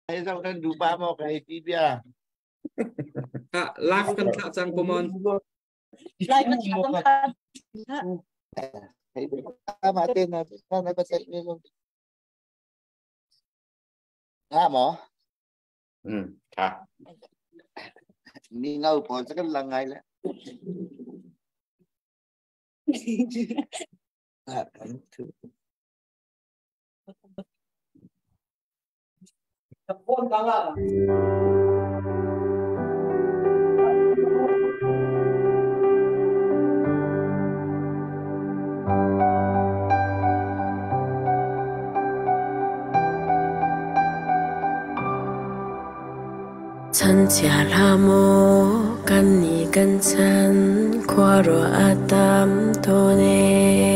Isang kan lupa mo kay Tibia. Live kan thak sang pomon. Live kan thak. Mati na nabasay niyo. Mo? Ka. Ni ngau po sa kan langay la. Kapon kala. Chan chia la mo kan ni kan chan kwa ro atam to ne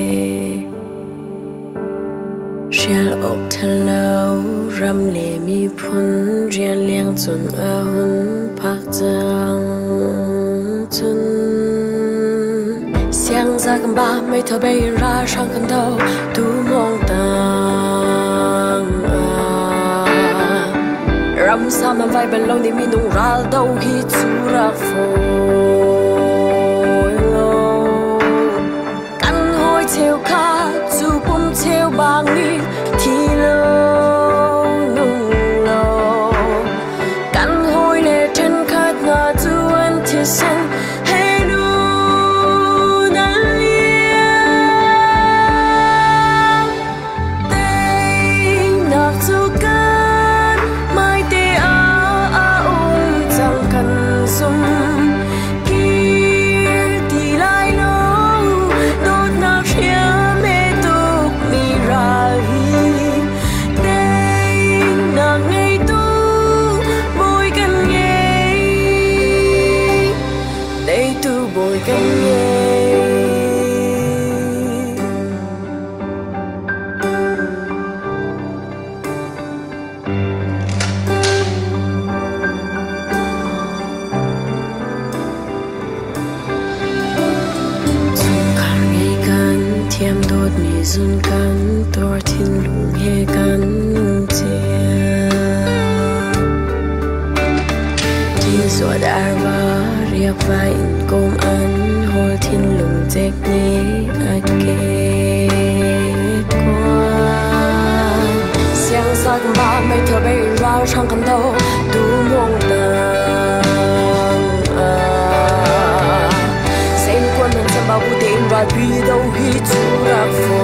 Shell ok thalo ram le mi phun rian liang chun a hun phak chang chun xiang za kan ba mai tho bei ra sang kan do tu mong tang ram sa man vai ben long ni mi nung ral do hi chu ra fo kan hoi theo kha chu pum theo bang ni thi lo nung lo kan hoi le trên khat na chu an thi sen hey nu na lia tay nak chu kan mai te a chẳng cần sum kia thì lại lo đốt nát chia mê tục mi ra hi đây là ngày tu bồi cần nghe đây tu bồi cần nghe thiam đốt mi run cắn tor thiên lùng he cắn chia thiên ruột arva riak vai in com an hol thiên lùng tek ni ake quan xiang sa kan ba mai thơ bay rao sang kan do tu mong tang sen quan man sam ba bu tin ra bi đâu hi chu ra fo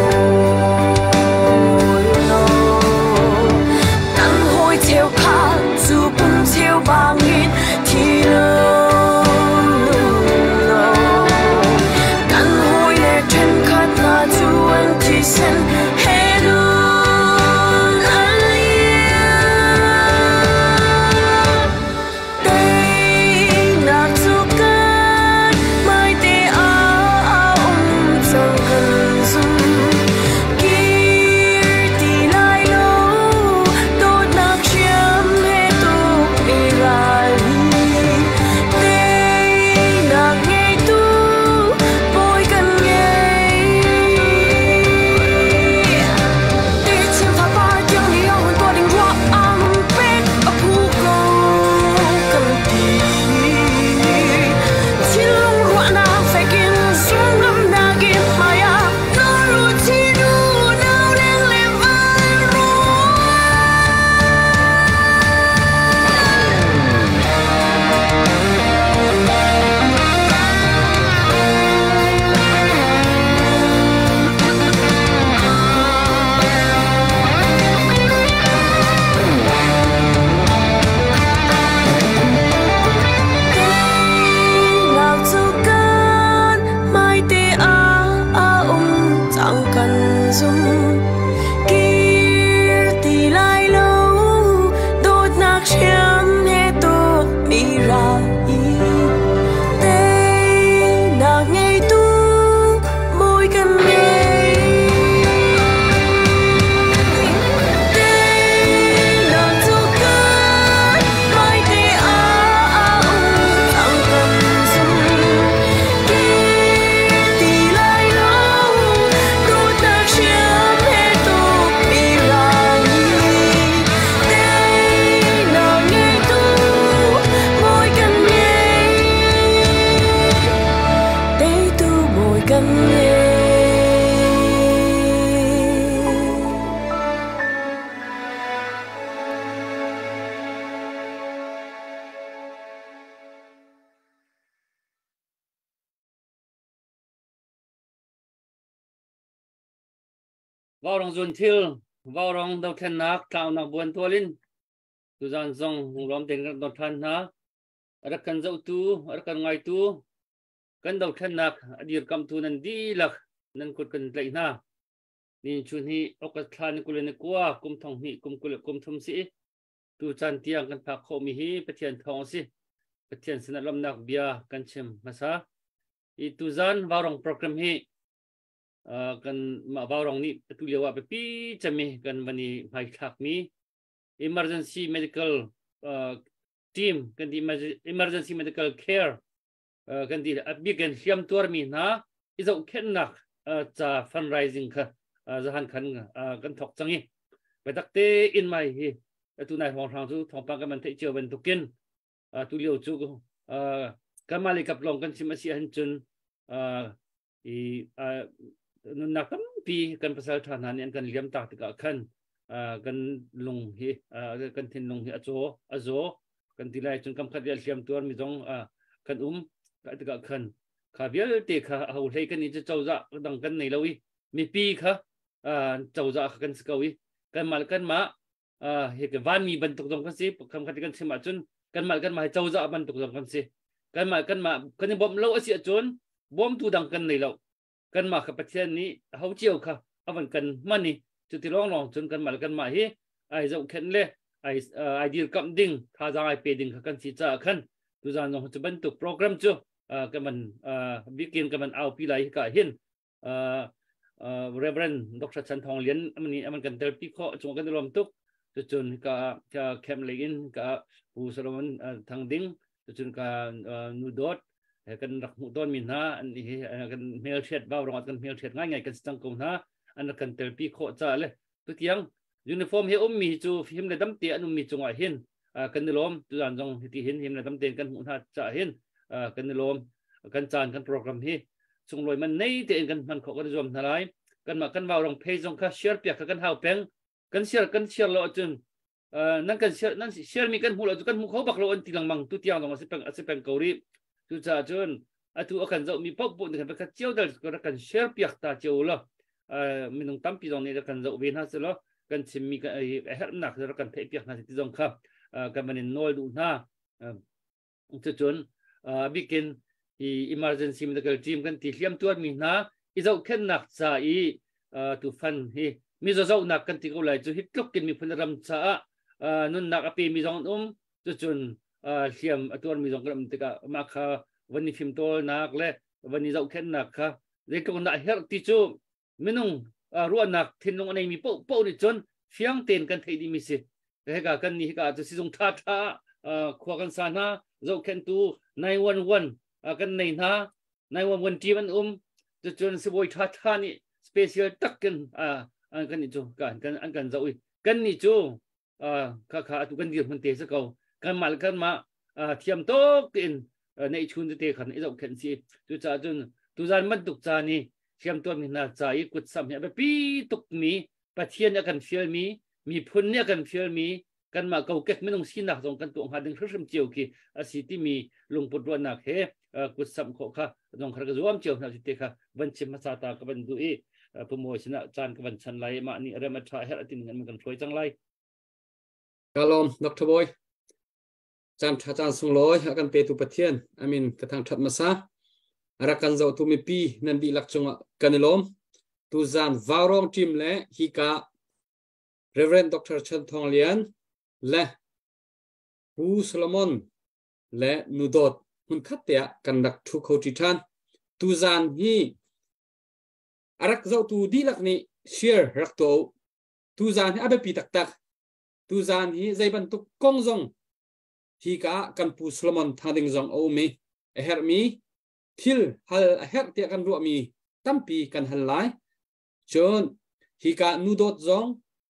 kan hoi theo kha chu pum theo bang in thi lo kan hoi le trên khat na chu an thi sen hello Hãy subscribe vào rong dồn thiêu vào rong đầu thân nạc tạo nạc buồn tua linh tu gian dòng lom tiền đầu thân ha ada kan dậu tu ada kan ngai tu kan đầu thân nạc dir kam tu nan di lak nan kut kan lei na ni chun hi okat than kulen kwa kum thong hi kum kul kum thum si tu chan tiang kan phak kho mi hi pathian thong si pathian sina lam nak bia kan chem masa i tu zan warong program hi kan ma warong ni tu lewa pe pi chami kan bani mai thak mi emergency medical team kan di emergency medical care kan di bigan siam tur mi na izau khen nak cha fundraising kha zahan khan kan thok changi betakte in mai hi tu nai hong thang chu thong pa kan man thei chiu ben tukin tu liu chu kan mali kap long kan simasi han chun i nun nakam pi kan pasal thanan an kan liam tak ka khan kan lung hi kan thin lung hi azo kan tilai chun kam khat ya siam tur mi jong kan ka khan kha bial te kha ho thei kan ni chau za dang kan nei lowi mi pi kha chau za kan skawi kan mal kan ma he ke van mi ban tok jong kan si kam khat kan sima chun kan mal kan ma chau za ban tok jong kan si kan mal kan ma kan bom lo asi chun bom tu dang kan nei lo kan ma kha pathian ni ho chiu kha awan kan mani chu ti long long chun kan mal kan ma hi ai zau khen le ai dir kam ding tha za ai pe ding kha kan si cha khan tu za no chu ban tu program chu kan man bikin kan man au pi lai ka hin Reverend Dr. Chan Thong Lian amani aman kan therapy kho chung kan lom tuk chu chun ka kem legin ka pu solomon thang ding chu chun ka nu dot kan rak mu don min na an hi kan mail chat ba rong kan mail chat ngai kan stang kong na an kan therapy kho cha le tu tiang uniform he mi chu him le dam te anu mi chunga hin kan lom tu jan jong ti hin him le dam te kan hu na cha hin kan lom kan chan kan program hi chung loi man nei te kan man kho kan zom thalai kan ma kan wa rong page jong kha share pia kan hau peng kan share lo chun nan kan share mi kan hu lo kan mu kho bak lo an tilang mang tu tiang jong asipeng kauri tu cha chun atu akan zau mi pop bu kan ka chiu dal kan share pia ta chiu lo minung tam pi jong ni kan zau ben ha se lo kan chim mi ka her nak kan thei pia na ti jong kha kan manin nol du na tu chun bikin i emergency medical team kan ti hliam tuar mi na i zau khen nak cha i tu fan hi mi zo nak kan ti ko lai chu hit lok kin mi phun ram cha nun nak api mi jong chu chun hliam tuar mi jong ram ti ka ma kha wani phim tol nak le wani zau khen nak kha le ko na her ti chu minung ru nak thin long nei mi po ni chun fiang ten kan thei di mi se he ka kan ni ka chu si jong tha khwa kan sa na zau khen tu 911กันในท่าในวันที่มันจะจนสบายท่านี่สเปเชียลตักกันกันนี่จูกันอันกันจะกันนี่จูข้าตุกันเดียร์มันเตะสักเอากันมาเทียมโต๊ะกินในชุนจะเตะขันไอ้เราเข็นสิจูจ่าจนตุจานมันตุกจานี่เทียมตัวมีนาจ่ายกุดซ้ำเนี่ยไปปีตุกมีปะเทียนเนี่ยกันเฟียลมีพุ่นเนี่ยกันเฟียลมีกันมาเกาเก็กไม่ต้องสินักตรงกันตัวหาดึงเครื่องเจียวกี่อาศิที่มีลงปวดวันหนักเฮกุศลข้อค่ะตรงครกรวมเจียวนาสิเตค่ะวันชิมมาซาตากับวันดูโปรโมชั่นจานกับวันชันไลมานี่อะไรมาทายให้เราติดเงินมันกันช่วยจังไรกาลมดรบอยจานสุงลอยอากันเปตุปะเทียนอามินกระทั่งทัดมาซารักกันเจ้าตุมิปีนันดีลักจงกันลมตุจานวารองทีมเล่ฮิกา Reverend Dr. Chan Thong Lian และปูโซโลมอนและนูดอดมันคัดเตะกันดักทุกคนที่ท่านตูจานฮีรักเจ้าตูดีลักนี่เชียร์รักตัวตูจานฮีอาเบปีตักตูจานฮีใจบันตุกกงจงฮีกากันปูโซโลมอนทาดิงจงโอมีเฮร์มีทิลฮัลเฮร์เตะกันรัวมีตั้มปีกันฮัลไลจนฮีกานูดอดจง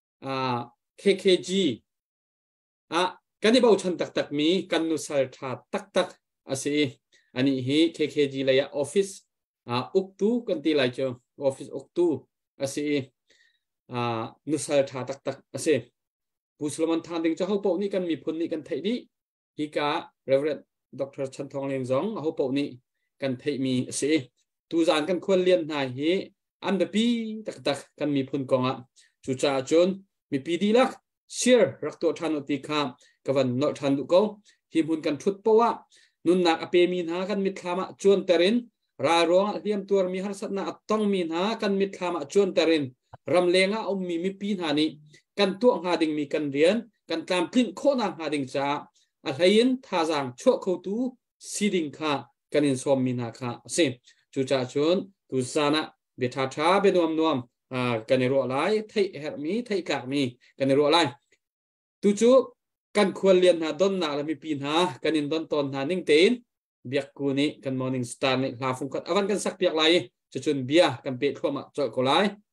KKGกันที่บ่าวชันตักมีกันนุสัลธาตักอาศัยอันนี้ฮี KKG เลยออฟฟิศอุกตูกันที่ไรเจ้าออฟฟิศอุกตูอาศัยนุสัลธาตักอาศัยผู้สลมันทานดึงเจ้าเขาโปนี่กันมีผลนี่กันไทยดีฮีกา Reverend Dr. ชันทองเลียงจงเขาโปนี่กันไทยมีอาศัยตูจานกันควรเรียนนายฮีอันเดปีตักกันมีพุนกองะจูจ่าจนมีปีดีลักเชียร์รักตัวทันอติคามกวันนอทันดุโกหิมหุนกันทุดปะวะนุนนักอเปมีนากันมิดคามะจวนเตรินรารวงเรียมตัวมีหัสนาต้องมีนากันมิดคามะจวนเตรินรำเลงเอามีปีนานี้กันตัวหาดิงมีกันเรียนกันตามพลิ้งโคนางหาดิงจ้าอะไรยินท่าจางชั่วเขาตูซีดิงคากันอินสอมมีนาคาเซจูจ่าจนตุสานะเบทาชาเบนวมกันในรัวไลไทยเฮร์มีไทยกากมีกันในรัวไลตุจูกันควรเรียนหาดอนนาและมีปีนหากันอินดอนตอนหานิ่งเต้นเบียกกูนี่กันมอร์นิ่งสตาร์นี่ลาฟุงกันอวันกันสักเบียกไรจะชวนเบียกันเป็ดเข้ามาเจาะกูไล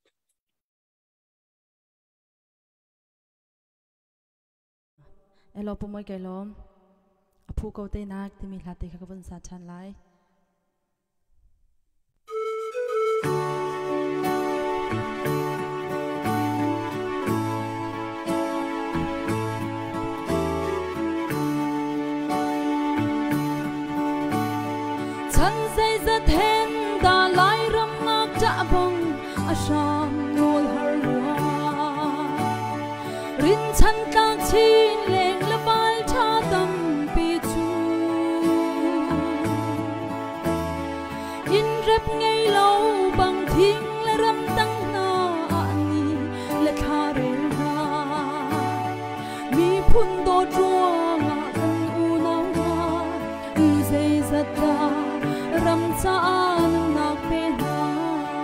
เอลปุ่มไม่ไกลล้อมผู้เก่าเตนักที่มีลาติขบวนสาชันไลฉันใส่จะเห็นตาไหลรำนักจะบังอาชามโนลฮารัวรินฉันตากชีเลงและบาลชาตัมปีจูอินเร็บไงเล่าบังทิ้งและรำตั้งนาอันนี้และคาเรนามีพุ่นโดดรัวกันอูนาวาอูเซซัดดารำจานนักเป็นหา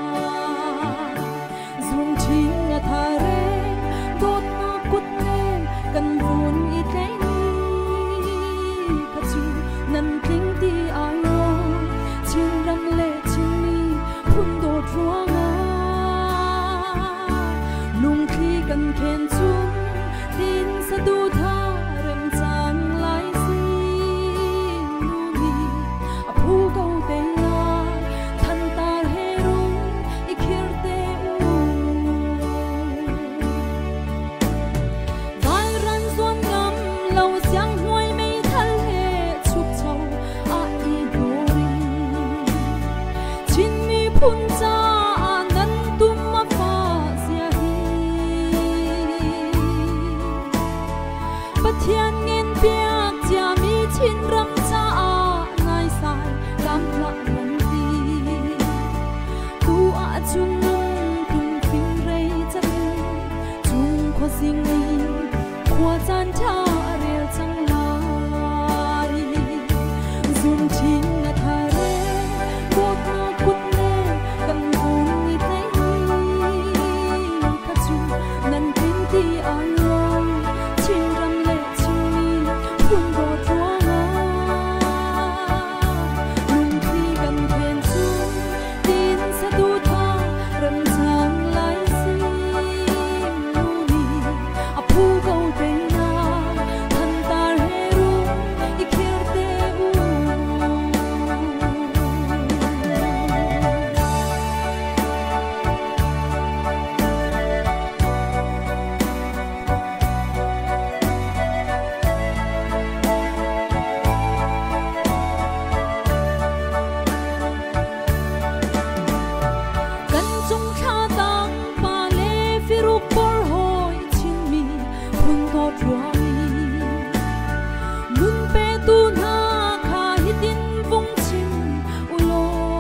ซุนทิ้งทาเรโดดนักกุดเนกันวุ่นอีกไงกระจูนันทิ้งที่อายชิงรำเละชิงมีพุ่นโดดรัวงาลุงคลีกันเข็นจุ้มดินสะดุดท่าเริ่มจางไหลสีนูนีผู้เก่าเตยาทันตาเฮรุอีกเคียร์เตอูไวรันส่วนงำเราเสียงห้วยไม่ทันเหตุชุบเจ้าอาอีโดริชินมีพุ่นจานั้นตุ้มมาฟ้าเสียฮีปะเทียนเงินเปียกจะมีชินรำจานายสายกำลังมันดีตัวจุนนุ่งตุ้มฟิงเรยจังจุงขวาสิงนี้ขวาจานท่าเรียวจังลายซุนทิ้งทาเรโกดนากุดเนกันบุญอีกไงกระจูนันทิ้งที่อายชิงรำเละชิงมีพุ่งโดดรัวงาลุงคลีกันเข็นจุ้มดินสะดุดท่ารำจางไหลสีนูนีผู้เก่าเตยาทันตาเฮรุอีกเคียร์เตอูกันจงชาตังปาเลฟิรุกบอร์หอยชินมีพุ่นโดดรัวมีมุนเปตูนาคาฮิดินวงชินอุโล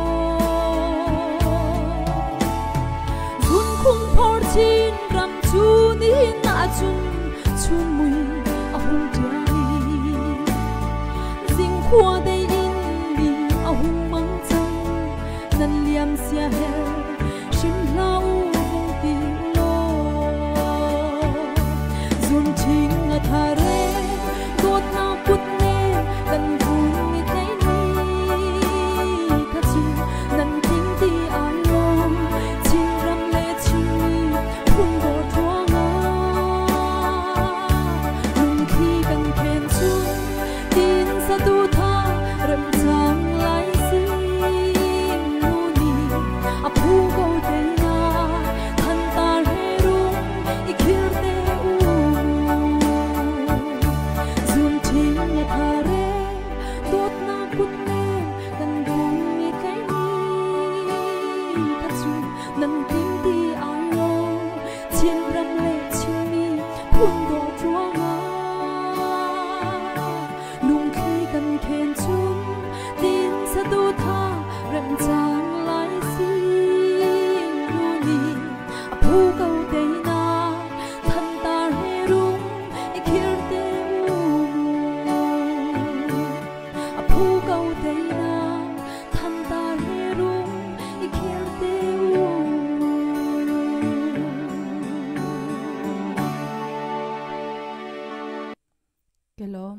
ซุนคุงพอร์ชินรำจูนินาจุนชุนมุยอาหุงเดียรีสิงขัวได้ยินดีอาหุงมังจังนันเลียมเสียเฮชิมเล่าวงตีโลซุนทิ้งทาเรโดดนากุดเนกันบุญอีกไงกระจูนันทิ้งที่อายชิงรำเละชิงมีพุ่งโดดรัวงาลุงคลีกันเข็นจุ้มดินสะดุดท่า Kelom.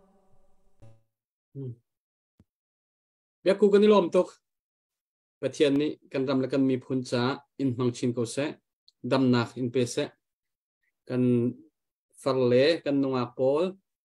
Biar ku kan ilom tok Pathian ni kan ram lakan mi phuncha in mangchin ko se damnak in pese kan farle kan nunga pol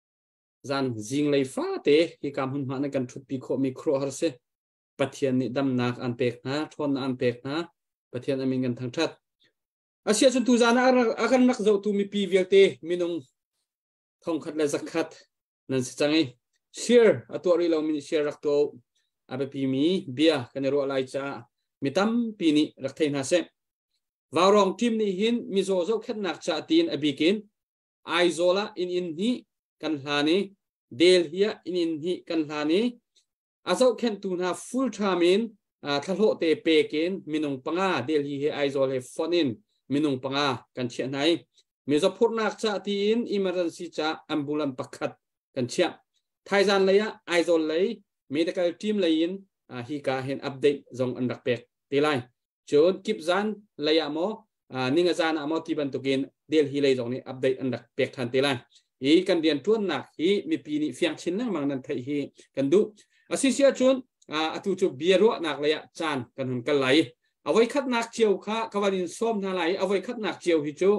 zan jing lei fa te hi kam hun ma na kan thut pi kho mi khro har se Pathian ni damnak an pek na thon an pek na Pathian amin kan thang that asia chun tu zana akan nak zo tu mi pi velte minung thong khat la zakhat nan se changi share atori lo min share rak to abe pi mi bia kan ro lai cha mitam pi ni rak thein ha se warong team ni hin mi zo zo khat nak cha tin abikin aizola in hi kan hlani del hia in hi kan hlani azo khen tu na full time in thalo te pekin minung panga del hi aizol he phone in minung panga kan chia nai mi zo phur nak cha tin emergency cha ambulance pakhat kan chia thaizan leya aizol lei medical team lain hi ka hen update zong an rak pek tilai chon kip zan leya mo ninga zan amo ti ban tukin del hi lei zong ni update an rak pek than tilai hi kan dian tuan nak hi mi pi ni fiang chin na mang nan thai hi kan du asisia chun atu chu biaro nak leya chan kan hun kal lai awai khat nak chiu kha kawanin som na lai awai khat nak chiu hi chu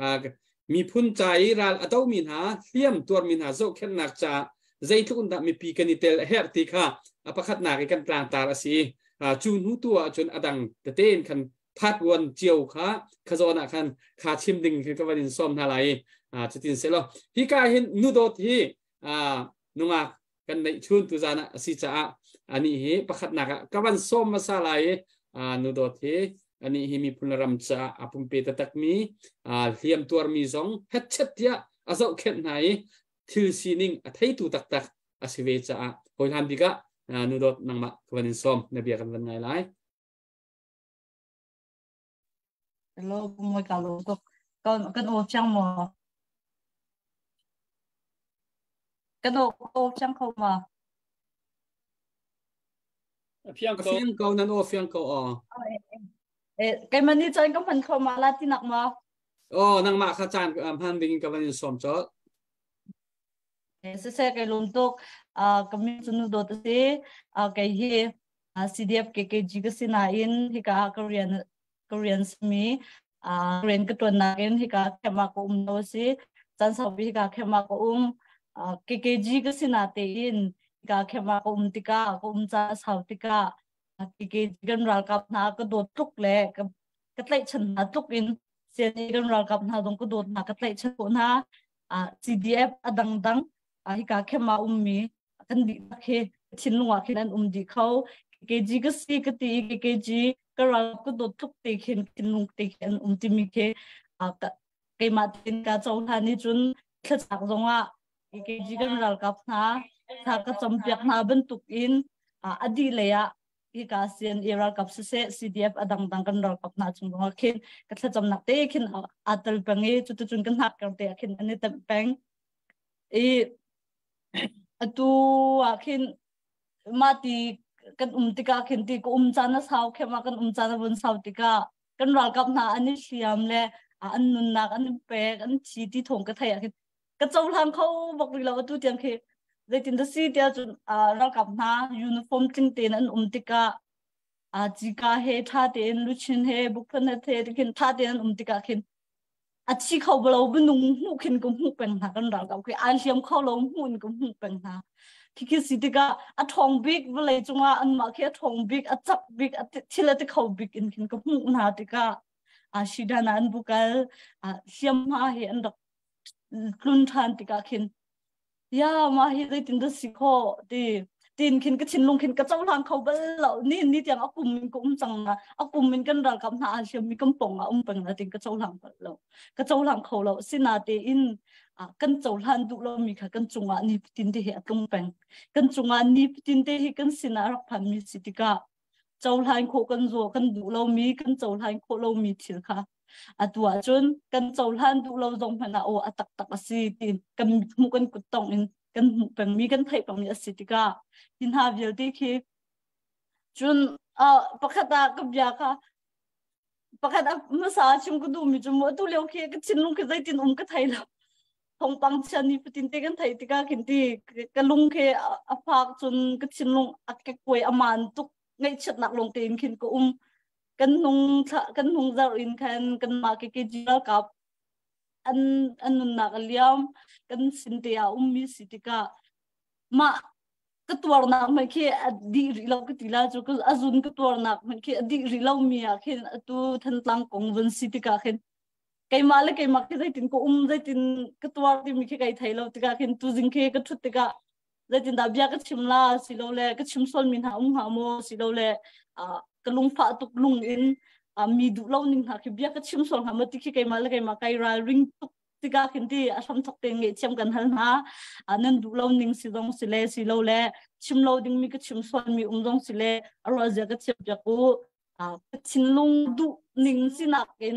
mi phun chai ral atau min ha hiam tur min ha zo khen nak cha zai thukun da mi pi kan tel her ti kha apakhat nak kan tlang tar asi chun hu tua chun adang te ten kan phat won chiu kha khazona khan kha chim ding kawanin som na lai chatin selo hi ka hin nudot hi nunga kan nei chun tu jana asi cha ani hi pakhat naka kawan som masalai nudot hi ani hi mi punaram cha apum pe tatakmi hiam tuar mi zong hachet ya azo khet nai thil sining athei tu tak tak asive cha hoilam dika nudot nangma kawanin som nabia kan lan ngai lai hello moi ka lo to kan o chang mo kan o chang khâu mà phiang câu nan o phiang câu cái mình đi chơi có phần khâu mà là tin nặng mà nang ma kha chan han ding kawanin som cho sẽ cái luôn to kami sunu do te cái hi CDF KKG cái sin in hi ka Korean mi Korean cái tuần na in hi ka khema ko no si chan sa bi ka khema ko KKG cái sin te in ka khema ko tika ko cha sau tika KKG gan ral kap na ko do tuk le ka tlai chan na tuk in sen gan ral kap na dong ko do na ka tlai chan ko na CDF adang dang hi ka khema mi kan di khe chin luwa khinan di khau KKG ka si ka ti KKG ka ral ko do tuk te khin kin lung te khin ti mi khe ke ma tin ka chau tha ni chun thla chak zonga KKG kan ral kap na tha ka champiak na ban tuk in adi leya hi ka sian eral kap se CDF adang dang kan ral kap na chung zonga khin ka thla cham nak te khin atal pangi chu tu chun kan hak kar te khin ani tam pang atu akhin mati kan tika khin ti ko chana saw khema kan chana bun saw tika kan ral kap na ani siam le an nun nak an pe an chi ti thong ka thaya ka chau lang khau bak ri lo tu tiang khe zai tin da si tia chun ral kap na uniform ting ten an tika jika he tha ten lu chin he buk phan the khin tha ten an tika khin chi khâu blo bu nung hu khin kum hu pen na kan ral kap khe an siam khau lo hun kum hu pen na ki si tika thong big vle chunga an ma khe thong big chap big thila te khau big in khin kum hu na tika shidana an bukal siam ha he an dak klun than tika khin ya ma hi dei tin da sikho ti tin khin ka chin lung khin ka chau lang khau bal lo ni tiang akum min kum chang na akum min kan ral kam na siam mi kam pong pang na tin ka chau lang bal lo ka chau lang khau lo sina te in kan chau lan du lo mi kha kan chunga ni tin te he atum pang kan chunga ni tin te hi kan sina rak phan mi sitika chau lan kho kan zo kan du lo mi kan chau lan kho lo mi thil kha atua chun kan chau lan du lo zong phana o atak tak asi tin kan mu kan kutong in kan mu pang mi kan thai pang mi asitika tin ha vil te khi chun pakhata ka bya kha pakhata masa chim ku du mi chum tu leo khi ka chin lung ka zai tin ka thai la thong pang chani putin te kan thai tika kinti kalung khe afak chun ka chinlung akek koi aman tuk ngai chat nak long te in kin ko kan nung zar in kan ma ke jiral kap an na kaliam kan sintia mi sitika ma ketuar nak mai ke adi rilau ketila chu ka azun ketuar nak mai ke adi rilau mi a khen tu than tlang kong ven sitika khen kai male kai mak zai tin ko zai tin ketuar ti mi ke kai thailo tika khen tu jing ke ka thut tika zai tin da bia ka chimla silo le ka chimsol min ha ha mo silo le kalung fa tuk lung in mi du lo ning ha ke bia ka chimsol ha ma ti ke kai male kai mak kai ra ring tuk tika khen ti asam thok te nge chem kan hal na anan du lo ning silong sile silo le chimlo ding mi ka chimsol mi jong sile aro ja ka chep ja ko chinlung du ning sinakin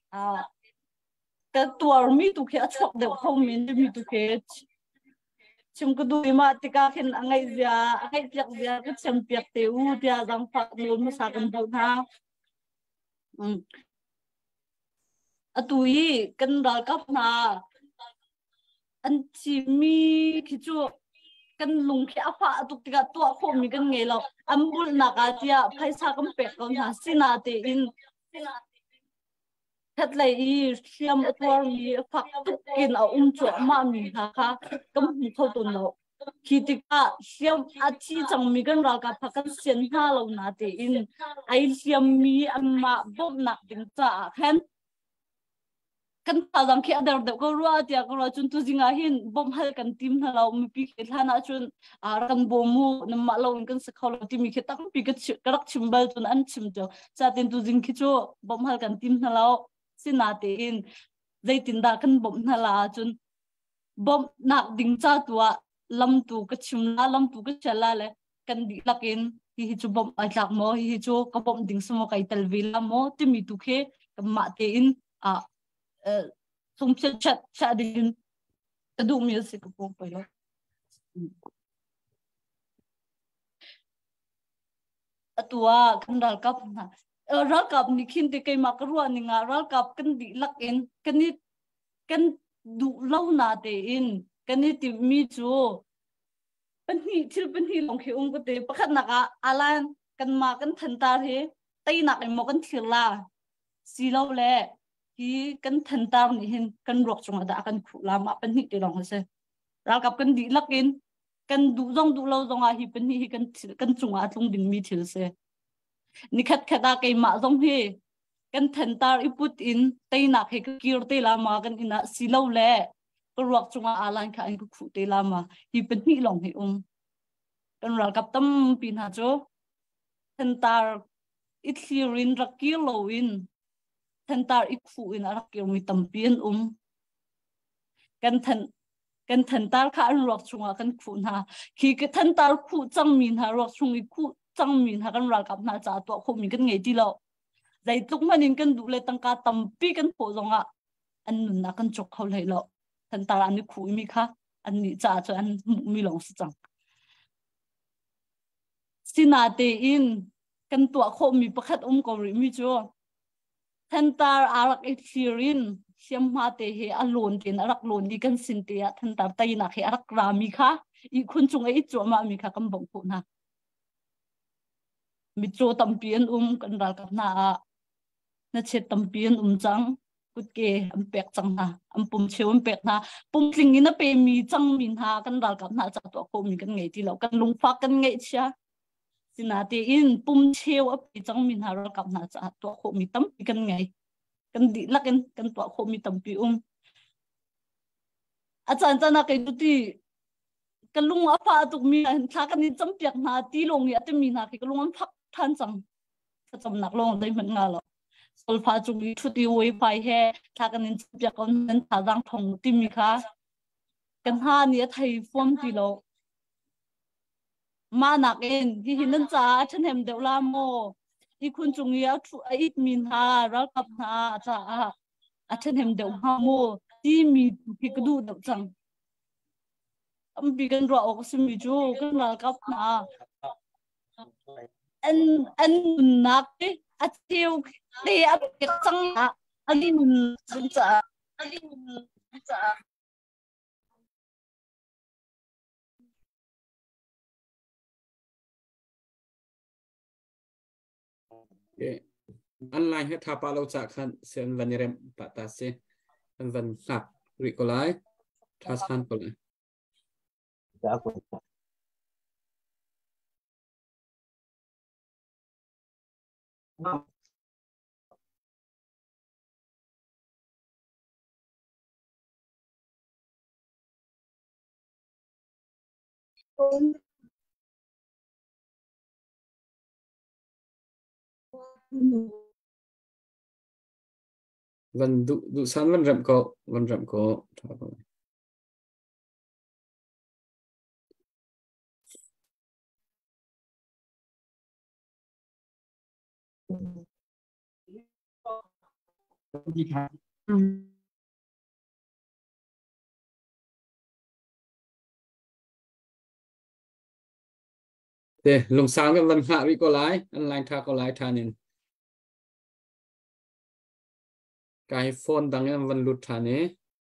cái tuar mi tu khi achok de khom min mi tu khi chim ko du ma tika khen angai jak zia ka cham piak te u tia jang pha nu ma sa kan bu na atui kan dal kap na an chi mi khi chu kan lung khi afa atuk tika tu khom mi kan nge lo ambul na ka tia phaisa kam pek ko na sina te in thật là ý xem tuar mi phak tuk kin a chu ma mi ha kha kam hu thau ton lo khi tika xem a chi chang mi kan ra ka phakan sen ha lo na te in ai xem mi amma bom nak ding cha khan kan ta jam khi adar de ko ruwa tia ko chun tu jinga hin bom hal kan tim na lo mi pi ke thana chun ran bomu nam ma lo kan sa khol ti mi ke tak pi ke karak chimbal chun an chim jo cha tin tu jing khi chu bom hal kan tim na lo sinate in zai tin da kan bom na la chun bom nak ding cha tua lam tu ka chimla lam tu ka chala le kan di lakin hi chu bom ai lak mo hi chu ka bom ding samo kai talvila mo ti mi tu khe ka ma te in sum chat din adu music ko pa lo atua kan dal kap na ral kap ni khin te kai makarwa ni nga ral kap kan di lak in kan du lo na te in kan ni ti mi chu pan hi long khi ko te pakhat na ka alan kan ma kan than tar he tai na kai mo kan thila si lo le hi kan than tar ni hin kan rok chunga da kan khu la ma pan hi te long se ral kap kan di lak in kan du lo zong a hi pan hi kan chunga tlung ding mi thil se ni khat khata kai ma zong he kan than tar iput in tai na he kir te la ma kan ina silo le ko ruak chunga alan kha in khu te la ma hi pen hi long he kan ral kap tam pin ha cho than tar it hirin rakil lo in than tar ik khu in arakir mi tam pin kan than tar kha an ruak chunga kan khu na khi ke than tar khu chang min ha ruak chung i khu chang min ha kan ral kap na cha to khu mi kan ngei ti lo zai tuk manin kan du le tangka tampi kan pho zonga an nun na kan chok khau lai lo than tar an khu mi kha an ni cha cho an mi long si chang sinate in kan to kho mi pakhat ko ri mi cho than tar arak ithirin siam ma te he alon tin arak lon di kan sin te than tar tai na he arak ra mi kha i khun chung ai cho ma mi kha kam bong phu na mi cho tampian kan dal kap na che tampian chang kut ke am pek chang na am pum cheu am pek na pum tling ina pe mi chang min ha kan dal kap na cha to ko mi kan ngei ti lo kan lung fa kan ngei cha sinate in pum cheu a pe chang min ha ral kap na cha to ko mi tam kan ngei kan di lakin kan to ko mi tam pi achan chana kai tu ti kan lung apa tuk mi tha kan ni cham piak na ti long ya te mi na ke kan lung am phak than chang cham nak long dai man nga lo sol pha chu gi thu ti wei phai he tha kan ni cham piak kon nan tha jang thong ti mi kha kan ha ni thai form ti lo ma nak en hi hinan cha chan hem deu la mo hi khun chung ya thu it min ha ral kap na cha a chan hem deu ha mo ti mi ki ku du deu chang am bi kan ro ko sim mi chu kan ral kap na an nak te a teu te a chang a ani nun cha อันไลน์ให้ทาปาเราจากขันเสียนวันนี้เริ่มปะตาเสอันวันหนักริโกไลทัสฮันโกไล วันดูสันวันเริ่มก็ดีครับลงสามกันวันหาวิก็ไลอันไลน์ทาก็ไลทานินกายโฟนดังนั้นวันลุดทานี้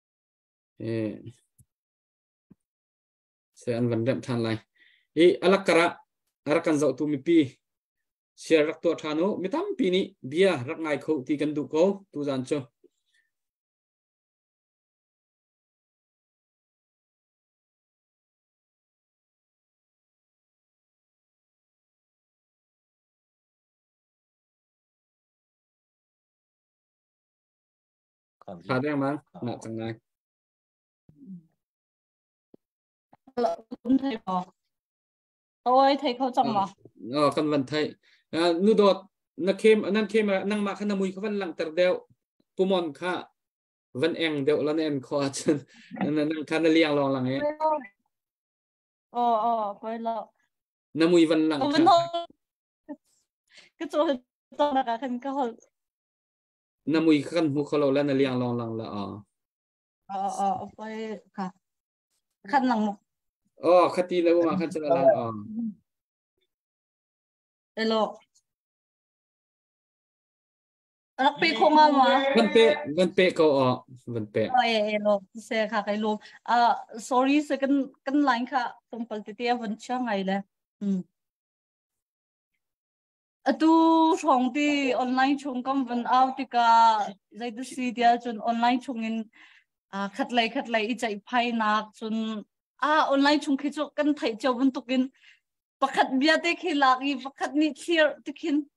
เสียอันวันเริ่มทานไลอลักกระอารักันเจ้าตุมิปีเชียรักตัวทานุไม่ทำปีนี้เบียรักไงเขาที่กันดูเขาตูจันโชขาดได้มั้งหนักจังไงคุณไทยบอกโอ้ยไทยเขาจำวะกันวันไทยนูโดดนักเข้มนั่นเข้มนั่งมาขนามุยเขาวันหลังแต่เดียวปุมอนค่ะวันเองเดียวแล้วเนี่ยคอจนนั่งคันเลี้ยงลองหลังเงี้ยไปแล้วนามุยวันหลังค่ะก็จะต้องนักขันก็นามุยขันหูเขาเราแล้วนั่งเลี้ยงลองหลังละไปค่ะขันหลังคดีแล้วมาขันจะละโลรักปีคงเอามาวันเปะเขาวันเปะโลเสียค่ะใครรู้sorry สักกันไลน์ค่ะตรงปกติวันช่างไงเลยตูช่องที่ออนไลน์ช่องกันวันเอาที่ก็ใจดูสิเดียจนออนไลน์ช่องนี้ขัดไล่อีใจภายนักจนออนไลน์ช่องคิดว่ากันไทยเจ้าวันตุกินประคัดเบียดที่หลักอีประคัดนี่เชียร์ที่คิน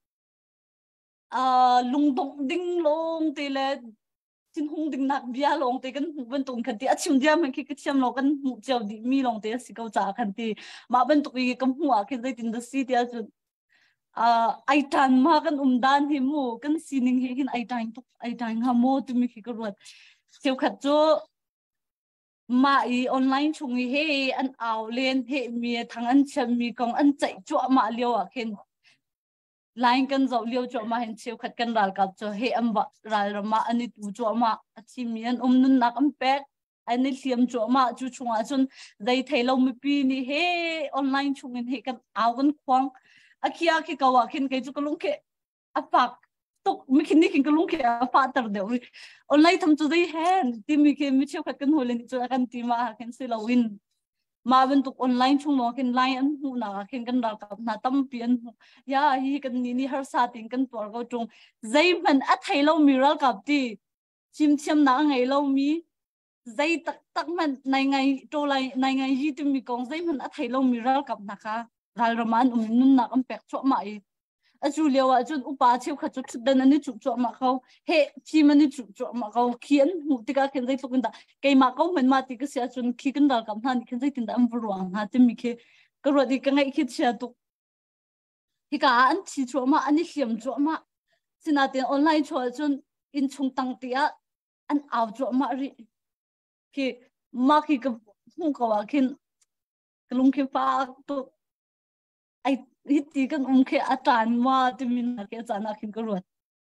ลุงดงดิ้งลงตีเลยจินหงดิ้งนักเบียลงตีกันวันตุงคันตีชิมเดียมันคิดชิมลงกันเจ้าดิมีลงตีสิเขาจ่าคันตีมาวันตุกีกันหัวคิดได้ตินดูสิเดียจนไอทันมากันดันหิมูกันซีนิงเห็นไอทันหาโมตุมีคิดกรวดเจ้าขัดโจมาออนไลน์ช่วงนี้เฮอันเอาเล่นเฮมีทางอันเชื่อมีกองอันใจจ่อมาเลี้ยวเห็นไลน์กันจะเลี้ยวจ่อมาเห็นเชี่ยวขัดกันรัลกับจ่อเฮอันบ่รัลมาอันนี้จ่อมาที่มีอันนุ่นนักอันเป็กอันนี้เสียมจ่อมาจู่ช่วงจนได้ไทยเราไม่ปีนี่เฮออนไลน์ช่วงนี้เฮกันเอากันควงขี้ก็ว่าเห็นกันจู่ก็ลงแค่อัปากตุกไม่คิดนี่กินก็ลุงแค่ฟาดตร์เดียวออนไลน์ทำจุดได้เห็นที่มีแค่ไม่เชื่อขัดกันหัวเลยจุดกันที่มาเห็นสิเราวินมาเป็นตุกออนไลน์ช่วงน้องเห็นไลน์อันหูน่ะเห็นกันรักกับน่ะตั้มเปลี่ยนยาฮีกันนี่ฮาร์ซาติงกันตัวก็จงใจมันอัดให้เรามีรักกับที่ชิมน่ะไงเรามีใจตักมันในไงโตไลในไงยี่ที่มีกองใจมันอัดให้เรามีรักกับนะคะรัลมันนุ่นนักอันเป็กชั่วมาจูเลียวจนอุปาเชี่ยวขัดจุดเดินอันนี้จุดจ่อมาเขาเฮที่มันนี่จุดจ่อมาเขาเขียนหูติกาเขียนใจทุกคนด่าไกมาเขาเหมือนมาติกาเสียจนขี้กันด่ากับท่านเขียนใจตินด่าอันบรวงฮะจะมีแค่กระโดดดีกันไงคิดเสียตุกที่กาอันที่จ่อมาอันนี้เสียมจ่อมาสินาเตียนออนไลน์จ่อจนอินชงตังเตียอันเอาจ่อมาริที่มาขี้กับหูเขาว่าคินกลุ่มขี้ฟ้าตุกไอฮิตกันแค่อาจารย์มาที่มีนักอาจารย์นักขินกรวด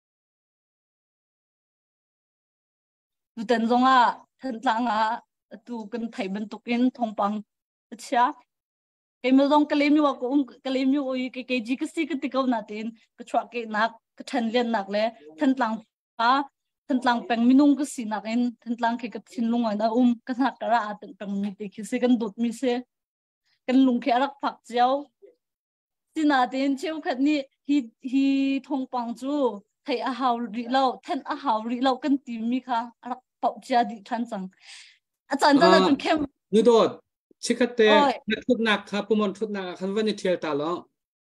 ดูแต่ตรงทันหลังดูกันไทยบรรทุกินทองปังเชียเกมลงกะเลมิวก็กะเลมิวอีกจีก็สิกันติกเอาหน้าตีนก็ชักเกนักก็ทันเลียนนักเลยทันหลังทันหลังเป็นมินุงก็สินักเองทันหลังแค่ก็ชินลุงนะก็นักกระอาตึงเป็นมีติคิสิกันดุดมีเสกันลุงแค่รักผักเจ้าจีน่าเตียนเชี่ยวขัดนี่ฮีทงปังจูไทยอาหาวรีเราแทนอาหาวรีเรากันตีมีค่ะรักเป่าจาดิทันจังอาจารย์จะจุนเข้มนูโดดชิคเตนักทุกนักครับผู้มันทุกนักคันวันนี้เที่ยวตาล้อ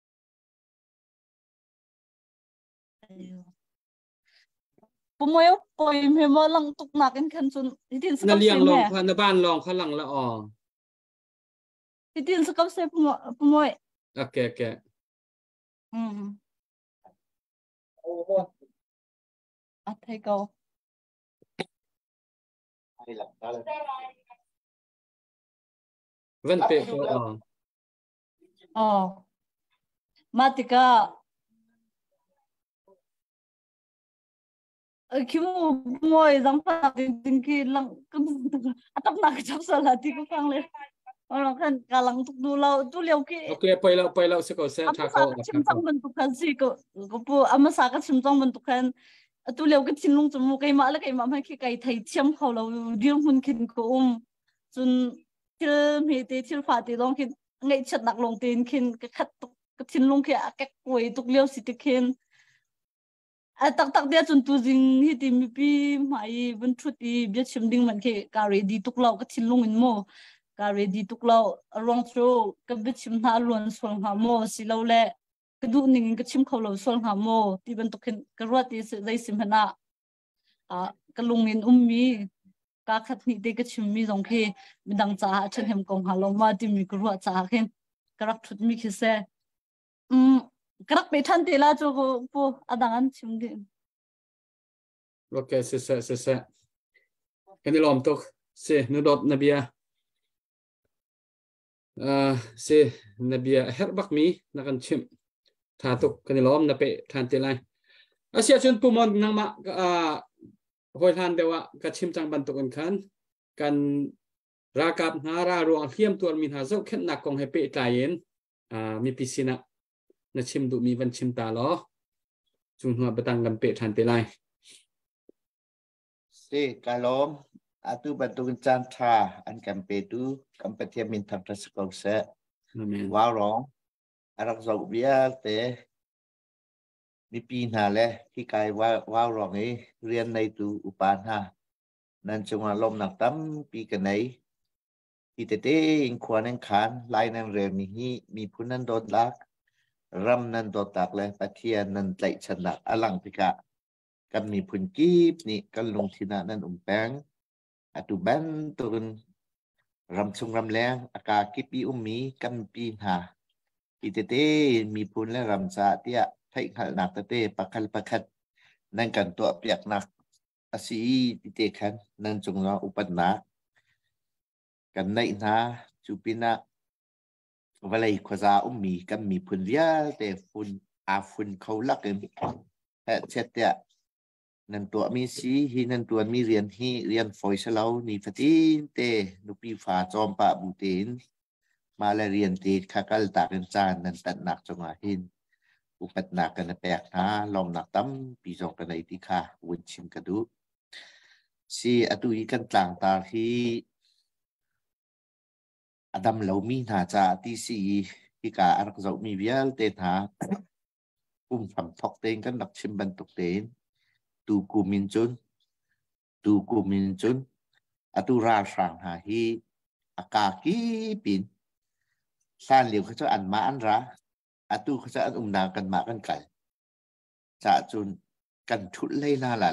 ปุ่มวยปอยเมมลังตุกนักกันคันจุนที่ดินสกัดเสียงแม่นั่นเลี้ยงลองพันบ้านลองเขาหลังละอ๋อที่ดินสกัดเสียงปุ่มวยโอเคโอเคอ่ะเทเกาวันเป๊ะอ๋อมาติกาคิวมวยจังฟ้าดินกีลังก็อัตนักจับสลัดที่ก็ฟังเลยorang kan kalang tuk dulau tu liau ki okayไปแล้วสกอเซถ้าเขาชิมจังbentukan si ko pu ama sakatชิมจังbentukan tu liau ki chin lung chumu kai ma la kai ma ma ki kai thai chiam khaw lo diang hun kin ko chun til me te til fa te long kin ngai chat nak long ten kin ka khat tuk ka chin lung ki a kek koi tuk liau si te kin a tak dia chun tu jing hi ti mi pi mai bun thu ti bia chim ding man ke ka ready tuk lau ka chin lung in mo ka ready tuk lau rong through ka bit chim na lon sol ha mo si lo le ka du ning ka chim khaw lo sol ha mo ti ban tuk ka ro ti se dai sim hana ka lung in mi ka khat ni de ka chim mi jong khi midang cha chen hem kong ha lo ma ti mi ka ro cha khen ka rak thut mi khi se karak pe than te la cho ko po adangan chim de okay se kan ni lom tok se nu dot nabia se nabia herbak mi nakan chim tha tok kan lom na pe than te lai asia chun pumon nang ma hoi than dewa ka chim chang ban tok kan khan kan rakap na ra ruang thiam tuan min ha zo khet nak kong he pe tlayen mi pisina na chim du mi van chim ta lo chung hua batang lam pe than te lai si kalom atu bantuan canta an kampetu kampetian min tham traskau se warong arak zau bia te mi pi na le ki kai warong e rian nei tu upan ha nan chung lom nak tam pi kan nei ki te in kwan en khan lai nan re mi hi mi punan dot lak ram nan dot tak le pathian nan tlai chana alang pika kan mi phun kip ni kan lung thina nan peng atu ban turun ram chung ram leng aka kipi mi kan pi ha itete mi phun le ram cha tia thai khal nak te pakhat nan kan to piak nak asi ite khan nan chung la upan na kan nai na chupina valai khoza mi kan mi phun ria te phun khaulak em chetya nan tua mi si hi nan tuan mi rian foi salau ni fatin te nupi fa chom pa butin ma la rian te khakal ta kan chan nan tat nak chonga hin upat nak kan pek na lom nak tam pi jong kan ai ti kha win chin ka du si atu hi kan tlang ta hi adam lo mi na cha ti si hi ka ar zo mi vial te tha pham thok ten kan nak chim ban tuk ten tu kumin chun atu ra sang ha hi akaki pin san liu kha an ma an ra atu kha an na kan ma kan kai cha chun kan thut lei na la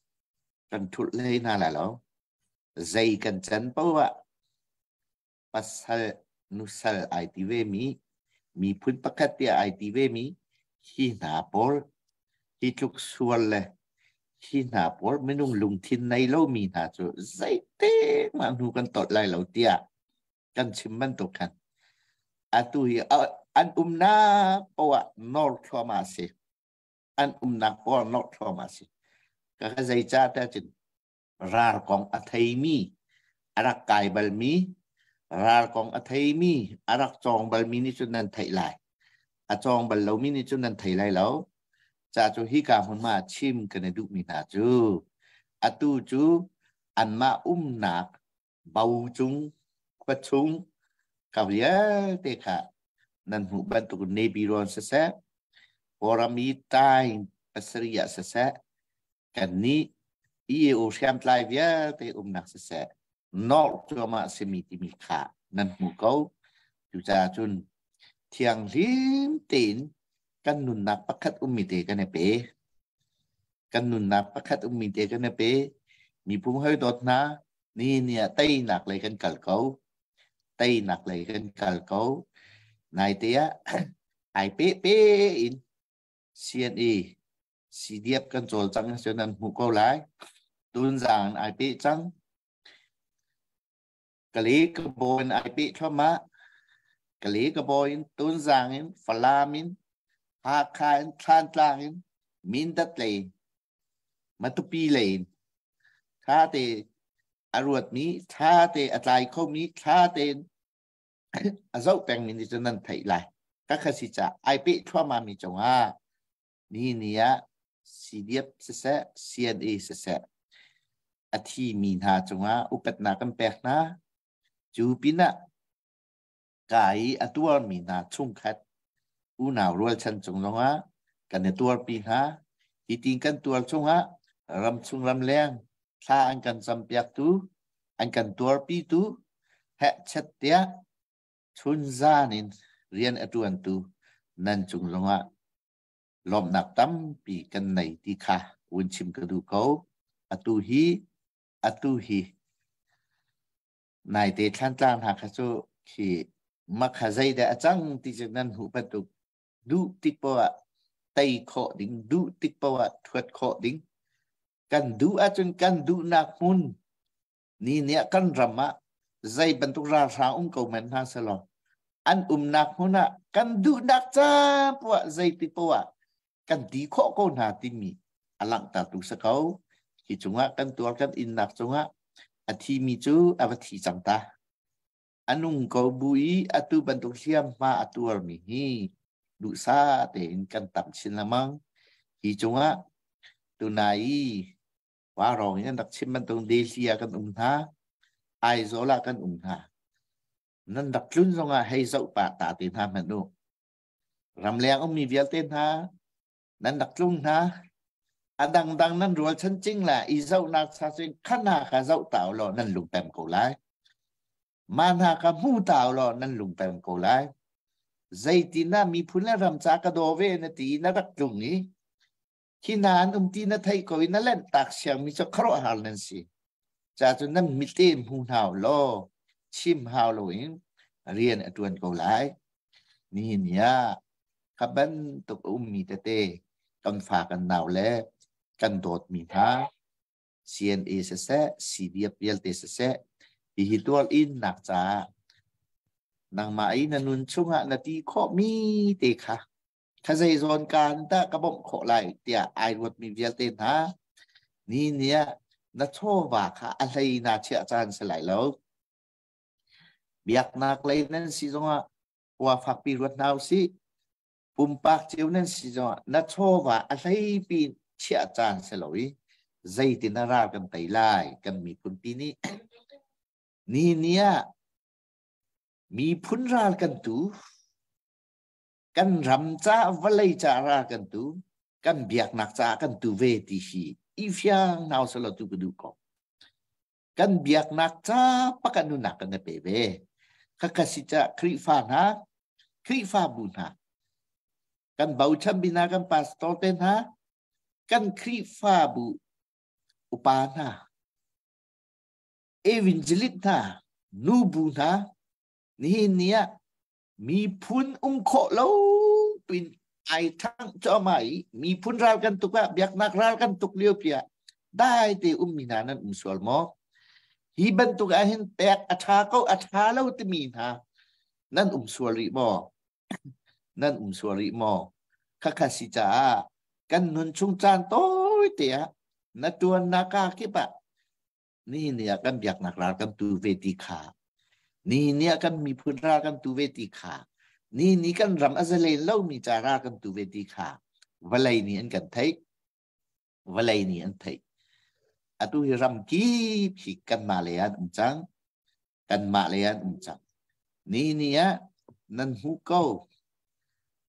lo zai kan chan pawa pasal nusal itv mi phun pakat ya itv mi hi na por hi chuk sual le khi nào bỏ mấy nung lùng thiên này lâu mi hả rồi dây té mà nu con tọt lại lâu tia con chim ban tọt kan tôi an na po nor trauma si an na po nor trauma si cái dây cha ta chừng ra con thầy mi arak cài bal mi ra con thầy mi arak chong bal mi ni cho nên thầy lại chong bal lâu mi ni cho nên thầy lại lâu cha cho hi ka hun ma chim kan du mi na chu atu chu an ma nak bau chung pa chung ka ya te kha นั่นหูบันตุกเนบิรอนเสะปอรามีตายปัสริยะเสะกันนี้อีโอเชียมไลเวียเตนักเสะนอกจากมาสมิติมิขานั่นหูเขาจุจาจุนเทียงริมตีนกันนุนนักประคัดมิเตกันเปกันนุนนักประคัดมิเตกันเปมีผู้ให้ดดนะนี่เนี่ยไต้หนักเลยกันกัลเขาไต้หนักเลยกันกัลเขานายเตียไอเป๊ะอินCNAสีเดียบกันโจลจังฉะนั้นหูเขาหลายตุนจางไอเป๊ะจังกะลีกระโบนไอเป๊ะเข้ามากะลีกระโบนตุนจางอินฟลามินหาคายทานตลางอินมินดัดเลยมาตุปีเลยถ้าเตอรวดมีถ้าเตอะไรเขามีถ้าเตอาเจ้าแปลงมินจะนั่นไทยไรก็คือสิจะไอเป๊ะเข้ามามีจังหวะนี่เนี่ยสีเดียบเสะ CNA เสะอาทิมีนาจังหวะอุปนากันแปลกนะจูปินะกายอตัวมีนาชุ่มขัดอุณาวรัวชันจังหวะกันในตัวปีนาอีติงกันตัวจังหวะรำชุ่มรำแรงถ้าอันกันสัมเปียกตูอันกันตัวปีตูแหะชัดเดียชุนซานินเรียนอตัวอันตูนั่นจังหวะลมหนักตั้มปีกันในที่ค่ะวุ้นชิมกระดูกเขาอตุฮีนายเตชันจางหากโซที่มักหาใจแต่จังที่จากนั้นหูประตูดูติปว่าไตโคดิ้งดูติปว่าทวดโคดิ้งกันดูอาจนกันดูนักมุนนี่เนี่ยกันรำมะใจบรรทุกราชาเขาเหมือนฮาสลออันนักมุนอ่ะกันดูนักจ้าปว่าใจติปว่ากันดีข้อก็นาติมีอลังตาตุสเขาที่จงว่ากันตัวกันอินนักจงว่าอธิมีจูอวธิจังตาอันนุ่งเขาบุยอตุบันตุเทียมมาอตัวมีดูซาเต็นกันตับชินละมังที่จงว่าตัวนายว่าเราเนี่ยนักชิมมันตรงเดชียกันท่าไอโซลากันท่านั่นดักลุ่นจงว่าให้เจ้าป่าตาตินท่ามันดูรำแรงมีเวียเต้นท่านั่นดักลุ่นท่าดังนั่นรัวฉันจริงแหละอีเจ้านักซาซิงขันหาข้าเจ้าเต่าหล่อนั่นลุงแปมกูไลมาหาข้ามูเต่าหล่อนั่นลุงแปมกูไลใจตีน่ามีพูนและรำจากระโดเวนตีน่ารักจุงนี้ที่นานตีน่าไทยก็วินาเล่นตักเสียงมีจะครอหานั่นสิจากจนนั้นมิเต็มหูหาวหล่อชิมหาวหล่อเรียนอตัวกูไลนี่เนี่ยขับบันตกมีเตกันฝากกันหนาวแล้วกันโดดมีท่า CNA เสะสีเดียบเยลเตเสะอีหิตัวอินหนักจ้านางมาอินันุนช่วงนาทีข้อมีเตค่ะข้าใจโซนการตะกระบอกขอไหลเตียไอวดมีเยลเตนฮะนี่เนี่ยนัทโชว่าค่ะอะไรน่าเชื่ออาจารย์สลายแล้วเบียกนักเลยนั่นสิจังว่าฝักปีรวดนาวสิปุ่มปากเจ้านั่นสิจังนัทโชว่าอะไรปีเชื่ออาจารย์สลายใจตินารากันไตไล่กันมีคนปีนี้นี่เนี่ยมีพุนรากันตูกันรำจ้าวลัยจารากันตูกันเบียกนักจ้ากันตูเวทีชีอีฟยังนาวสลตุกดูก็กันเบียกนักจ้าปกันนุนักกันเปเวข้าคสิจะคริฟานะคริฟาบุนะกันเบาชัมบินากันปาสโตเตนะกันคริฟาบุอุปานะเอวินจิลิตนะนูบุนะนี่เนี่ยมีพุนโคโลปินไอทั้งจอไม่มีพุนรากันตุกะเบียกนักรากันตุกเลียวเปียได้แต่มีนานั้นสวลมอฮีบันตุกะเห็นแตกอัฐาเขาอัฐาแล้วจะมีนานั่นสวลิมอนั่นสวลิมอข้าคสิจากันนุนชุงจานโต้เตียนัตัวนักาคิปะนี่เนี่ยกันเบียกนักรากันตุเวติขานี่เนี่ยกันมีพุนรากันตุเวติขานี่กันรำอาเซเลนเล่ามีจารากันตุเวติขาวลัยนี่อันกันไทยวลัยนี่อันไทยอตุฮิรำกีพิกันมาเลยันจังกันมาเลยันจังนี่เนี่ยนั่นหูเก้า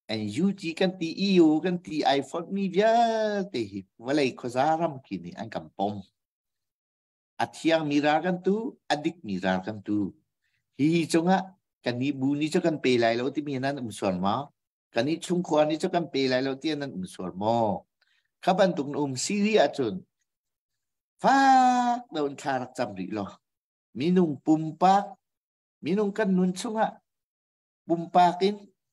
and UG kan ti EU kan ti iPhone mi via te walai kozaram kini ang kampom atiang mirar kan tu adik mirar kan tu hi chunga kani buni cho kan pe lai lo ti mi nan umsuan ma kani chung khwan ni cho kan pe lai lo ti nan umsuan mo khaban tung siri achun fa daun kharak chamri lo minung pumpak minung kan nun chunga pumpakin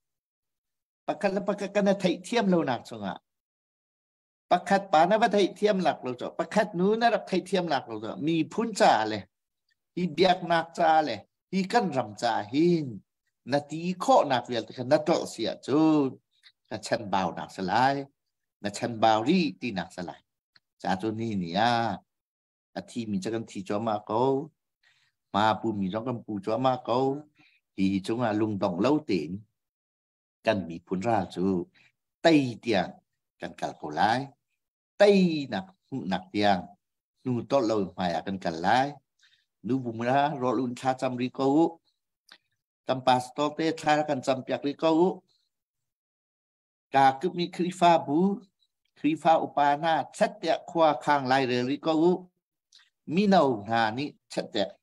pakat na thai thiam lo nak chunga pakat pa na ba thai thiam lak lo cho pakat nu na rak thai thiam lak lo cho mi phun cha le hi biak nak cha le hi kan ram cha hin na ti kho nak vel kan na to sia chu ka chan baw nak salai na chan baw ri ti nak salai cha chu ni nia a thi mi cha kan thi cho ma ko ma pu mi jong kan pu cho ma ko hi chunga lung dong lâu tinกันมีพุนราจูไตเตียงกันกัลโกไลไตหนักเตียงนูโตโลมาอยากกันไลนูบุมระรอลุนชาจำริโกกัมปัสโตเตชากันจำเปียกริโกกาคึมีคริฟาบูคริฟาอุปานาชัดเตะควาคางไลเรริโกมีนาหานิชัดเตะ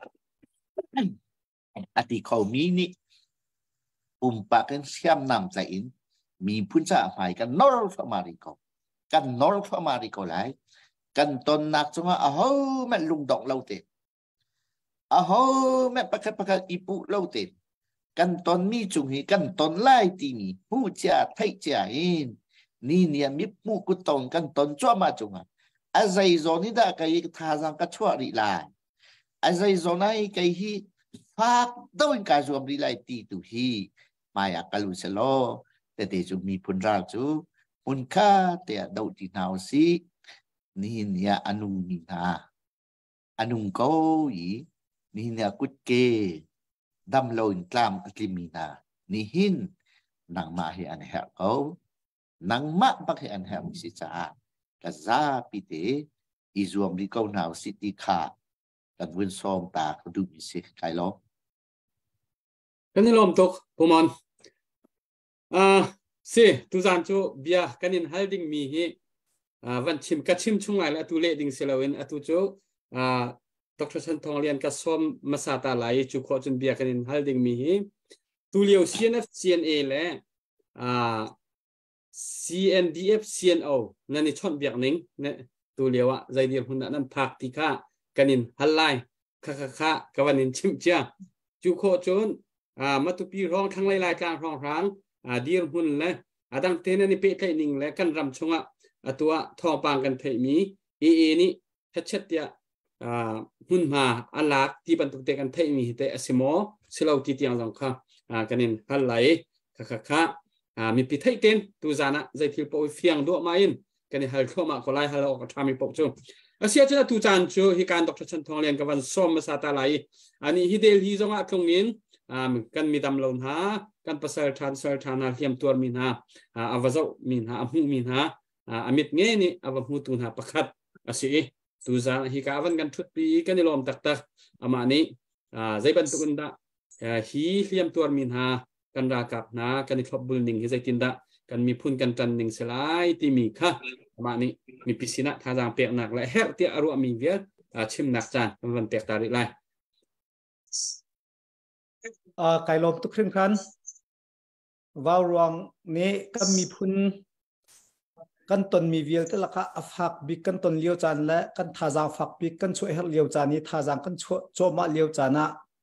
อติเขามีนิumpakan siam nam zain mi punca mai kan nor famariko kan nor famariko lai kan ton nak chunga aho man lung dok laute aho man pakat ipu laute kan ton mi chung hi kan ton lai ti mi hu cha thai cha in ni nia mi pu ku ton kan ton chwa ma chunga azai zoni da kai tha jang ka chwa ri lai azai zonai kai hi phak doin ka zuam ri lai ti tu hi maya kalu selo te ju mi pun ra chu pun kha te dau ti naw si ni nia anung mi na anung ko yi ni nia kut ke dam lo in klam atlimina ni hin nang ma hi an ha ko nang ma bak hi an ha si cha ka za pi te izuam ri ko naw si ti kha kan win som ta ko du mi si kai lo kan lom tok pomon se tu zan chu bia kanin holding mi hi van chim ka chim chungai la tu le ding selawin atu chu Dr. Chan Thong Lian ka som masata lai chu kho chun bia kanin holding mi hi tu liu CNF CNA le CNDF CNO nani chon biak ning ne tu liwa zai dir hun nan phak ti kha kanin halai kha kawanin chim chia chu kho chun matupi rong thang lai tlang rong rang dir hun le adang tena ni pe thai ning le kan ram chunga atua thong pang kan thai mi ni hachet ya hun ma alak ti ban tuk te kan thai mi te asimo silau ti tiang jong kha kanin hal lai kha mi pi thai ten tu zana zai thil po fiang do ma in kanin hal thoma ko lai hal ok thami po chu asia chana tu chan chu hi kan Dr. Chan Thong Lian ka van som ma sa ta lai ani hi del hi zonga thongin kan mi dam lon ha kan pasal transfer thana hiam tur min ha avazo min ha amu min ha amit nge ni avamu tun ha pakhat asi tu za hi ka avan kan thut pi kan lom tak amani zai ban tukun da hi hiam tur min ha kan ra kap na kan thop building hi zai tin da kan mi phun kan tan ning selai ti mi kha amani mi pisina tha jang pek nak la her ti aru mi vial chim nak chan van pek ta ri lai kai lom tu khring khan vào ruang ne kan mi phun kan ton mi vial te laka afak bi kan ton liu chan la kan tha jang fak bi kan chue hel liu chan ni tha jang kan cho ma liu chana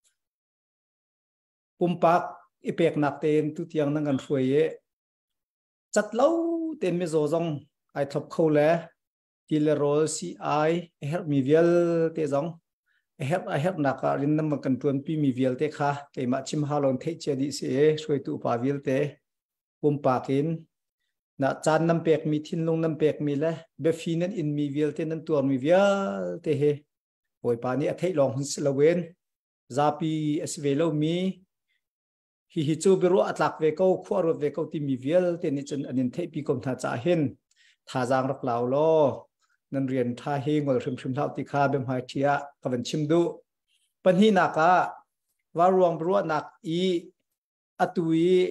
pumpak ipek nak ten tu tiang nang kan phoi ye chat lo ten me zo jong ai thop kho le ti le rol si ai her mi vial te jong I have naka rin nam kan tuan pi mi vial te kha ke ma chim halon the che di se soi tu pa vial te pumpakin na chan nam pek mi thin long nam pek mi le be finan in mi vial te nan tuan mi vial te he hoi pa ni a thei long hun slawen zapi asvelo mi hi chu beru atlak ve ko khwaro ve ko ti mi vial te ni chen anin thei pi kom tha cha hen tha jang rak law lo nan rian tha he ngol shim thau ti kha bem hai thia ka ban chim du pan hi naka wa ruang bru nak I atui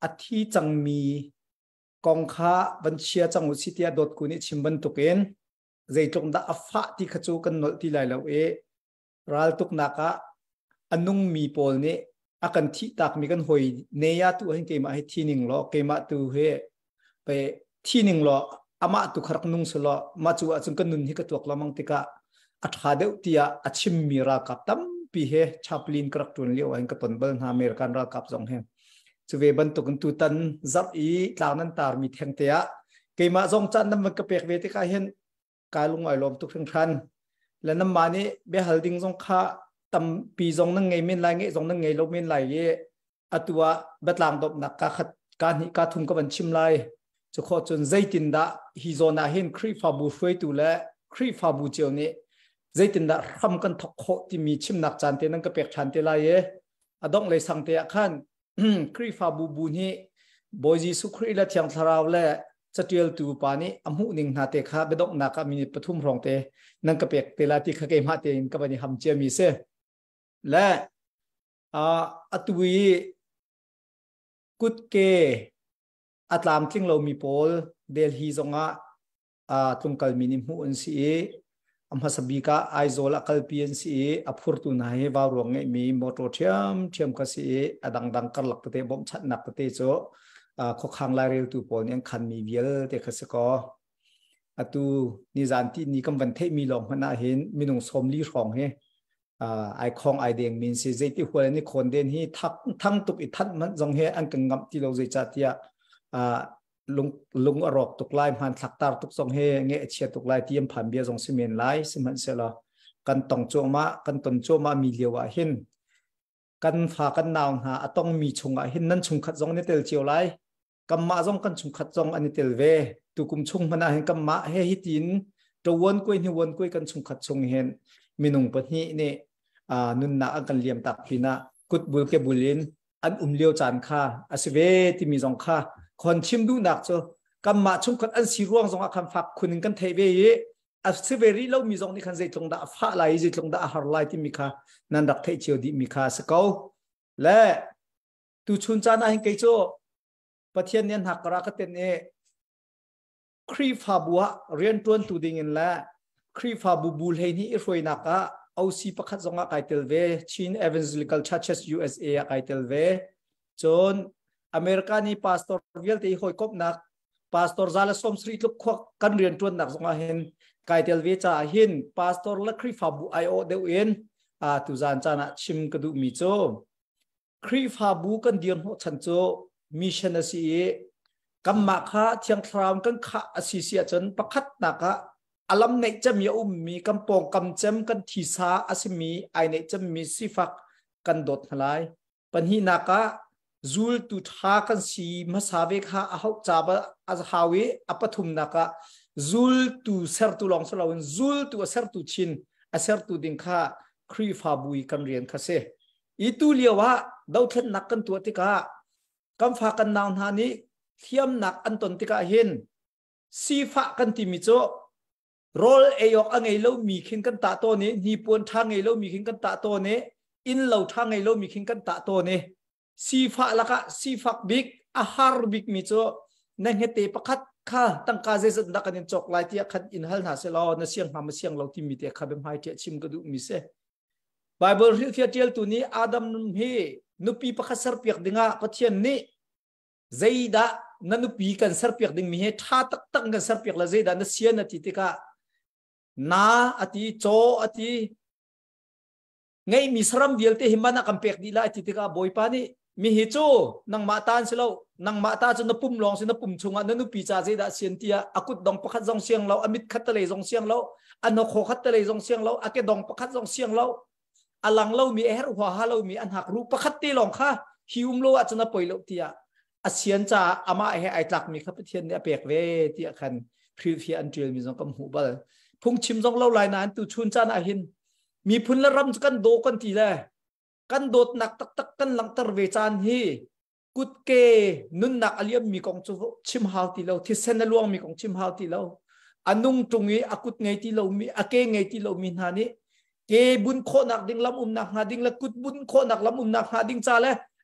อาทิจังมีกองค้าบัญชีจังอุสิเตียดดกุนิชิมบันตุกเอ็นใจตรงดาอัฟะที่ขจูกันนที่ไหลเรารัลตุกนักอันนุ่งมีโพลนี้อากันที่ตักมีกันหอยเนียตัวให้เกมาให้ที่หนึ่งล้อเกมาตัวเฮไปที่หนึ่งล้ออามาตุขรักนุ่งสล้อมาจูอาจงกันนุนให้กตัวกลามังติกะอัฐาเดวที่อาชิมมีรากับตั้มปีเฮชาปลินกรักตุนเลี้ยวให้กตันเบิลฮาเมริกันรากับสองเฮจะเวบันตุกันตุตันจับอีตานันตาร์มีแทงเตียเกมาจงจันนั้นมันก็เปียกเวทีกาเห็นการลงไอลมตุกทั้งทันและน้ำมันนี้เบลดิงจงข้าตำปีจงนั่งไงมินไรเงี้ยจงนั่งไงลมมินไรเงี้ยอัตัวเบ็ดลางตบนักการหิการทุ่มกับบันชิมไลจะขอจนใจตินดาฮิโซนาเห็นครีฟาบูช่วยตัวและครีฟาบูเจียวนี้ใจตินดาทำกันทกโคที่มีชิมนักจานเตนั่งก็เปียกชันเตไลเยอดองเลยสังเตะขันครีฟาบูบูนี้บอยจีสุครีและเทียงทาราวและจะเตียลตูปานี้อมุนิงนาเตค่ะเบดอกนักมีปฐุมรองเตนั่งก็เปียกเตลาที่ขเกมาเตนก็บันทำเจียมีเสและอัตวีกุดเกอัตลามทิ้งเรามีโพลเดลฮีจงตรงกัลมินิมูอันซีอัมพัสบิกาไอโซลกัลปีอันซีอัพฟุร์ตุนาเฮวารวงมีมอโตเทียมกัสซีดังกัลลักเตบอมชัดนักเตโจข้อขังลายเร็วตัวโพลยังคันมีเวียลเตคัสกออัตุนิจานที่นี่กำวันเทมีลองมันเห็นมีนงสมลีรองเฮไอคองไอเดียงมินซีเจที่หัวนี่คนเด่นที่ทั้งตุกอีทัดมันจงเฮอันกังงับที่เราจะจัดยาลุงอรอกตุกไล่มันทักตาตุกจงเฮเงเชียตุกไล่ที่ยมผ่านเบียจงสิเมนไล่สิมันเสละกันตองโจมากันตนโจมามีเลียวเห็นกันฝากันนาวหาต้องมีชงเห็นนั้นชงขัดจงนี่เตลเจียวไล่กัมมาจงกันชงขัดจงอันนี้เตลเวตุกุมชงมันเห็นกัมมาเฮฮิตินตัววนกุยนี่วนกุยกันชงขัดชงเห็นมีนงปนีนี่นุนนาอันกันเลียมตักพินะกุดบุลเกบุลินอันเลียวจานค่าอาศัยที่มีจงค่าคนชิมดูหนักโจกำมาชุ่มกันอันสีร่วงจงอาคำฝักคุณกันเทเวย์อาศัยรีเรามีจงนี่คันใจตรงดาฟ้าไหลใจตรงดาหาไหลที่มีค่านันดักเทเชียวดิมีค่าสกาวและตุชุนจานาเฮงเกโจปะเทียนเนียนหักรักเต็นเอครีฟาบัวเรียนต้นตูดิงินและครีฟาบูบูลเฮนี่รวยนักเอาซีประคัตจงอาไกเตลเวชินเอเวนซิลิกัลชัชเชส USA อาไกเตลเวจนอเมริกานี่พาสตอร์เวลที่หอยกบนักพาสตอร์ซาเลสอมสตรีทลุกควักกันเรียนต้นนักจงอาเห็นไกเตลเวจ่าเห็นพาสตอร์และครีฟาบูไอโอเดวินตุจานจานะชิมกระดูมิโจครีฟาบูกันเดียนหัวฉันโจมิชชันซีกัมมาค่าเทียงครามกันข้าอาศิเซียจนประคัตนักอลัมเนจมีมีกำปองกำเจมกันทีสาอาศิมีไอเนจมีสิฟักกันดดหลายปัญหานักจูลตุทากันสีมาสาเวกฮาอาหจับอาฮาวิอปทุมนักจูลตุเซอร์ตุลองสลาวนจูลตุเซอร์ตุชินเซอร์ตุดิงข้าครีฟาบุยกันเรียนคาเซอีตุเลียวว่าดาวเทนนักกันตัวติกากำฝากันนาวนานี้เทียมนักอันตนติกาเห็นสีฟ้ากันติมิโจโรลเอยอกอังไงเรามีขิงกันตาโตนี้นีปวนทางไงเรามีขิงกันตาโตนี้อินเราทางไงเรามีขิงกันตาโตนี้สีฟ้าละก็สีฟ้าบิ๊กอาหารบิ๊กมิโจนั่งเหตุประคัตข้าตั้งกาเจสันดักกันจอกลายที่ขัดอินฮัลนาเซลาในเสียงหามเสียงเราที่มีแต่ขับเป็นไฮเทียชิมกระดูกมิเซไบเบิลเทียเทียลตัวนี้อาดัมนุ่มเฮนุปีประคัตสารเปียกดึงอ่ะปะเทียนนี้ใจดานั่นนุปีกันสารเปียกดึงมีเฮท่าตักกันสารเปียกละใจดานั่นเสียนาทีติกานาอติโจอติไงมีสรัมเดียลเตหิมันนักกัมเปกดีละอติติกาบอยปานี่มีเหตุนังมาตานสิเรานังมาตาจนนปุ่มลองสินปุ่มชงอันนั้นนุปีจ่าเจดาเสียนเตียอากุดดองประคัตจงเสียงเราอมิดคัตเตเลจงเสียงเราอันนโคคัตเตเลจงเสียงเราอาเกดองประคัตจงเสียงเราอลังเรามีเอร์หัวฮาเรามีอันหักรูประคัตตีลองค่ะหิวมโลอาจจะนปอยเราเตียอาเสียนจ่าอามาไอตักมีครับเทียนเนี่ยเปียกเวเตียคันพรีเฟียอันเจลมีจงกำหูบลพุ่งชิมจงเล่าลายนานตุชุนจานอาหินมีพุ่นละรำกันโดกันทีละกันโดดหนักตักกันหลังตระเวจานฮีกุดเกนุนหนักอเลียมมีกองจุชิมฮาวตีเราที่เซนลวงมีกองชิมฮาวตีเราอันนุ่งตรงนี้อากุดไงตีเรามีอาเกไงตีเรามีนานี้เกบุญโคหนักดิ่งลำนักหาดิ่งละกุดบุญโคหนักลำนักหาดิ่งจ่าเลย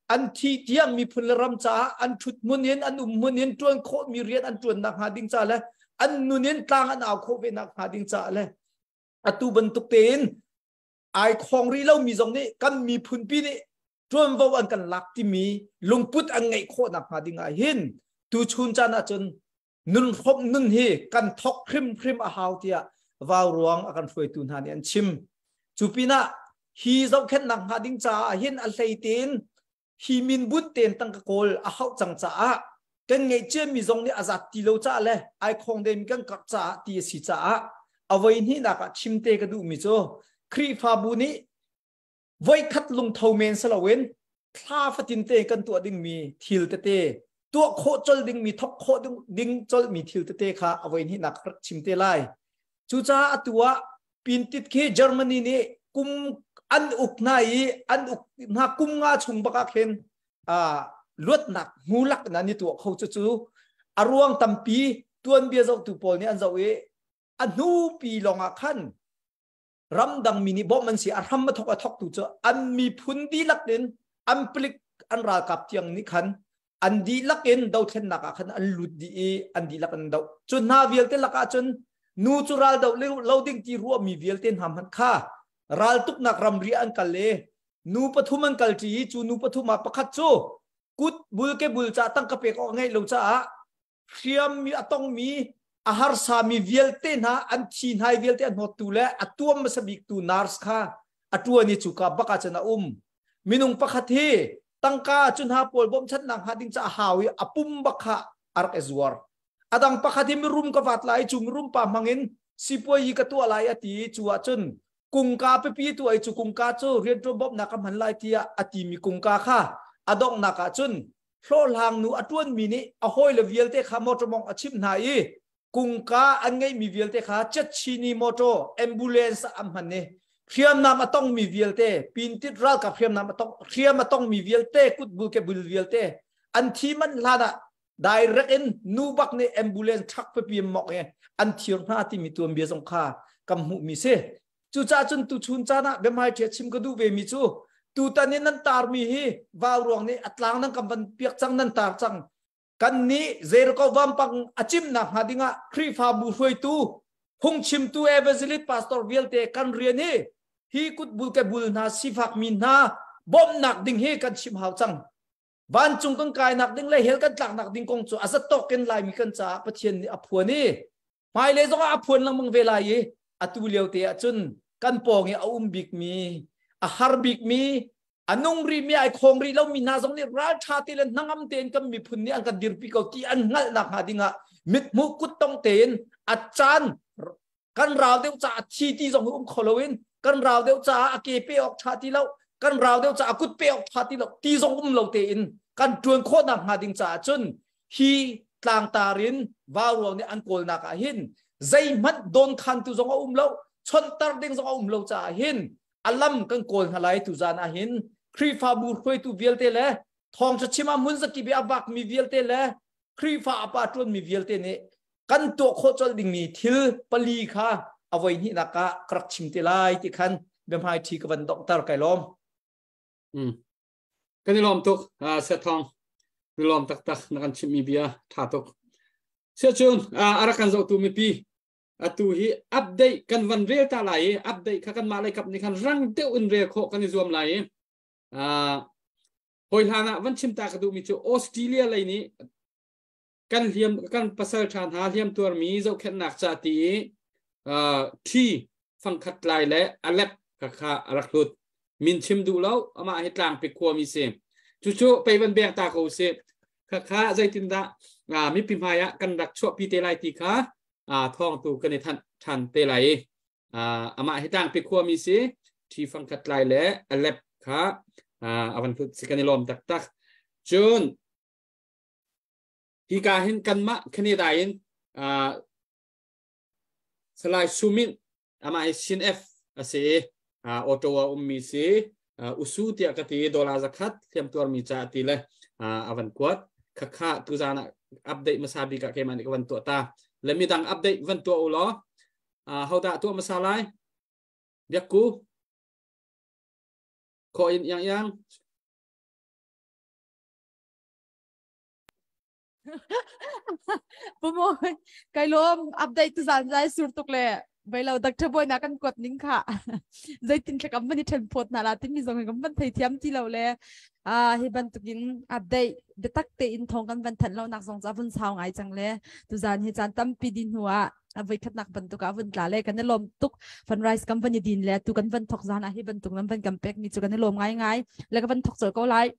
อันที่เที่ยงมีพุนรำจ้าอันชุดมุนเนียนอันมุนเนียนจวนโคมีเรียนอันจวนนักหาดิ้งจ้าเลยอันนุนเนียนกลางอันเอาโคเวนักหาดิ้งจ้าเลยอตูบรรทุกเต็นไอของรีเล่ามีตรงนี้กันมีพุนปีนี้จวนว่าวันกันหลักที่มีลงพุทธอันไงโคนักหาดิ้งเห็นตูชุนจานะจนนุนคบนุนเฮกันทอกคริมอาหาวเตียวาวรวงอาการช่วยตุนหานี่อันชิมจูปีน่ะฮีเจ้าแค่นักหาดิ้งจ้าเห็นอะไรเต็นฮีมินบุตเต็นตั้งกอลอาหาวจังจ้ากันไงเจ้ามีตรงนี้อาจัดตีโลจ้าเลยไอของเดิมกันกัดจ้าตีสิจ้าเอาไว้นี่นักชิมเตกดูมิโซครีฟาบุนี้ไว้คัดลงเทาเมนสลาเวนคลาฟตินเตกันตัวดิ่งมีทิลเตตัวโคจลดิ่งมีท็อปโคดิ่งจลมีทิลเตค่ะเอาไว้นี่นักชิมเตไลจูจ้าตัวปินติดเคเยอรมนีนี่กุมอันอุกนายอันอุกนากุมงาชุมบักเห็นลวดหนักงูลักนั่นนี่ตัวเขาจู่อารวงตัมปีตัวเบียร์จากตุปอลนี่อันจะเวอันนูปีลองขันรำดังมินิบอกมันเสียรำมาทอกตุจ้าอันมีพุนดีลักเด่นอันปลิกอันรากับเทียงนี่ขันอันดีลักเด่นดาวเทนนักขันอันลุดดีอันดีลักอันดาวจนนาเวลเตลักจนนูจูรัลดาวเลวดิ้งที่รัวมีเวลเตนหำหันข้ารัลตุกนักรำเรียนกันเลยนูปฐุมันกัลจีจูนูปฐุมาประคัตโจกุดบุลเกบุลจ้าตั้งกระเปกออกไงเราจ้าเขียมมีอตองมีอาหารสามีเวลเตนะอันชีนไฮเวลเตนหดตูและอตัวมันสบิกตูนารสค่ะอตัวนี้จุกบักอาจนะมินุงประคัตเฮตั้งกาจุนหาปอลบอมชัดนังหาดิ้งจ้าหาวิอปุ่มบักขะอาร์เอซวาร์อดังประคัตเฮมีรุมกวัดไหลจุมรุมป่ามังอินสิปวยกตัวไหลอติจัวจุนกุงกาเปปีตัวไอจุกุงกาโจเรียนจบบนักมันไหลเตียอติมีกุงกาค่ะอดองนักจุนโผล่หางนูอตวนมินิอโหยเลเวลเตคามอตมองอชิมนายกุงกาอันไงมีเวลเตขาจัดชินีมอโตแอมบูเลนส์อัมพันเนเทียมนามาต้องมีเวลเตปินติดรัลกับเทียมนามาต้องเทียมมาต้องมีเวลเตกุดบุลเกบุลเวลเตอันที่มันลาดะได้รักเอ็นนูบักเนแอมบูเลนส์ทักไปเปียมหมอกเองอันที่หน้าที่มีตัวเบียสงคากำหูมีเสจูจ้าจนตุชุนจ้านะเบมไฮเทียชิมก็ดูเวมิจูตูตานี่นันตาร์มีฮีวาวรวงนี่อัตลางนั่งกำบันเปียกจังนันตาร์จังกันนี้เจรก็วัมปังอจิมนักหาดิงะครีฟาบูช่วยตูหงชิมตูเอเวซิลิตพาสตอร์เวลเตกันเรียนนี่ฮีกุดบุลเกบุลนาสิฟักมินนาบอมนักดิงฮีกันชิมหาวจังบ้านจุงกังกายนักดิงเลยเฮลกันหลักนักดิงกงจูอาศัตตกันลายมีกันจ้าปะเทียนอภวนี่ไม่เลยต้องอภวนลังมังเวลาเยอตุเลียวเตะจุนกันปองเอาบิกมีอาหารบิกมีอันนงรีมีไอของรีเรามีนาสงนี่ราชาติเลนนังอัมเตนกันมีพุนนี่อันกันดิรพิกเอาที่อันงัลนักหาดิงะมิดมุกุตต้องเตนอาจารย์กันราวเดียวจ่าชีตีสองหุ่มขลวินกันราวเดียวจ่าอาเกเปออกชาติเรากันราวเดียวจ่ากุดเปออกชาติเราตีสองหุ่มเราเตนกันจวนโคนักหาดิงจ่าจนฮีกลางตารินวาวเราเนี่ยอันโกลนักหินใจมัดโดนคันตุสองหุ่มเราชนตาดิงสองหุ่มเราจ่าหินอัลลัมกันโกลหลายตุจานาหินครีฟาบูช่วยตูเวลเตเลทองจะชิมามุนสกิบิอาบักมีเวลเตเลครีฟาอาปาตรวนมีเวลเตเนกันตัวโคจรดิ่งมีทิลปลีค่ะเอาไว้นี่นักกระชิมเตลายที่คันเบมไฮทีกับวันดอกตาร์ไก่ล้อมกันนี่ล้อมตุกเสียทองนี่ล้อมตักนักชิมมีเบียถาตุกเสียจุนอารักันจะตูมีปีtu hi update kan van real ta lai update kha kan ma lai kap ni kan rang te un re kho kan zoom lai hoi lana van chim ta ka du mi chu Australia lai ni kan liam kan pasal chan ha liam tur mi zo khen nak cha ti thi phang khat lai le alep ka kha araklut min chim du lo ama hi tlang pe kwa mi se chu chu pe van beng ta ko se kha zai tin da mi pim ha ya kan rak chwa pi te lai ti khaท่องตูกันในทันเตไลอามาให้ตั้งไปขั้วมีสิที่ฟังคัดไลและอเล็บค่ะอาวันพุธสิกันในลมตักจนที่การเห็นกันมะคณีได้ยินสไลด์ซูมินอามาให้ชินเอฟเสียออโตวมีสิอุสุที่กติดอลลาร์สักขัดเทียมตัวมีจ่าตีเลยอาวันกวดข้าตุจานะอัปเดตมาซาบิกะเกมันอีกวันตัวตาและมีดังอัปเดตวันตัวอุลเขาด่าตัวมาซาไลเรียกกูขออย่างปุ่มไกลล้มอัปเดตตุสันใจสุดตุกเลยไปเราดักเทบอยนักกันกดนิ่งค่ะใจตินแค่กับมันนี่เทนพอดนาลาที่มีส่งให้กับมันไทยเทียมที่เราเลยให้บันตุกินอัปเดตเบตักเตอินทองกันบันทันเรานักส่งจากวันเช้าไงจังเลยตุสันให้จานตั้มปีดินหัวไปขัดนักบันตุกวันลาเลยกันในลมตุกฟันไรส์กันวันยดินเลยตุกันวันทอกจานให้บันตุกนั้นวันกัมเป็กมีจุกันในลมง่ายๆแล้วก็วันทอกเจอก็ไล่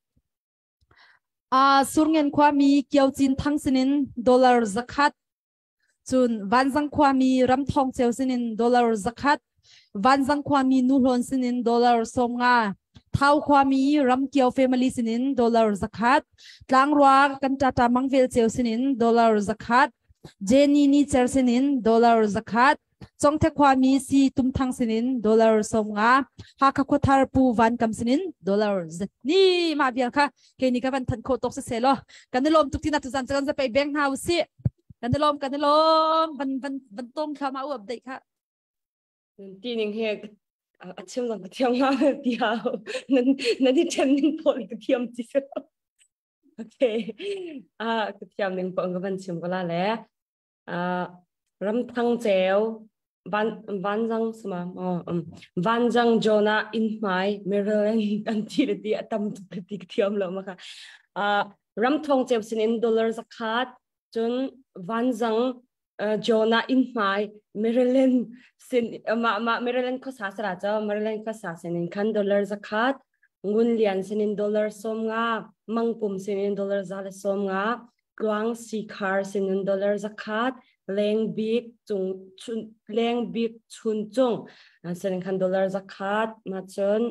สุรเงินความมีเกี่ยวจีนทั้งสินดอลลาร์สักคัดจุนวันจังความมีรำทองเซลสินดอลลาร์สักคัดวันจังความมีนูฮอนสินดอลลาร์สมงาเท่าความมีรำเกี่ยวเฟมิลีสินดอลลาร์สักคัดกลางรัวกันจัตามังเวลเซลสินดอลลาร์สักคัดเจนี่นี่เซลสินดอลลาร์สักคัดจงเทความมีซีตุมทั้งสินดอลลาร์สมงาหากขวดทาร์ปูวันกำสินดอลลาร์นี่มาเบียร์ค่ะแค่นี้ก็เป็นทันโคตกเสียแล้วกันในลมทุกที่นัดทุกสันจะไปแบงค์เฮาส์กันในลมบันต้มข้าวมาอวบเด็กค่ะทีนึงเฮกเชื่อมกับเทียมงาเดียวนั่นที่เชื่อมนึงพอกับเทียมจีโอเคกับเทียมนึงพอกับบันเชื่อมก็แล้วแหละรำทั้งเจ้าวันจังสมาวันจังโจนาอินไมเมเรนอันที่เดียตั้มตุกติกเทียมแล้วมั้งค่ะรำทองเจ้าสินดอลลาร์สักขาดจนวันจังโจนาอินไมเมเรนสินมาเมเรนก็สาสระเจ้าเมเรนก็สาสินคันดอลลาร์สักขาดเงินเหรียญสินดอลลาร์สมงามังปุ่มสินดอลลาร์ซาเลสมงากวางสีคาร์สินดอลลาร์สักขาดแรงบิ๊กจุงแรงบิ๊กชุนจงเส้นคันดอลลาร์สักขาดมาจน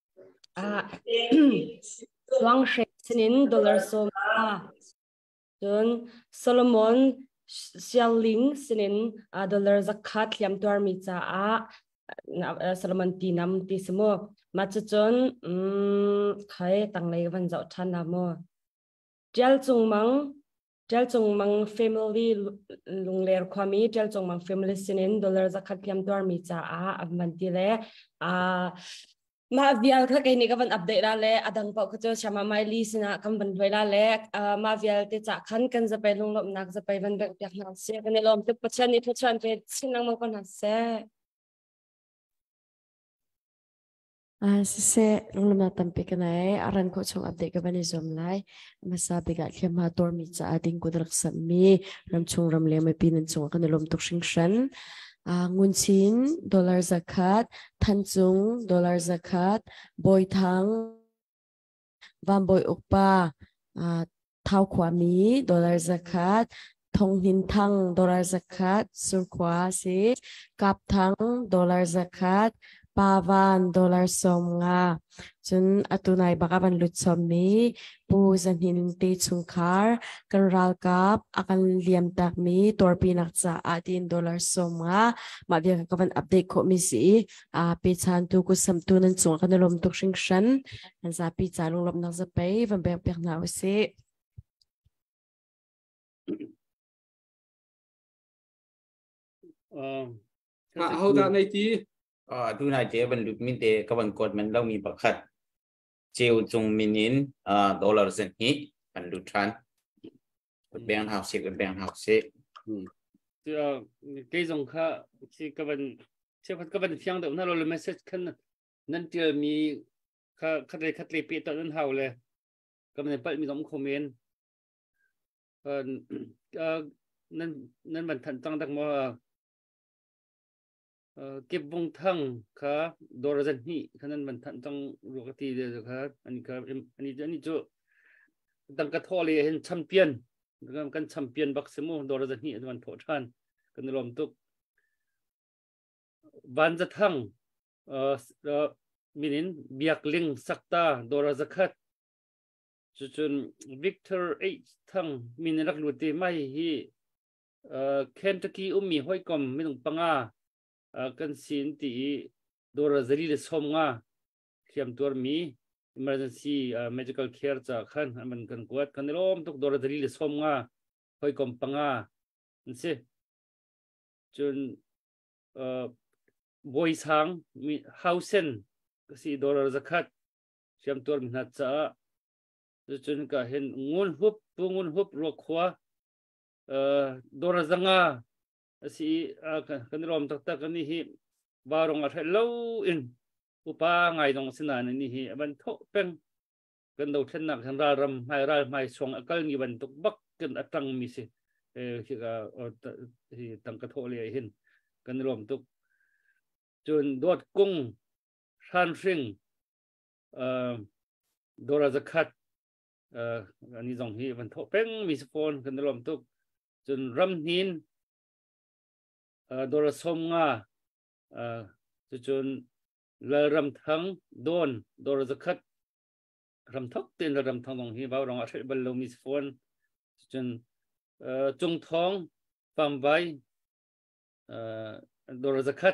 วางเชนินดอลลาร์สมจนโซโลมอนเชลลิงสินินดอลลาร์สักขาดยามตัวมีจ้าโซโลมอนตีน้ำตีสมอมาจนใครตั้งในวันเจ้าท่านน้ำเจลจงมัง family ลุงเลร์ความมีเจลจงมัง family สินินดอลลาร์สักขัดยามตัวมีจ้ามันดีเลยมาเวียลถ้าใครนี่ก็เป็นอัปเดตแล้วแหละดังเปล่าก็จะชามาไม่ลีสินะกันเป็นด้วยแล้วแหละมาเวียลที่จะขันกันจะไปลงลมนักจะไปวันแบบอยากนักเสียกันในลมทุกประชันนี่ทุกชันเป็นสิ่งนั้นมันก็นักเสีย sise lunglam na tampi kanai aran ko chong update ka bani zom lai masabi ga khema tor mi cha ading kudrak sammi ram chung ram le mai pinan chung kan lom tuk sing shan ngun chin dollar zakat than chung dollar zakat boy thang vam boy ukpa thau khwami dollar zakat thong hin thang dollar zakat sur khwa si kap thang dollar zakat pavan dollar som nga chun atunai bakaban lut som mi pu zan hin ti chung khar kan ral kap akan liam tak mi torpi nak cha adin dollar som nga ma bia ka ban update ko mi si pe chan tu ku sam tu nan chung kan lom tuk sing shan an za pi cha lom nak za pe van be pek na se how that nei ti tu na che ban lut min te ka ban kot man lau mi pakhat cheu chung minin dollar sen hi an lut than bang house se bang house se cái dòng kha chỉ các bạn phiang được nó là message khăn nên chưa mi khát lấy bị tận nên hàoเลยcác bạn phải mi giống comment nên bản thân tăng đặc màเก็บวงทั้งค่ะดอลลาร์จันนี่ขนาดมันทันต้องรู้กันทีเดียวค่ะอันนี้ครับอันนี้จะตั้งกระทอเลยเห็นแชมเปี้ยนกันแชมเปี้ยนบักสมูดอลลาร์จันนี่มันโผล่ทันกันรวมทุกวันจะทั้งมินินเบียกลิงสักตาดอลลาร์จักรจนวิกเตอร์ทั้งมินินรักลุตีไม่ฮีเคนตักกี้มีห้อยกลมไม่ต้องปังกันสินที่ดอลลาร์จะรีเลสอมงาเขียมตัวมี emergency medical care จากขันมันกันกวดกันในลมทุกดอลลาร์จะรีเลสอมงาห้อยกลมปังนั่นสิจนบอยสังมี housing ก็สิดอลลาร์จะขัดเขียมตัวมีนัดจ้าจนก็เห็นงุนหุบรัวขวา dora zanga si kan rom tak tak ni hi barong a hello in upa ngai dong sina ni hi ban tho peng kan do then nak than ram mai song akal ni ban tuk bak kan atang mi se hi ga hi tang ka tho le hin kan rom tuk chun dot kung san sing dora zakat ani dong hi ban tho peng mi phone kan rom tuk chun ram hin dora som nga chun la ram thang don dora zakat ram thok ten la ram thang dong hi ba rong a thel bal lo mi phone chun chung thong pam bai dora zakat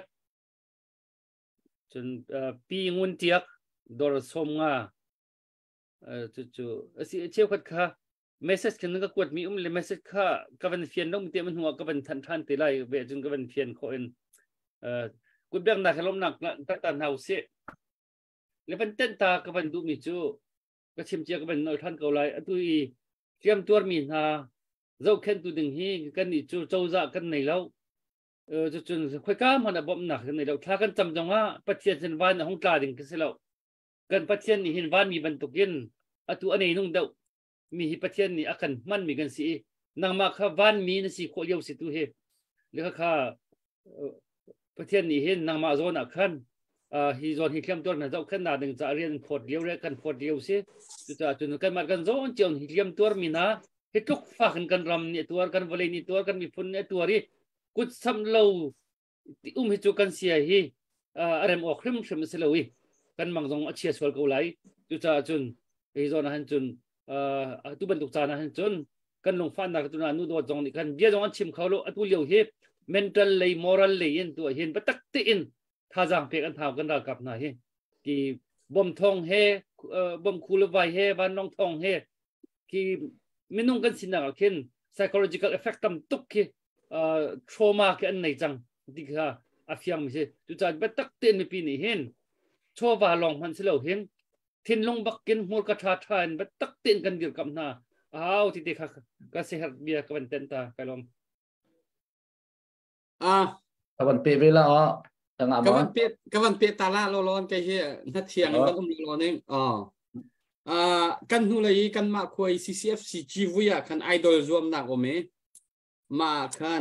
chun pi ngun tiak dora som nga chu asi cheu khat kha message kan ka kwat mi le message kha kavan fian dong te man huwa kavan than te lai ve chun kavan fian kho in ku bek na khalom nak ta tan hau se le ban ten ta kavan du mi chu ka chim chia kavan noi than ko lai atui tiam tur mi na zau khen tu ding hi kan ni chu chau za kan nei lo chun khoi ka man bom nak kan nei lo tha kan cham jong ha pathian chen van hong tla ding ke se lo kan pathian ni hin van mi ban tukin atu anei nung dau mi hi pathian ni akan man mi gan si nang ma kha van mi na si kho yau si tu he le kha pathian ni hin nang ma zon akhan hi zon hi khem tor na zau khan na ding cha rian phot liu re kan phot liu si tu cha chun kan mar kan zon chon hi khem tor mi na he tuk fa kan ram ni tuar kan volei ni tuar kan mi phun ne tuari kut sam lo ti hi chu kan sia hi arem ok khrim khrim se lo wi kan mang zong achia sol ko lai tu cha chun hi zon han chun tu ban tuk cha na han chun kan long fan na tu na nu do jong ni kan bia jong chim khalo atu liu he mental lei moral lei in tu hin batak te in tha jang pe kan thau kan ra kap na he ki bom thong he bom khul vai he ban nong thong he ki minung kan sin na khin psychological effect tam tuk ki trauma ke an nei chang ti kha afiang mi se tu cha batak te ni pi ni hin cho wa long han selo hin thin long bak kin mur ka tha than batak ten kan dir kam na au ti te kha ka se har bia ka ban ten ta kalom kawan pe vela tanga mon kawan pe tala lo lon ke hi na thiang ban lo ning kan hu lai kan ma khoi CCFC jivuya kan idol zom na o me ma kan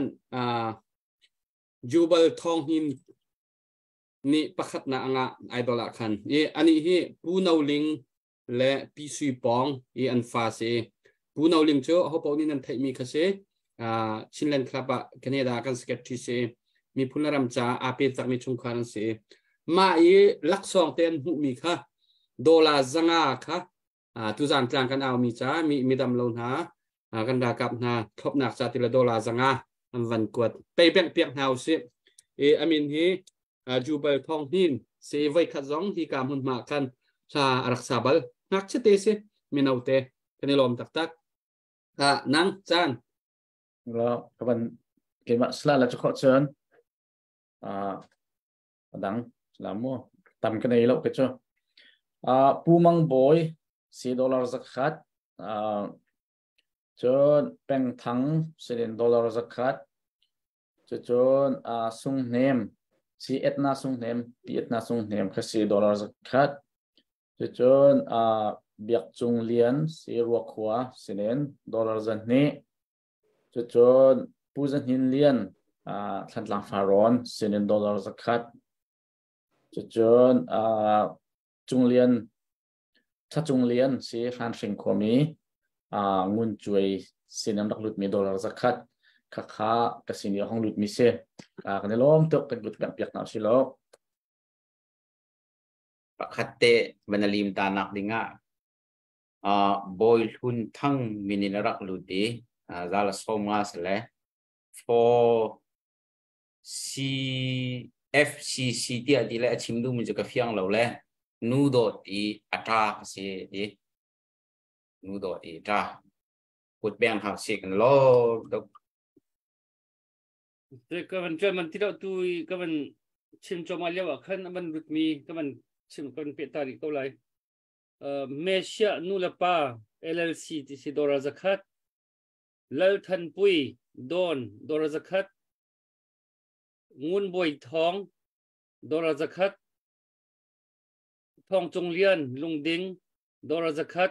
jubal thong hin ni pakhat na anga idol a khan ani hi pu nauling le pi sui pong an fa se pu nauling cho ho pau ni nan thai mi kha se Chinland Club Canada kan secretary se mi phularam cha ape tak mi chung khan se ma lak song ten hu mi kha dola zanga kha tu zan tlang kan aw mi cha mi dam lo na kan da kap na thop nak cha tila dola zanga am van kwat pe bek piak hau se amin hi jubal thong hin se vai kha zong hi kam hun ma kan cha raksa bal nak che te se minaute kanilom tak tak nang chan lo kawan ke ma sla la chokho chen dang lamo tam kan ei lo ke cho pumang boy $10 zakat chon peng thang $7 zakat chon sung nem si etna sung nem pi etna sung nem ka $10 zakat chon biak chung lian si ruwa khwa $10 zan ni chon puzan hin lian thantlang faron $7 zakat chon chung lian chung lian si ran sing khomi ngun chui sinam dak lut mi $1 zakat kha kasini hong lut mi se kan lom tok kan lut piak na si lo pakhatte banalim tanak dinga boil hun thang mininarak luti zala somnga sele for CFCC dia dile chimdu mu ka fiang lo le nu do ti ata se di nu do ti ta put bang ha se kan lo dok te ka ban chen man ti do tu ka ban chim choma lewa khan ban rut mi ka ban chim kan pe tari ko lai Mesia nu la pa LLC ti si $1 zakat lal than pui Dora zakat ngun boi thong Dora zakat thong chung lian lung ding Dora zakat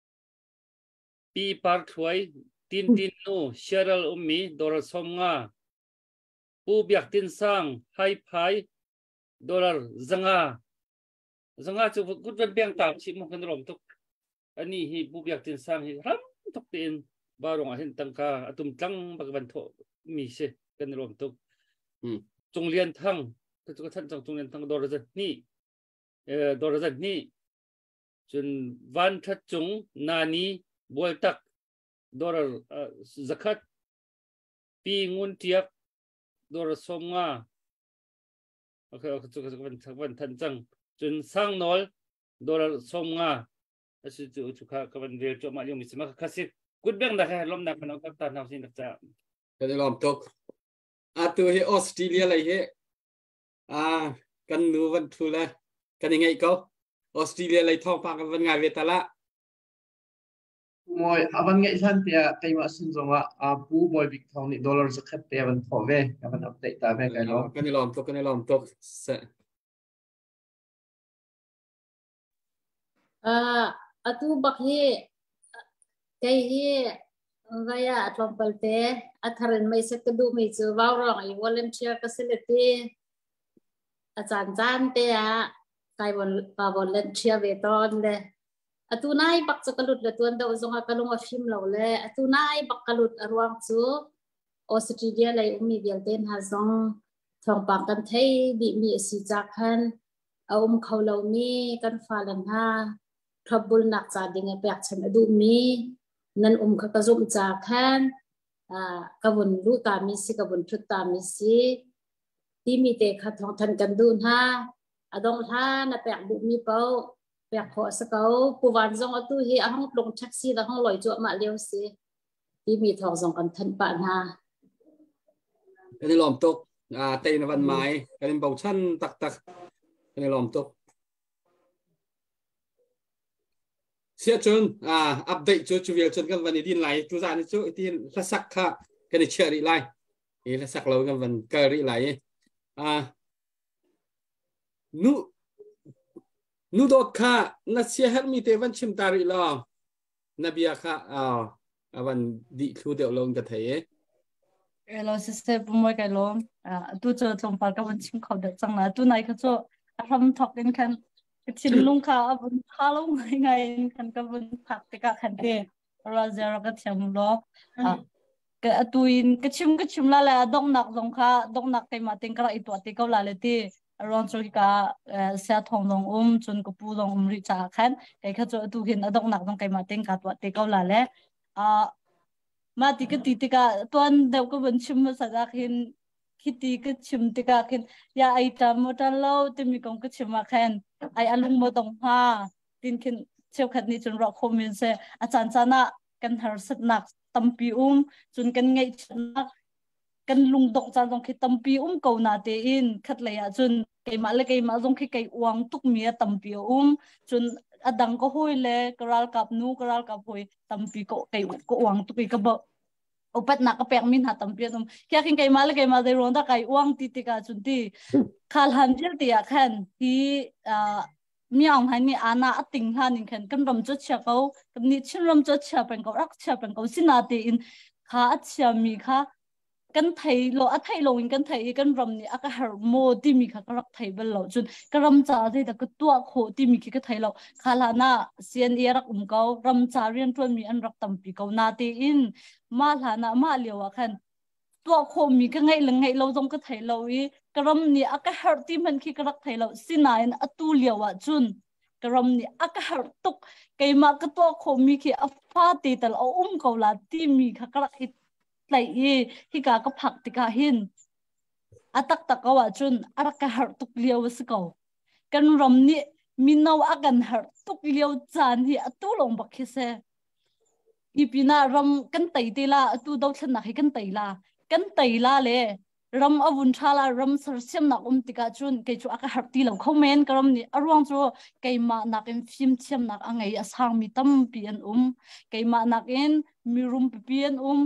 pi par thuai tin nu Cheryl ummi Dora somnga pu biak tin sang hai phai Dora zanga chu gut ven beng tam chi mo kan rom tok ani hi pu biak tin sang hi ram tok tin barong a hin tangka atum tlang bagban tho mi se kan rom tok chung lian thang chu than chung lian thang Dora zat ni chun van that chung nani bol tak Dora zakat pi ngun tiak Dora somnga okay chu van than chang chun sang nol Dora somnga asi chu kha kaban vel chu ma yong mi sima khasi gut beng da ha lom na kan ka tan hausin da cha kan lom tok tu he Australia lai he kan nu van thu la kan ngai ko Australia lai thong pa kan van ngai ve ta la moi avan ngai san tia kai ma sin zonga pu boy big thong ni dollar zakat te van tho ve kan update ta ve kai lo kan lom tok se atu bakhi kai hi gaya atlom palte atharin mai sekdu mai chu wawrong ai volunteer facility achan te kai volunteer ve ton le atu nai bak chakalut le tuan do zonga kalunga film lo le atu nai bak kalut arwang chu Australia lai ummi bialten ha zong thong pang kan thei bi mi si cha khan khawlo mi kan falan ha trouble nak cha ding pek chan adu mi nan kha ka zum cha khan ka bun lu ta mi si ka bun thut ta mi si ti mi te kha thong than kan du ha adong ha na pek bu mi pau pek kho sa kau pu wan zong atu hi ahang plong taxi da hang loi chu ma leo si ti mi thong zong kan than pa ha kan lom tok tay na van mai kan bau chan tak kan lom tok sia chun update chu vial chun kan van din lai tu za ni chu tin la sak kha kan che ri lai ni la sak lo kan van ka ri lai nu dot kha na sia her mi te van chim tari la na bia kha avan di thu de long ka thai lo se moi kai lo tu cho chong pa ka van chim khau da chang la tu nai kha cho ram thok in khan chim lung kha abun khalo ngai khan ka bun phak te ka khan te ra zero ka thiam lo ka atuin ka chim la dong nak kai ma ting kra itwa te ka la le ti around so ka sa thong long chun ko pu long ri cha khan kai kha cho tu hin adong nak dong kai ma ting ka twa te ka la le ma ti ka tuan deu ka bun chim sa da khin khiti ka chim te ka khin ya ai ta mo ta lo te mi kong ka chim ma khan ai alung mo dong ha tin khin cheu khat ni chun ro khomin se achan chana kan har sat nak tampi chun kan ngai chana kan lung dok chan dong khi tampi ko na te in khat le ya chun kai ma dong khi kai uang tuk mi tampi chun adang ko hoi le karal kap hoi tampi ko kai ko uang tuk ka ba opat na ka pek min ha tampi kya kin kai ma de ronda kai uang ti ka chun ti khal han jel ti ya khan hi miang han ni ana ating han in khan kan ram cho cha ko kan ni chin ram cho cha pen ko rak cha pen ko sina te in kha achya mi kha kan thai lo a thai lo in kan thai kan ram ni aka har mo ti mi kha rak thai bal lo chun karam cha de da ka tua kho ti mi ki ka thai lo khala na sian rak ko ram cha rian ton mi an rak tampi ko na te in ma la na ma lewa khan tua kho mi ka ngai lo jong ka thai lo i karam ni aka har ti man ki ka rak thai lo sinain atu lewa chun karam ni aka har tuk kai ma ka tua kho mi ki afa ti tal ko la ti mi kha ka rak lai hi ka phak ti ka hin atak takawa chun araka har tuk liaw sikau kan rom ni minaw akan har tuk liaw chan hi atulong bakhi se ipina ram kan tai la atu dau thna hi kan tai la le ram avun thala ram sar sem na tika chun ke chu aka har ti lo khomen karam ni arwang chu keima nakin film chem nak angai asang mi tam pian kai ma nakin mirum pian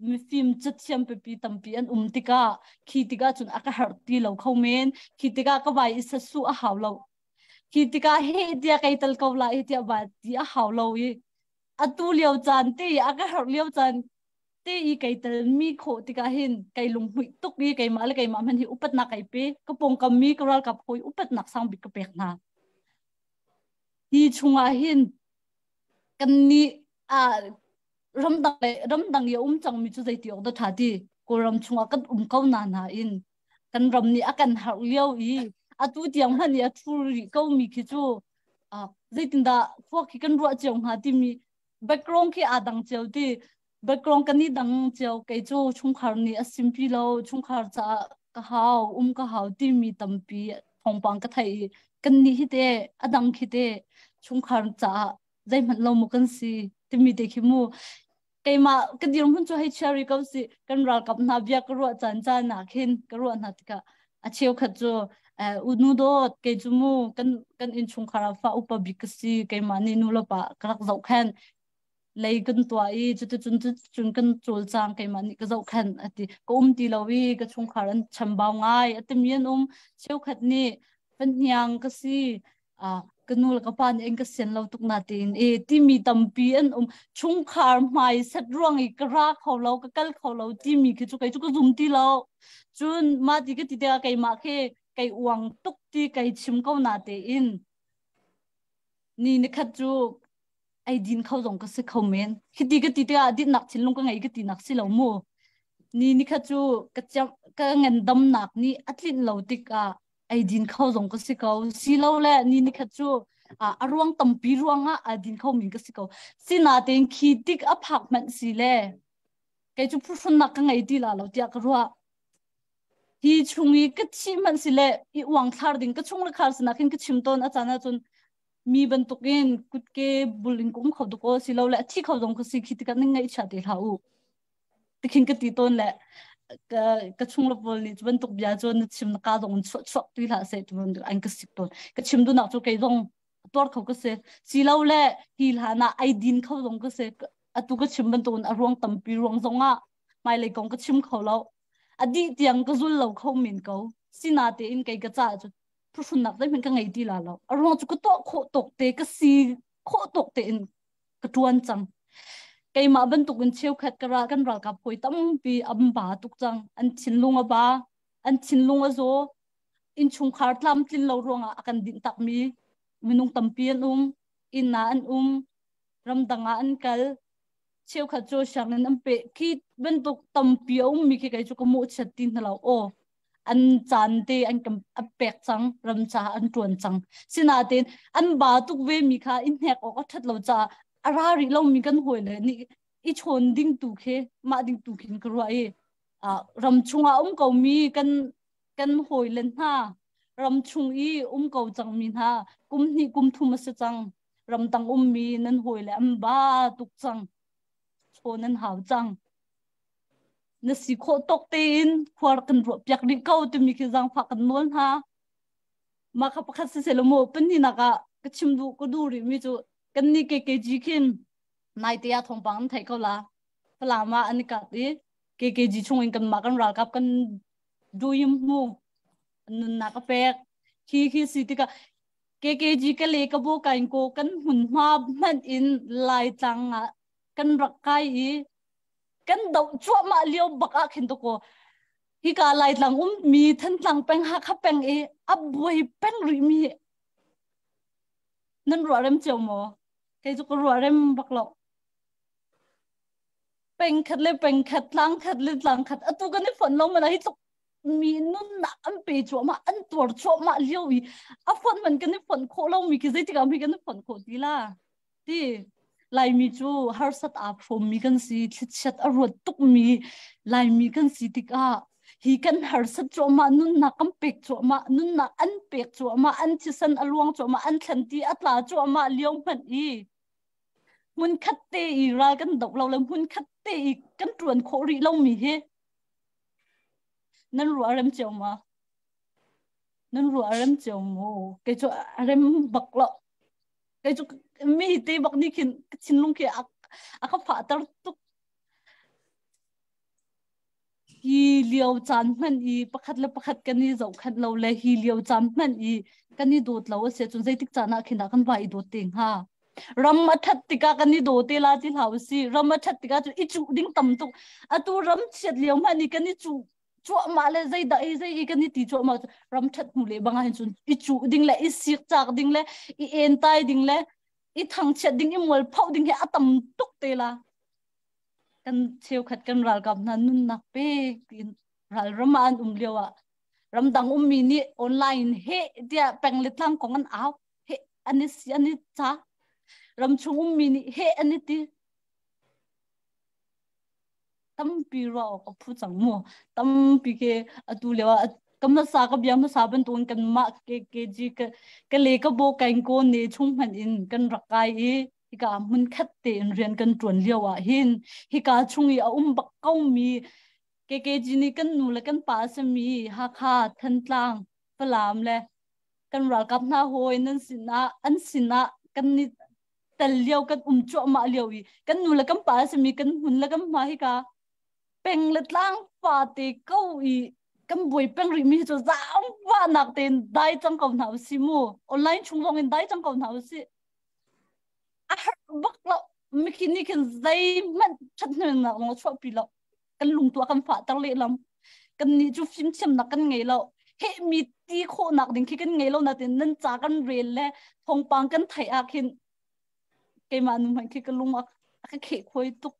มีฟิล์มจัดเชื่อมไปปีตั้มปีอันติกาขีติกาจนอากาศตีเราเข้าเมนขีติกาก็ไปอิสสุอาหาวเราขีติกาเฮียเดียไกตัลกาวลาเฮียบาดีอาหาวเราอีอตูเลียวจันตีอากาศเลียวจันตีอีไกตัลมีโคติกาหินไกลุงหุยตุกอีไกมาเลยไกมามันที่อุปนักไกเป้ก็ปงกมีกรัลกับหุยอุปนักสังบิกเปกนาที่ชุงอาหินกันนี้รำดังเยอะจังมีจุดใจที่ออกตัวทัดดีกูรำชงกันเขานานหาอินกันรำนี้อากันหาเลี้ยวอีตัวที่ยังมันเนี่ยทุริเขามีคิดจูใจตินดาพวกที่กันรัวเจ้าหาที่มีแบ็กกราวด์ที่ดังเจ้าที่แบ็กกราวด์กันนี่ดังเจ้าไกจูชงขารนี่สิมพีเราชงขารจะก็หาวก็หาวที่มีตั้มปีทองปังก็ไทยกันนี่ฮิตเอดังฮิตเอชงขารจะใจมันเรามุกันสิที่มีเด็กขี้มูไกมาก็ดีรุ่งจะให้เชอรี่เขาสิกันรักกับนาเบียกรัวจันจานักเห็นกรัวนัดก็เชี่ยวขัดจูอุนูโดดไกจูมูกันอินชงคาราฟ้าอุปบิกสิไกมานี่นูลปะกรักเจ้าแค้นเลยกันตัวอีจุดกันจูลจางไกมานี่ก็เจ้าแค้นที่ก็ตีลาวีก็ชงคารันชัมบาวง่ายที่มีนเชี่ยวขัดนี่เป็นยังก็สิกันนูลกับปานเองก็เสียนเราตุกนาตีนที่มีตั้มปีอันชงคาร์ไม่เสร็จร่วงอีกรักเขาเราก็กัลเขาเราที่มีคือจุกไกจุกจุ่มที่เราจุนมาที่ก็ติดเดียไกมาแค่ไกวางตุกที่ไกชิมเขานาตีนนี่นึกขัดจูไอดินเขาส่งก็สิเขาเมนคิดดีก็ติดเดียดินหนักชิ้นลงก็ไงก็ติดหนักสิเราโม่นี่นึกขัดจูก็จะก็เงินดำหนักนี่อัดลิ้นเราติกไอดินเขาส่งก็สิเขาสิเราแหละนี่นึกขัดจูร่วงตั้มปีร่วงดินเขามีก็สิเขาสินาเต็งคิดดิกพักมันสิเล่ไกจูพูดนักก็ไงดีละเราเดียกรัวที่ช่วงนี้ก็ชิมมันสิเล่อีหวังทาร์ดิงก็ช่วงละครสนักขึ้นก็ชิมต้นอาจารย์จนมีบรรทุกเงินกุดเก็บบุลิงกุ้มเขาตุกสิเราแหละที่เขาส่งก็สิคิดกันยังไงชาติเขาที่ขึ้นก็ตีต้นแหละก็ช่วงละบอลนี่บรรทุกยาจนชิมนักการส่งชดที่ละเสร็จมันอันก็สิบต้นก็ชิมดูนักจุกไอ้ส่งตัวเขาก็เสียสิเราแหละที่ละนะไอดินเขาส่งก็เสียตุก็ชิมบรรทุกรวงตั้มปีรวงส่งไม่เลยกงก็ชิมเขาเราอดีตยังก็รุ่นเราเขาเหม็นเขาสินาเตอินไกก็จ่าจุดผู้สนับได้เหมือนกันไงดีละเราอารมณ์จุก็โตโคตกเตก็สีโคตกเตอินกระทวนจังไกมาบรรทุกกันเชี่ยวขัดกระกันรักกับหอยตั้มปีอัมบาตุกจังอันชินลุงบ้าอันชินลุงโซอินชุงคาร์ทลำจินเรารวงอากันดินตักมีมินุงตั้มปีอันอินนาอันรำดังอันกัลเชี่ยวขัดโจช่างนั้นเปะคิดบรรทุกตั้มปีมีแค่ไกจุกโมชัดตินเราโออันจานเตอันกำเป็กจังรำจาอันตวนจังสินาเตนอันบาตุกเวมีค่ะอินแหกออกทัดเราจะอะไรเรามีกันหวยเลยนี่อีชนดิ้งตุกเฮมาดิ้งตุกินกระไรรำชุงก็มีกันหวยเล่นฮารำชุงก็จังมีฮะกุมนี่กุมทุมสจังรำตังมีนั่นหวยเลยอันบาตุกจังชนนั่นหาวจังนั่นสิโคตกเตีนควากันรบอยากดิเขาตัวมีคือจังพักกันนวลฮะมาขับขัดเสร็จแล้วโมเป็นนี่นักก็ชิมดูก็ดูริมิจูกันนี่เกจีขินนายเตียทองปังไทยเขาละพลามาอันนี้กัดดิเกจีช่วงกันมากันรักกับกันดูยิมมูนั่นนักเป็กขี้สิติกะเกจีก็เลยกับโบกันโกกันหุ่นมามันอินลายจังกันรักใครกันดาวจั่วมาเลี้ยวบักอักเห็นตัวก็ฮิกาลายหลังมีทันหลังเป็นหักเป็นอับวยเป็นริมีนั่นรัวเริ่มเจียวหมอแกจุกรัวเริ่มบักหลอกเป็นขัดเลยเป็นขัดหลังขัดเลยหลังขัดตัวกันนี่ฝนลงมาเลยจุกมีนุ่นหนักอันเปย์จั่วมาอันตัวจั่วมาเลี้ยวอีฝนมันกันนี่ฝนโคเรามีกี่สิ่งที่กันมีกันนี่ฝนโคดีล่ะที่ลายมีจูฮาร์สัตอาพรมมีกันสิทิชัดอรวดตุกมีลายมีกันสิติกฮีกันฮาร์สัตจัวมานุนนักอันเป็กจัวมานุนนักอันเป็กจัวมาอันทิสันอลวงจัวมาอันขันตีอัตลาจัวมาเลี้ยงมันมุนคัดเตอีรากันดอกเราเลยมุนคัดเตอีกันตรวนโคริเรามีเฮนั่นรัวเริ่มเจียวมานั่นรัวเริ่มเจียวโมแกจัวเริ่มบักละแกจัวมีตีบักนี่ขินชินลุงเกี่ยอักฝาตรตุกเลียวจานมันอีประคัดและประคัดกันนี่จะคัดเราเลยฮีเลียวจานมันอีกันนี่โดดเราเสียจนใจติกจานะขินกันไว้โดดเต็งฮะรำมาทัดติกากันนี่โดดเตลาที่เหาสิรำมาทัดติกาจุอิจูดิ้งต่ำตุกอะตูรำเฉียดเลียวมันนี่กันนี่จูจั่วมาเลยใจได้ใจอีกันนี่ตีจั่วมารำทัดหูเลยบางอันจุนอิจูดิ้งเลยอิสิกจากดิ้งเลยอีเอ็นไตดิ้งเลยอีทางเฉียดดิ้งอีมัวเผาดิ้งให้อะต่ำตุกเตลากันเชียวขัดกันรัลกับนั้นนุ่นนักเป้รัลรำมันเลียวอะรำดังมีนี่ออนไลน์เฮเดียแปลงเล็ดล่างของกันเอาเฮอันนี้จ้ารำชงมีนี่เฮอันนี้ตีตั้มปีรอกับผู้จังมัวตั้มปีเกอดูเลียวกำลังสากับยามสาเป็นตัวกันมาเกจีก็เลยก็โบกันโกนเนี่ยชงมันอินกันรักไก่ฮิกามันคัดเตนเรียนกันจวนเลียวอ่ะฮิกาชงอีบักเก้ามีเกจีนี่กันหนูและกันป้าสมีฮักฮาทันตลางฝรั่งเลยกันรักกับหน้าโหยนั่นสินะอันสินะกันนี่แต่เลียวกันจั่วมาเลียวอีกันหนูและกันป้าสมีกันหุ่นและกันมาฮิกาเป็นเล็ดล่างฟาเตเก้าอีกันบวยเป็นริมีจะจ้างว่านักเต้นได้จังกับหนาวสิมูออนไลน์ชงลงกันได้จังกับหนาวสิบักเราไม่คิดนี่กันใจมันชัดหนึ่งนะเราชอบปีเรากันลุงตัวกันฝาตั้งเล่ลำกันนี่จูฟิล์มเชื่อมนักกันไงเราเฮมีตีโคนักดิ่งคิดกันไงเรานะเต้นนั่นจ้ากันเรียนและทงปังกันไทยอาคินเกมันมันคิดกันลุงอ่ะก็เขยคุยตุก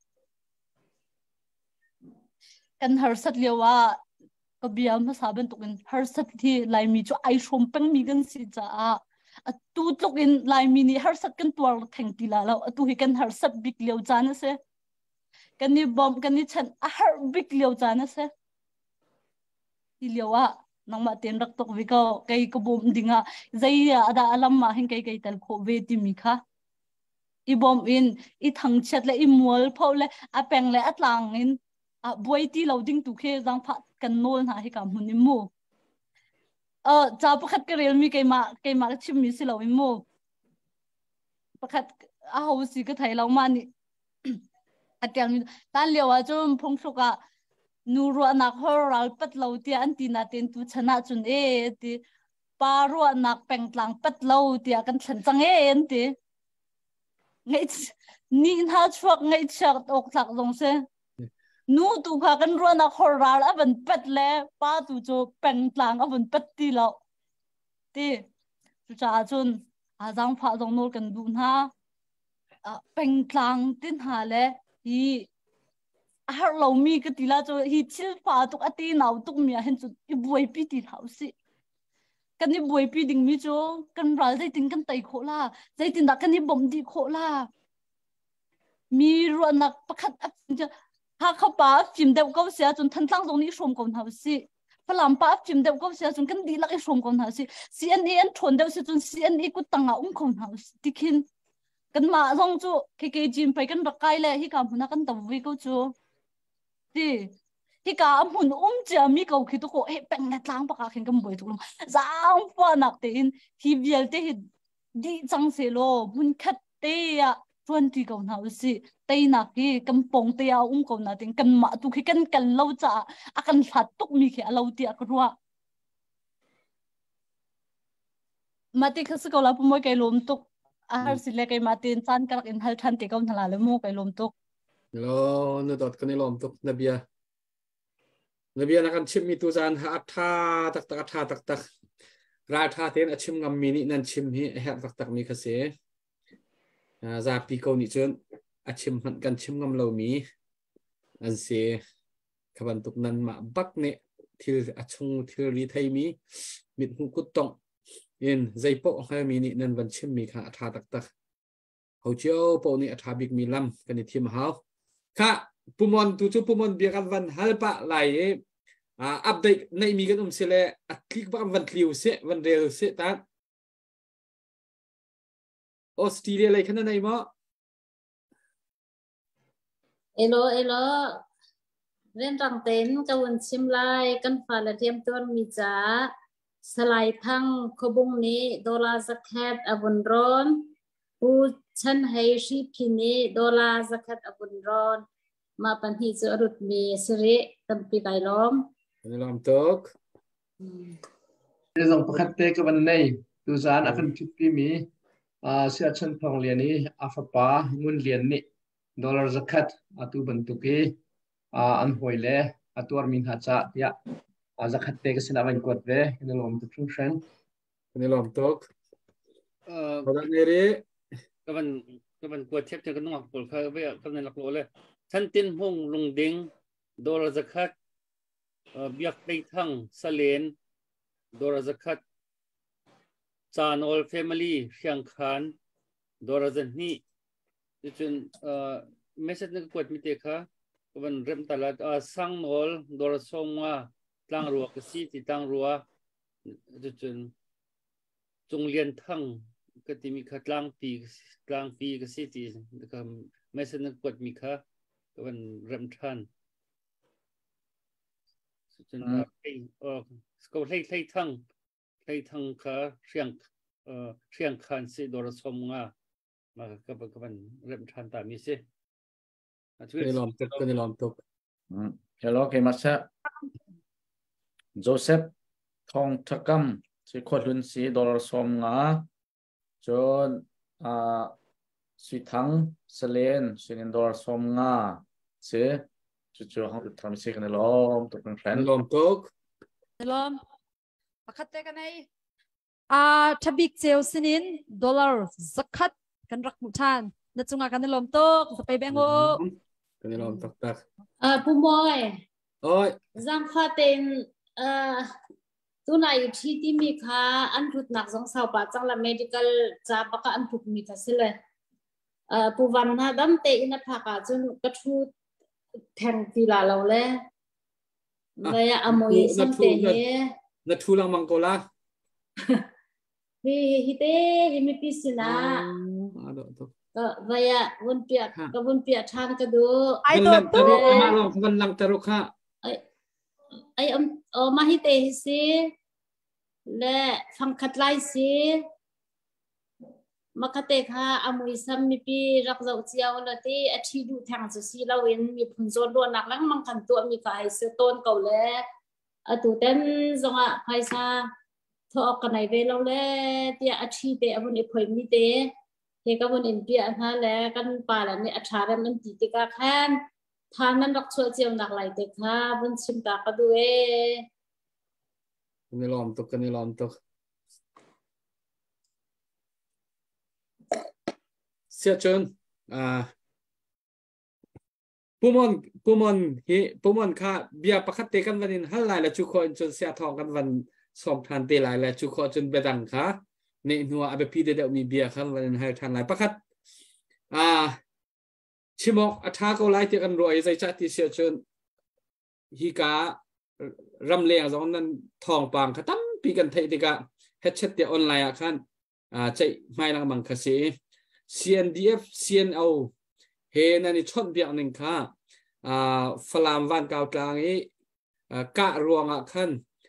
กันหาสัตว์เลี้ยวว่าก็เบียร์มาสาเป็นตุกันหาสัตว์ที่ลายมีจูไอชมเป็นมีกันสิจ้าตูตุกินลายมินิหาสัตกันตัวแทงตีลาแล้วตูให้กันหาสัตบิ๊กเลี้ยวจานนะเสกันนี่บอมกันนี่ฉันหาบิ๊กเลี้ยวจานนะเสที่เลี้ยวว่าน้องมาเตียนรักตกวิก็ไกกบอมดิ่งอ่ะใจอาดาอลัมมาเห็นไกตัลโคเวติมิค่ะอีบอมอินอีทั้งเช็ดและอีมัวเพาเลยอาแปงและอัดลังอินบวยที่เราดิ่งตุเคจังพัดกันโน่นหาให้กับหุ่นนิมูจ้าประคัดกระเรียนมีเกมาชิมมีสิเราอิมูประคัดอาหูสิก็ไทยเรามานี่อัดยังมีตานเลียวจนพงศุกะนูรัวนักฮอรัลปัดเราที่อันตีนาเต็นตุชนะจนที่ปารัวนักแปงกลางปัดเราที่กันฉันจังที่ไงนี่ถ้าช่วงไงเชิดอกหลักลงเสนูตูพากันรัวนักฮอรัลอันปัดแล้วป้าตูโจแปงกลางอันปัดที่เราที่จุจ้าจนอาจังพาตรงโน้กันดูนะเป็นกลางตินหาเลยฮีหาเรามีก็ตีละโจฮีชิลฟ้าตุกอตีนาวตุกเมียเห็นจุดอีบวยปีตีเท้าสิกันนี่บวยปีดิ่งมิโจกันรัลใจติงกันไตโคล่าใจติงดักกันนี่บ่มดีโคล่ามีรวนนักประคัดจะหาเข้าป่าฟิล์มเด็กก็เสียจนทันตั้งตรงนี้ชมก่อนเท้าสิฝรั่งป้าฟิล์มเด็กก็เสียจนกันดีลักไอชมก่อนเท้าสิ CNN ทนเดียวสิจน CNN กูตั้งอ่ะก่อนเท้าสิที่คินกันมาส่งจูเคจิมไปกันรักไกลเลยที่กำหุ่นกันตะวิก็จูที่กำหุ่นจะมีเขาคิดตัวเขาเป็นเล็ดล้างปากกันกันบ่อยทุกลมจ้างฟ้านักเต้นที่เบียร์เต้ดีจังเสียโลมันคัดเตี้ยชวนที่เขาหน้าสิเต้นักที่กันปงเตี้ยเขาหน้าเต้นกันมาตุกกันเล่าจ้าอากันสัตตุกมีแค่เล่าเตี้ยกันว่ามาที่เขาสกอลาปุ่มไว้ไกลลมตุกอาสิเลกไอมาตินซันกักอินฮัลทันติกอนทลาเลมูไปลมตุกโลนึกดอดกันนี่ลมตุกนเบียนักการชิมมีตัวจานหาท่าตักราท่าเต้นชิมงำมีนี่นั่นชิมฮีแฮปตักมีกระเสซาปีโกนี่จนชิมหันกันชิมงำเรามีอันเสขบันตุกนั้นมาบักเนี่ยที่ชงที่รีไทยมีมิดหุกุตตงอินใจโปะให้มีนี่นั่นวันชิมมีค่ะท่าตักเขาเจ้าโปะนี่ท่าบิ๊กมีลำกันในทีมเฮาค่ะปุ่มอนตุจูปุ่มอนเบียกันวันฮัลปะไหลอัปเดตในมีกันเสียเลยคลิกบ้างวันคลิวเสียวันเร็วเสียตัดออสเตรเลียอะไรขนาดไหนมั้งเอโลเล่นรังเต้นกับวันชิมไลกันฟ้าและเทียมต้นมีจ้าสลายทั้งขบุงนี้ดอลลาร์สักแคดอบุนร้อนผู้ฉันให้ชีพที่นี้ดอลลาร์สักแคดอบุนร้อนมาปันที่จะรุดมีสิริตั้มปีไก่ล้อมนี่ล้อมตุกเรื่องประคัตเตะกับวันนี้ดูจานอาการคิดปีมีเสียชันพองเรียนนี้อาฟป้ามุนเรียนนี้ดอลลาร์สักคัดตัวบรรทุกอันหอยเล่ตัวมินหัดจ่ายสักคัดเตะก็สินาวันกวดเว้ยนี่ล้อมตุกชุ่มเชนนี่ล้อมตุกพอได้เรื่อยก็มันกวดเทียบจะกันน้องปวดเขาไปก็ในหลักโลเลยฉันตินห้องลงดิ่งดอลลาร์สักคัดเบียกได้ทั้งสเลนดอลลาร์สักคัดจานอลแฟมิลี่เชียงคานดอลลาร์นี้จนไม่ใช่นึกกวดมิเตค่ะก็มันเริ่มตลาดสังอลดอลลาร์ส่งว่าตั้งรัวก็สิที่ตั้งรัวจนจงเรียนทั้งก็ที่มีค่ะกลางปีก็สิที่ก็ไม่ใช่นึกกวดมีค่ะก็มันเริ่มทันจนก็ให้ทั้งค่ะเชียงคานสิดอลลาร์ส่งว่ามาก็มันเริ่มทันตามนี้สินี่ล้อมตุกนี่ล้อมตุก Hello, Kemasa. Joseph Thong Thakam, si Khodun si dollar som nga. John Suithang Selen, Sinin dollar som nga. Si Chuchu Hong Tham si kan lom tuk nang friend. Lom tuk. Lom. Pakhat te kanai. Thabik cheu sinin dollar zakat kan rak mutan. Na chunga kan lom tuk sa paybengo. Kan lom tuk tak. Pumoy. Oi. Zam khaten tu na yu thi ti mi kha an thut nak jong sau pa chang la medical cha ba ka an thut mi kha sile pu van na dam te ina pha ka chun ka thu thang ti la lo le la ya amoi sam te he na thu lang mang ko la hi te hi mi pi sina va ya won pia than ka do ai to tu ma long kan lang taruk ha ai ma hi te si le phang khat lai si ma khate kha amui sam mi pi rak zau chiao la ti a thi du thang chu si lo in mi phun zon do nak lang mang kan tu mi kai se ton ko le a tu ten zonga phaisa tho ka nai ve lo le ti a thi te abun e phoi mi te he ka bun in pi a ha le kan pa la ni a tha ran man ti ti ka khan than nan rak chua chiao nak lai te kha bun sim ta ka du e ni lom tuk sia chun pumon kha bia pakhat te kan wanin hal lai la chu kho chun sia thong kan wan som than te lai la chu kho chun bedang kha ni nuwa abe pi de mi bia khan wanin hai than lai pakhat chimok atha ko lai te kan roi zai cha ti sia chun hi ka ram leng zong nan thong pang khatam pi kan thei te ka headset te online a khan chai mai lang mang kha se CNDF CNO he nani chon biak ning kha falam van kaw tlang e ka ruanga khan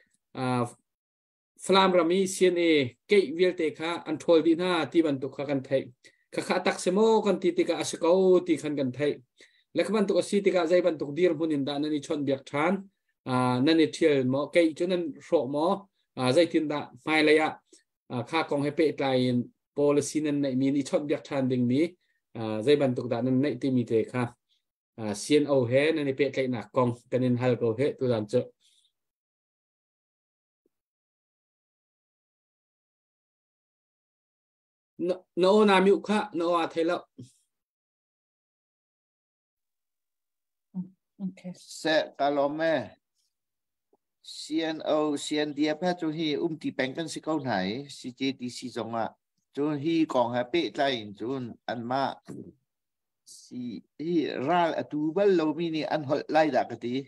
falam rami CNA ke wil te kha an thol din ha ti ban tu kha kan thei kha tak semo kan ti ti ka asko ti khan kan thei lekban tu si ti ka zai ban tu dir hunin da nani chon biak than nani thiel mo ke chunan ro mo zai tin da mai la ya kha kong he pe tlai policy nan nei mi ni chon biak than ding mi zai ban tuk da nan nei ti mi te kha CNO he nan ni pe tlai na kong kanin hal ko he tu dan cho no na mi kha no a thela okay se kalome CNO CNDF ha chu hi ti peng kan si kau nai CJTC zonga chu hi kong ha pe tlai chun an ma si hi ral atubal lo mi ni an hol lai da ka ti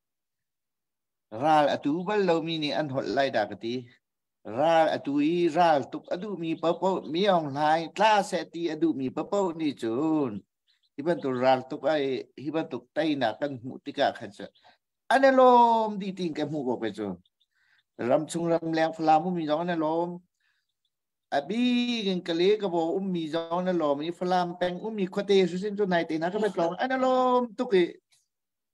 ral atubal lo mi ni an hol lai da ka ti ral atui ral tuk adu mi papo mi ong lai tla se ti adu mi papo ni chun hiban tu ral tuk ai hiban tuk tai na kan mu ti ka khan sa anelom di ting ke mu ko pe chun ram chung ram leng phla mu mi jong anelom abi gen kale ka bo mi jong na lo mi phlam peng mi khote su sin chu nai te na ka pe klong anelom tuk e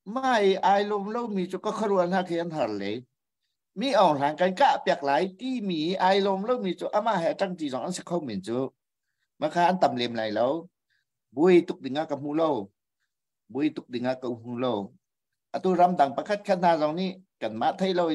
ไม่ไอลมเล่ามีจุก็ขรวนหาเขียนหันเลยมีอ่อนหางกันกะเปียกไหลที่มีไอลมเล่ามีจุอามาแห่จังจีสองอันสักเขาเหม็นจุมาค้านตำเลียมไหลแล้วบุยตุกดิ่งกับหูเล่าบุยตุกดิ่งกับหูเล่าอะตัวรำดังประคัดขนาดตรงนี้กันมาไทยเรา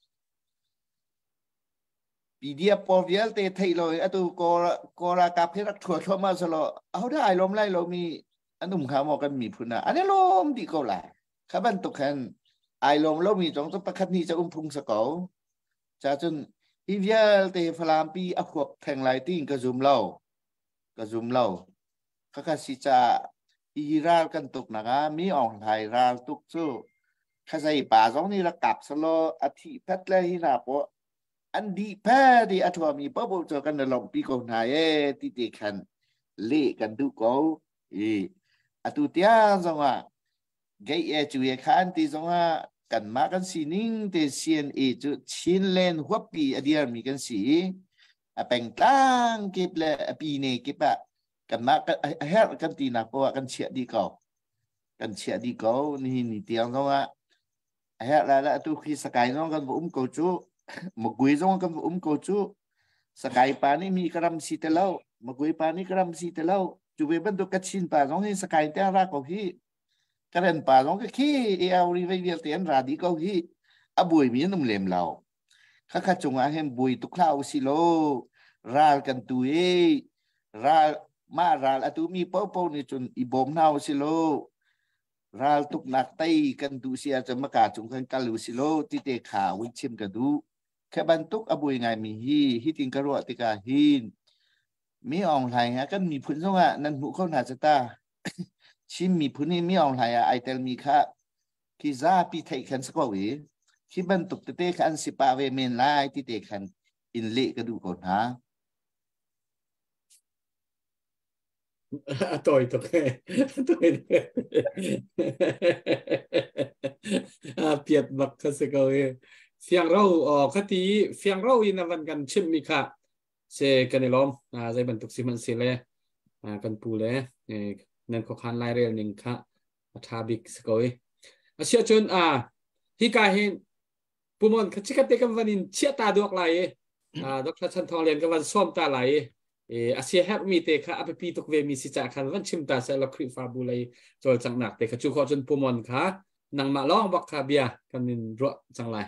ปีเดียปอเวียลเตไทยเราอะตัวกอรากาเพรักถั่วเข้ามาสโลเอาได้ลมไล่เรามีอันนุ่มขาวมอกันมีพุนะอันนี้ลมดีก็แหละข้าบันตุกันไอลมเรามีจงต้องประคัดนี้จะพุงสกอจะจนอีเวียลเตฟลามปีอควบแทงไลติ้งกระซุมเราข้าก็สิจะอีราลกันตุกนะคะมีอ่อนไทยราลตุกสู้ข้าใส่ป่าสองนี่ระกับสโลอาทิพัดเลยที่นาโปอันดีแพ้ดีอัฐวมีป้าบุจกันในลมปีกนายที่เด็กขันเละกันดูเขาอัตุเตียสงว่าเกย์จุยขันที่สงว่ากันมากันสีนิ่งแต่เซียนจุชินเลนหัวปีอดีตมีกันสีเป็นตั้งเก็บเลยปีนี้เก็บกันมากันเฮ็ดกันตีนักเพราะว่ากันเฉียดดีเก่านี่เตียงสงว่าเฮ็ดแล้วตุคีสกายน้องกันบุ้มกูจูมกุยจงกันกูจูสกายปานี่มีกรัมสีเตลาวมกุยปานี่กรัมสีเตลาวจูเบบันตุกัดชินปาน้องให้สกายเตรักเขาฮีกระเด็นปาน้องก็ขี้เอารีไวเวียลเตียนราดีเขาฮีบุยมีนุ่มเล่มเราข้าจงอาเห็นบุยตุกข้าวสิโลราลกันตุราลมาราลตุมีเป้านี่จนอีบอมนาวสิโลราลตุกนักไตกันตุเสียจะมากาจงกันกัลลุสิโลที่เตขาวิชิมกันดูแค่บรรทุกบุยไงมีฮิติงกระโดดติกาหินมีอ่องไหลฮะกันมีพื้นสงะนั่นบุคคลหาจตาชิมมีพื้นนี่มีอ่องไหลไอเตลมีค่ะคิซาปีไทยขันสกวีคิบรรทุกเตะขันสิปาเวเมนไลที่เตะขันอินเละก็ดูก่อนฮะต่อยเปียดบักคัสกวีเฟียงเราคดีเฟียงเราอินวันกันชิมมีค่ะเซกันในล้อมใจบรรทุกสิมันเสเลยกันปูเลยนั่นข้อคันไล่เรียนหนึ่งค่ะทาบิกสกอยเชื่อจนฮิกาเห็นปูมอนชิคเตกันวันนี้เชื่อตาดวกไหลดรชันทองเรียนกันวันส้มตาไหลอาเซียแฮปมีเตค่ะอภิปีตุกเวมีสิจ่าคันวันชิมตาเซลครีฟาบูเลยจอยจังหนักเตค่ะจูขอจนปูมอนค่ะนังมาล้องบักคาเบียกันนินรัวจังไร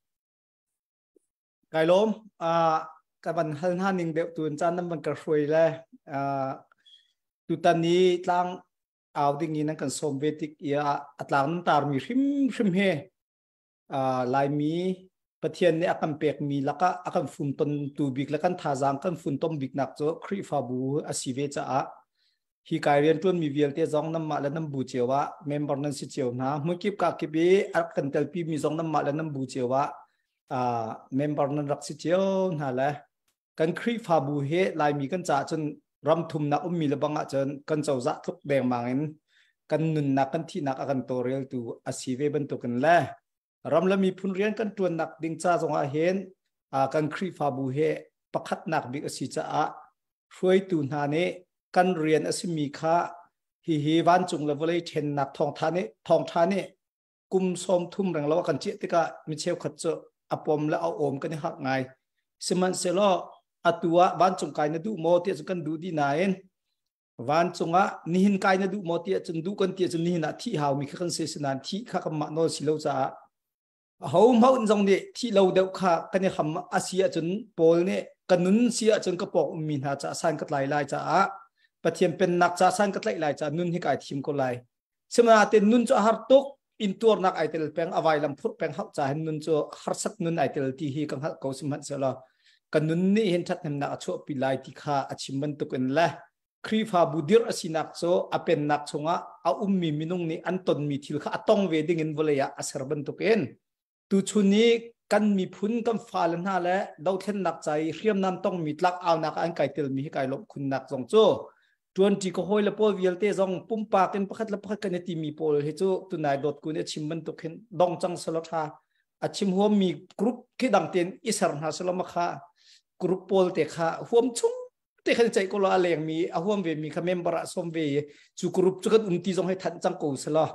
ไก่ล้มกับบันฮันฮันนิงเดือดตุนจานน้ำมันกระช่วยเลยตุตันนี้ตั้งเอาดิ่งนี้นั่งกันสมเวติกอัตลังน้ำตาลมีริมเฮลายมีประเทศนี้อาการเปียกมีแล้วก็อาการฝุ่นต้นตูบิกแล้วกันท่าจางกันฝุ่นต้มบิกหนักโจครีฟาบูอาศิเวจ้าฮีกายเรียนต้นมีเวียลเตจงน้ำมาและน้ำบูเจียวะเมมเบอร์นั้นสิเจียวนะเมื่อกี้กากิบีอาการเตลปีมีจงน้ำมาและน้ำบูเจียวะเมมเบอร์นั้นรักสิเจียวนั่นแหละกันครีฟาบูเฮลายมีกันจ่าจนรำทุมนักมีระบังจนกันเจ้าจะทุกแดงมังกันนุนนักกันที่นักกันโตเรียลตัวอาศิเวบรรทุกันแลรำละมีพุนเรียนกันตัวนักดิ่งจ้าจงอาเห็นกันครีฟาบูเฮประคัดนักบิกสิจ้าช่วยตูนาเนกันเรียนอาศิมีค่าฮีวันจงเลเวลเทนนักทองทานเนกุมสมทุ่มแรงแล้วกันเจติกามิเชลขัดเจอปมและเอาโอมกันหักไงสมันเซลอตัววันจงกายนดูโมเตียจงกันดูดีนายวันจงนิหินกายนดูโมเตียจงดูกันเตียจงนิหินที่หาวมีขันเสสนานที่ข้ากำมาโนสิโลจ้าเฮาเมาจงเนี่ยที่เราเดาข้ากันเนี่ยคำอาเซียจนโปลเนี่ยกันนุนเสียจนกระปอกมีนาจะสันกัดลายจ้าปะเทียนเป็นนักจะสันกัดลายจ้านุนให้กายทีมก็ลายสมัยนั้นนุนจะหาตุกอินตัวนักไอเตลแปงอวัยลำพุดแปงหักจ่านุนจะหาสักนุนไอเตลที่ฮีกังหักเขาสมัยเสร็จแล้วกันนุนนี่เห็นชัดเห็นนักชั่วปีลายที่ข้าอาชิมบันตุกันละครีฟาบูดิร์อสินักโซอเป็นนักชงเอามีมินุงนี่อันตนมีทิลข้าต้องเวดิ่งเงินวเลยอาศัยบันตุกันตุชุนี้กันมีพุนกันฟ้าลน่าและดาวเทนนักใจเรียมนั้นต้องมีลักเอานักอันไก่เตลมีให้ไก่ลบคุณนักจงโจจวนจีก็ห้อยละโปลวิลเตจงปุ่มปากกันประคัดละประคัดกันที่มีโปลให้โจตุนายดอดกุนชิมบันตุกันดองจังสลัดฮาอาชิมหัวมีกรุ๊ปที่ดังเตียนอิสระฮาสลามค่ะกรุ๊ปโปลเตค่ะหัวมชุ่มเตะขันใจก็ละอะไรอย่างมีอาหัวเวมีคำเมมบระสมเวจูกรุ๊ปจุกันตีจงให้ทันจังกูสละ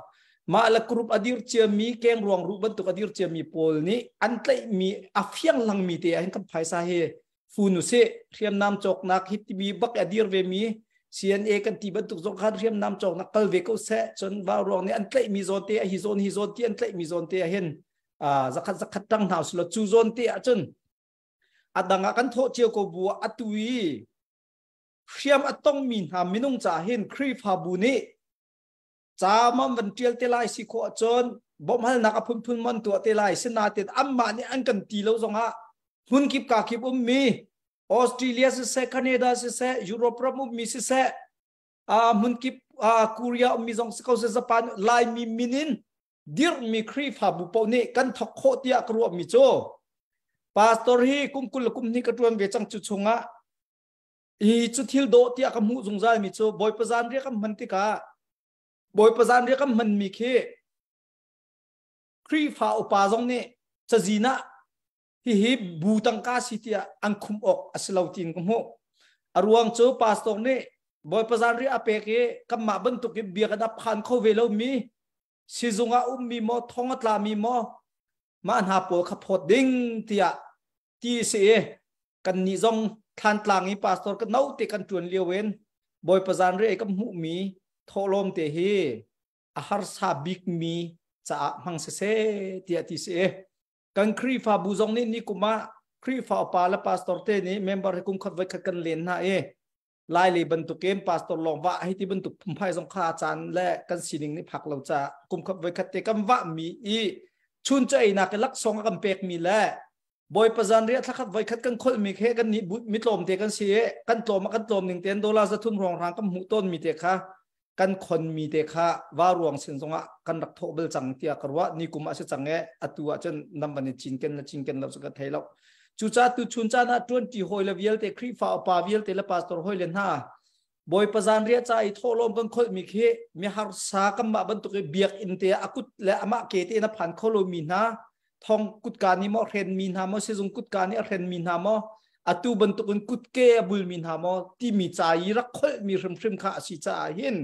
มาละกรุ๊ปอดีรเจียมีแกงรวงรูบันตุกอดีรเจียมีโพลนี้อันเตมีอาเฟียงลังมีเตียเห็นกับไพซาเฮฟูนุเซเทียมน้ำจอกนักฮิตบีบักอดีรเวมีCNA กันที่บันทุกสงครามเรียมนำจอกนักกลเวกเสะจนว่ารองนี้อันเตะมีโซนเตะฮิโซนที่อันเตะมีโซนเตะเห็นสักขัดตั้งหาวสุดจูโซนเตะจนอัดังกันโทเจียวกบัวอัตุยเรียมอัตต้องมีหามินุงจ่าเห็นครีฟาบุนีจ่ามันวันเทียลเตลัยสิโคจนบ่มหันนักพุ่นมันตัวเตลัยสนาเตดอัมมานี่อันกันตีเราสงฮะหุ่นกิบกากิบมีออสเตรเลียสิเซแคนาดาสิเซยุโรปมุมีสิเซมุนกิบเกาหลีมีสองสกาวเซญี่ปุ่นลายมีมินินดิร์มีครีฟาบุปนี่กันทอกโคตรยากรัวมิโจพาสตอร์ฮีกุมกุลกุมนี่กระทรวงเวจังจุดชงะอีจุดทิลโดที่อาคำหูสงใจมิโจบอยประจานเรียกมันติกาบอยประจานเรียกมันมีเคครีฟาอุปาจงนี่จะจีน่าที่บูตังกาสิที่อันคุมออกอัศลาวตินกุมโฮอารวงโจพาสตอร์นี่บอยประจานเรียกเปกกำมาบรรทุกเบียกันดับขันเขาเวลมีสิจงอามีมอทองอัตลามีมอมาอันหาปวดขับพดดิ้งที่เสียกันนิจงทันตลางอีพาสตอร์กันเอาเตกันจวนเลียวเวนบอยประจานเรียกมุมีทอลมเตฮีอาหารซาบิกมีจะมังเสที่เสียกันครีฟาบูจงนี่กุมาครีฟาปาและพาสตอร์เตนี่เมมเบอร์กุมขับไว้กันเล่นนะลายเลยบรรทุกเกมพาสตอร์ลองว่าให้ที่บรรทุกพุ่มไพ่สงขาจานและกันสีนิ่งนี่ผักเราจะกุมขับไว้คัดเตกันว่ามีชุนใจนักลักษณะกันเปกมีแหละบอยประจานเรียกถ้าขับไว้คัดกันคนมีแค่กันนี้มิตรลมเตกันเสียกันโตมากันโต$1,000จะทุนรองรางกันหูต้นมีเตค่ะกันคนมีเตค่ะว่ารวงสินสงะกันรักโทเบลจังเตียกว่านี่กุมอาศัยจังเงอตัวจนนำบันจินกันเราสกัดไทยเราจุดจ้าตุชุนจ้านะจวนที่หอยละเวียลเตครีฟ้าป่าเวียลเตละพาสตอร์หอยเลนฮาบอยประจานเรียใจโทลมกันคนมีแค่มีหาสากัมมาบรรทุกเบียกอินเตอากุดและอามาเกเตนะผ่านโคโลมีนาทองกุดการนี้มอเรนมีนามอเซซุงกุดการนี้เรนมีนามออตูบรรทุกกุดเกบุลมีนามอที่มีใจรักคนมีริมข้าสิจ่าเห็น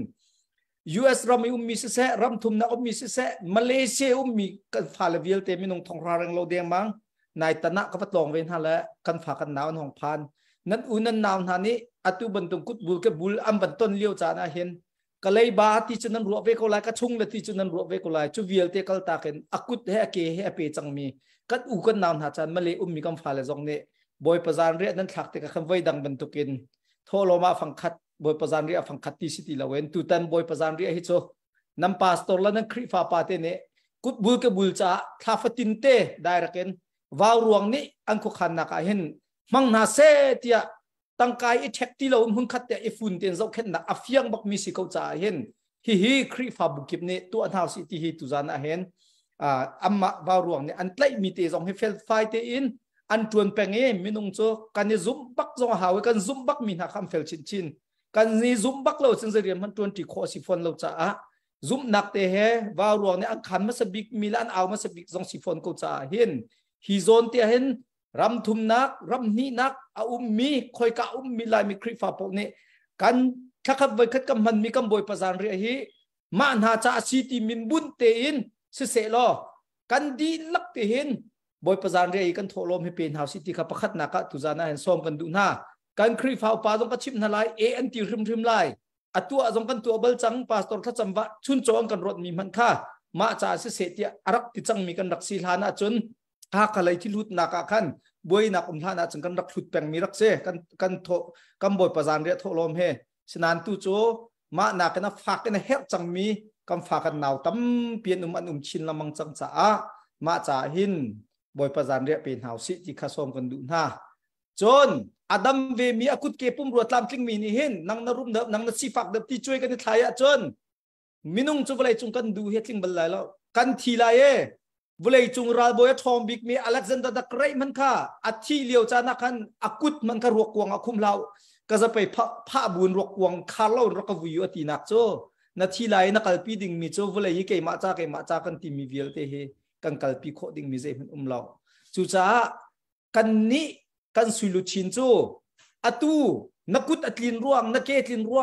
US รำมีสิเสรำทุมนะมีสิเสมาเลเซียมีกันฟาเลเวียลเตมีนงทองรารังโลเดียงมังนายตนะก็พัดลองเว้นฮะแล้วกันฝากกันหนาวของพันนั้นอุนันหนาวท่านี้อตูบรรทุกกุดบุลกับบุลอันบรรทนเลี้ยวจานะเห็นก็เลยบาที่จุนันรัวเวกุลายก็ชุ่งเลยที่จุนันรัวเวกุลายจูเวียลเตกัลตาเข็นอากุดเฮเกเฮเปจังมีกัดอุกันนาวท่าจันมาเลยมีกำฟาเลจงเน่บอยประจานเรียนั้นถักแต่ก็คำไว้ดังบรรทุกินโทโลมาฟังคัดบอยประจานเรียฟังคัดที่สิติละเว้นตุตันบอยประจานเรียฮิโซน้ำพาสตอร์ละนั้นครีฟ้าปาเตเน่กุดบุลกับบุลจ้าทาฟตินเต้ได้รักเองวาวรวงนี้อันคุขันนักเห็นมังนาเซตียตั้งกายเช็คที่เราหุ่นขัดแต่ฝุ่นเตียนเราเห็นนักอาฟียงบักมีสิเขาจ่าเห็นฮีครีฟ้าบุกิบเนี่ยตัวอันเท้าสิที่ฮีตุจานะเห็นอัมมาวาวรวงเนี่ยอันไล่มีเตะจงให้เฟลไฟเตอินอันจวนแปงมินุงโจกันนี่ซุ่มบักจงหาวกันซุ่มบักมีนักคำเฟลชินกันนี่ซุ่มบักเราซึ่งจะเรียนมันจวนที่ข้อสิฟอนเราจ่าซุ่มนักเตะเฮวาวรวงเนี่ยอันขันมาสบิกมิลานเอามาสบิกจงสิฟอนเขาจ่าเห็นฮิโซนเตียเห็นรำทุมนักรำนี้นักอามีคอยกะมีลายมีคริฟ้าพวกนี้กันถ้าขับไปขัดกับมันมีกำบอยประสานเรียฮีมาหาจ่าสิติมินบุนเตอินเสลอกันดีลักเตหินบอยประสานเรียกันโทรลมให้เป็นหาสิติขับประคัดนักตุจานะเห็นซ้อมกันดูหน้ากันคริฟ้าป่าต้องกระชิบนาลายอันตีริมลายอัตัวจงกันตัวเบลจังพาสตอร์ทัดจำวะชุนโจงกันรถมีมันค่ามาจ่าเสตียอารักติจังมีกันรักศิลานะจนหากอะไรที่ลุดนักขันบวยนักท่านะจึงกันรักลุดแปงมีรักเสกันโถกันบอยประสานเรียโทลมเฮฉะนั้นตู้โจมานักกันฝากกันเฮจังมีกันฝากกันหนาวตั้มเปลี่ยนอันชินละมังจังจ่ามาจ่าหินบอยประสานเรียเป็นหาวสิที่ข้าซ้อมกันดูหน้าจนอดัมเวมีอากุดเก็บปุ่มรัวตามทิ้งมีนี่เห็นนังนรุมเดิมนังนสีฝักเดิมที่ช่วยกันในไทยจนมินุงจุบเลยจุงกันดูเฮทิ้งบัลลัยแล้วกันทีไรบุเลยจุงราบอยทอมบิกมีอเล็กซานเดอร์ดักไรมันค่ะอัฐิเลียวจานักขันอากุดมันก็รวกวงอาคุมเราก็จะไปพระบุญรวกวงคาร์ลรักวิวอตินักโจนาทีไรนักลปีดิ่งมีโจบุเลยยี่เกยมาจากกันที่มีเวลเตเฮกันกลปีโคดิ่งมีเจมันเราจุจ้ากันนี้กันสุลุชินโจอตูนักกุดอัดลินร่วงนักเกตลินร่วง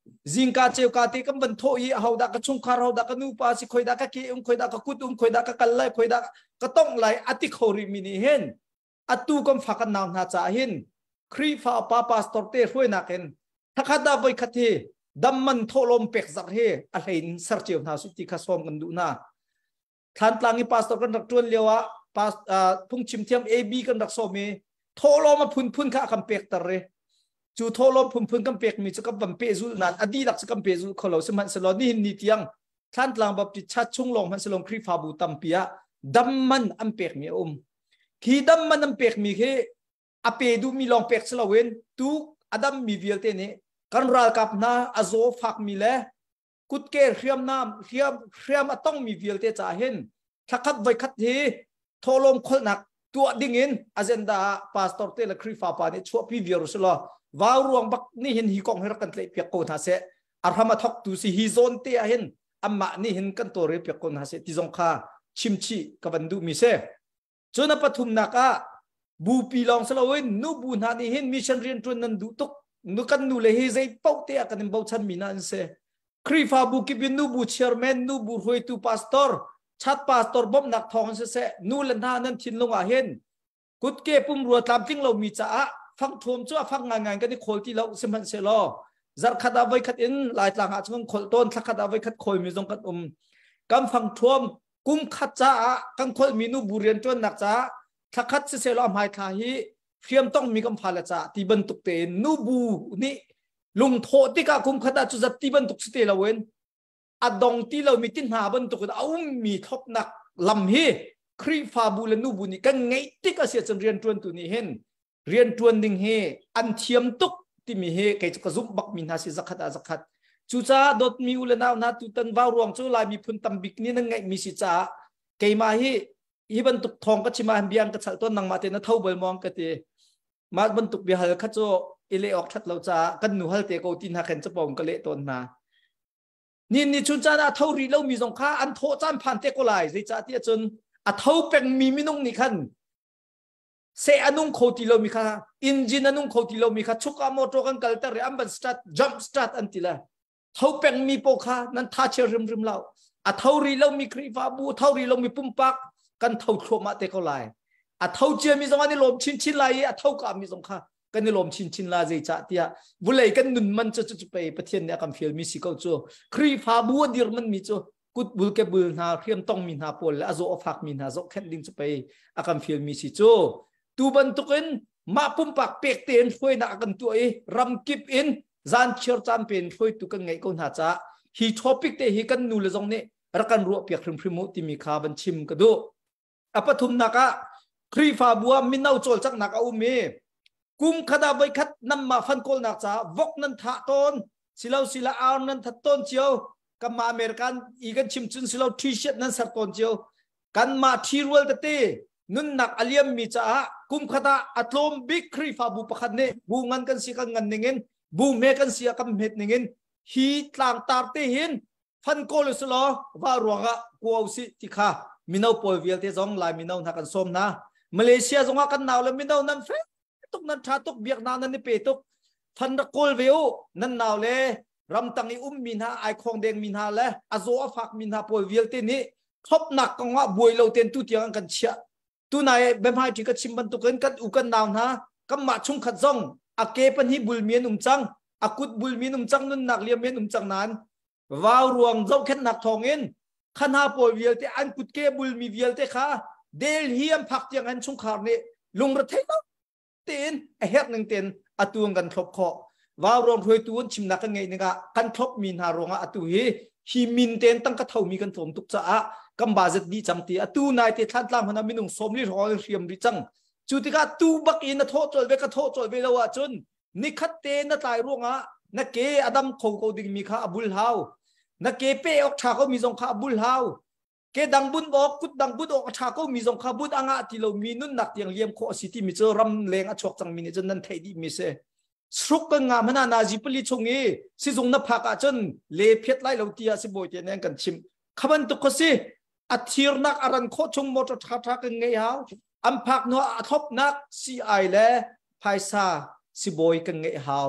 จิงกาเจียวกาตีกับันโทอีเฮาดากระชุงคาร์เฮาดากนูปาสิคอยดากะกีคอยดากะกุดคอยดากะกันไลคอยดากะต้องไลอติขอริมินีเห็นอตูกัมฟักันนามนาจ่าเห็นครีฟ้าปาปาสตอร์เต้ช่วยนักเห็นถ้าขัดดาบไปขัดเฮดัมมันโทลมเป็กสักเฮอะไรอินสัร์เจียวนาสุติขัดสมกันดูนะท่านตลังอีปาสตอร์กันรักจวนเลียวะปาสพุ่งชิมเทียมเอบีกันรักสมเมโทลมมาพุ่นข้าคำเป็กตะเรจูโทลมพุ่นคำเป็กมีจะกับบัมเปซุลนันอดีหลักจะกำเปซุลเขาเราสมันสลอนี่นิตยังท่านตลังแบบจิตชัดชุ่งลงมันสลงครีฟ้าบูตัมเปียดัมมันอัมเป็กมีขีดัมมันอัมเป็กมีเฮอเปดูมีลองเป็กสลาเวนตูอดัมมีเวลเตเนกันรัลกับนาอโซฟักมีเล่กุดเกอเรียมน้ำเรียมต้องมีเวลเตจ่าเห็นถ้าขัดไว้ขัดทีโทลมคนหนักตัวดิ่งอินอาเจนดาพาสตอร์เตลครีฟาปานี่ชั่วพิเวรุสลาวาวรวงบักนี่เห็นฮีกองเฮรักันเลยเปียกโกนหาเสอารามทักตูสิฮีโซนเตียเห็นอัมมานี่เห็นกันตัวเรียเปียกโกนหาเสติจงคาชิมชีกับบันดูมิเซจนปฐุมนักะบูปีลองสลาเวนนูบูนานี่เห็นมิชันเรียนจนนันดูตุกนุกันนูเลยเฮใจเป้าเตะกันเป็นเป้าชันมีนั่นเสครีฟาบุกิบินนูบูเชียร์แมนนูบูรวยตูพาสตอร์ชัดพาสตอร์บ่มนักทองเสนูเลนท่านั้นทินลงอาเห็นกุดเก็บปุ่มรัวตามทิ้งเรามีจ้าฟังทวมจ้าฟังงานกันที่โคลที่เราสมันเสลอจัดขัดเอาไว้ขัดอินหลายต่างหากช่วงโคลต้นทักขัดเอาไว้ขัดโคลมีตรงกันกำฟังทวมกุมขัดจ้ากันโคลมีนูบูเรียนจนหนักจ้าทักขัดเสลอหายทาฮีเพียมต้องมีกำพันละจ้าที่บรรทุกเตนนูบูนี่ลุงโทติกาคุมขัดจุดจัดที่บรรทุกสเตลเวนอดองที่เรามีตินหาบรรทุกเอามีทบหนักลำฮีครีฟาบูเลนูบูนี่กันไงที่ก็เสียจนเรียนจวนตัวนี้เห็นเรียนจวนดิ่งเฮอันเทียมตุกที่มีเฮเกิดกระซุบบักมินหาสิสักขัดจูจ้าดดมีอุลนานาตุตันวาวรวงจูลายมีพุนตัมบิกนี่นั่งไงมีสิจ้าเกี่ยมาฮีบรรทุกทองก็ชิมาเบียงก็ฉันต้นนังมาเตนเท่าเบลมองก็เตมาบรรทุกเบียร์ขัดโจเอเลออกชัดเราจ้ากันหนูฮัลเตโกตินหาเข็นจะปองก็เละต้นมานี่ชุนจ้าเท่ารีเรามีสงค่าอันโทจานผ่านเตโกไลสิจ้าที่จนอัเท่าเป็นมีมินุงนี่ขันเซอนุงโคติโลมิค่ะอินจินอนุงโคติโลมิค่ะชุกอามอโตกันกัลเตอร์อัมบันสตาร์ทจัมป์สตาร์ทอันติละเท่าเป็นมีโปค่ะนั้นท่าเชื่อริมเราอัเท่ารีเรามีครีฟาบูเท่ารีเรามีปุ่มปักกันเท่าโคมาเตโกไลอัเท่าเจียมีสงฆ์นี่ลมชินไลอัเท่ากับมีสงฆ์กันนี่ลมชินลาใจจ่าที่บุเลยกันนุนมันจะไปประเทศเนี่ยกันฟิลมีสิเขาจู่ครีฟาบูดีร์มันมีจู่กุดบุลเก็บบุลนาเรียมต้องมีนาโพลและอาโซอฟักมีนาโซแค่ดิ้งจะไปอากันฟิลมีสิจู่ตูบันตุกันมาปุ่มปักเปียกเตียนช่วยนักกันตัวรำกิบอินจานเชื่อจำเป็นช่วยตุกันไงก็น่าจะฮีทอปิกเตฮีกันนูเลจงเนี่ยรักกันรัวเปียกพริมที่มีขาบันชิมกระดูอปทุมนักะครีฟาบัวมินเอาโจลจักนักอุเมกุมขดาใบคัดนำมาฟันโกลนักจ้าวกนันท่าต้นสิลาอาร์นันทัดต้นเจียวกันมาอเมริกันอีกันชิมจุนสิลาทีเชตนั้นสัตต้นเจียวกันมาทีรัวเตตีนุนนักอเลียมมีจ้ากุมขดาอัตลมบิครีฟาบูปะคันเนบูงันกันสิกันงันหนึ่งเงินบูเมกันสิกันเม็ดหนึ่งเงินฮีตลางตาร์เตหินฟันโกลสลอว่ารวงะกัวสิติค่ะมินเอาปอยเวียลเตจงลายมินเอานักกันส้มนะมาเลเซียจงกันนาวแล้วมินเอานั่นเฟตุกนั้นชาตุกเบียกนานั่นนี่เปตุกฟันตะโกลวิวนั่นนาวเลยรำตังอีมินหาไอคองเดงมินหาเลยอาโซอาฟักมินหาปอยเวียลเตนี่ทบหนักกังว่าบวยเราเต็นตุเตียงกันเชียตัวนายเบมไฮที่ก็ชิมบันตุกันกันอุกันนาวนะก็มาชุ่มขัดซองอาเกปันฮีบุลเมียนจังอากุดบุลเมียนจังนั่นหนักเลียมเมียนจังนั้นว้าวรวงเจ้าแค่หนักทองเงินขันหาปอยเวียลเตอันกุดเกบุลมีเวียลเตค่ะเดลเฮียมพักเตียงอันชุ่มขาเนี่ยลงระเทศเตียนเฮ็ดหนึ่งเตียนอตัวกันทบคอว่ารวงถวยตัวชิมนักกันไงเนี่ยกันทบมินหารวงอตัวฮีมินเตียนตั้งกระเท่ามีกันถมตุกจ้ากำบาจดีจังตีอตัวนายเตทัดล่างพนันมินุงสมลิรอเรียมริจังจุดที่กาตูบักอินโทษจอยเบกโทษจอยเบลวะจนนิคัตเตนตายรวงนักเกอดัมโคโกดิงมีข้าบุลฮาวนักเกเปออกชาเขามีสงข้าบุลฮาวเกดังบุญบอกกุดดังบุญออกชาเขามีสงข้าบุญอ่างที่เรามีนุ่นหนักอย่างเลี้ยมโคสิที่มีเจอรำเลงอชกจังมีเนี่ยจนนั้นไทยดีมีเสสรุกกันงามันนาจิปลิชงเอสิจงนับพักจนเลเพียดไล่เราเตียสิบอยเจนกันชิมขบันตุกสิอัฐิรนักอารันโคชงมอตทักกันไงฮาวอัมพักนัวทบนักซีไอและไพซาสิบอยกันไงฮาว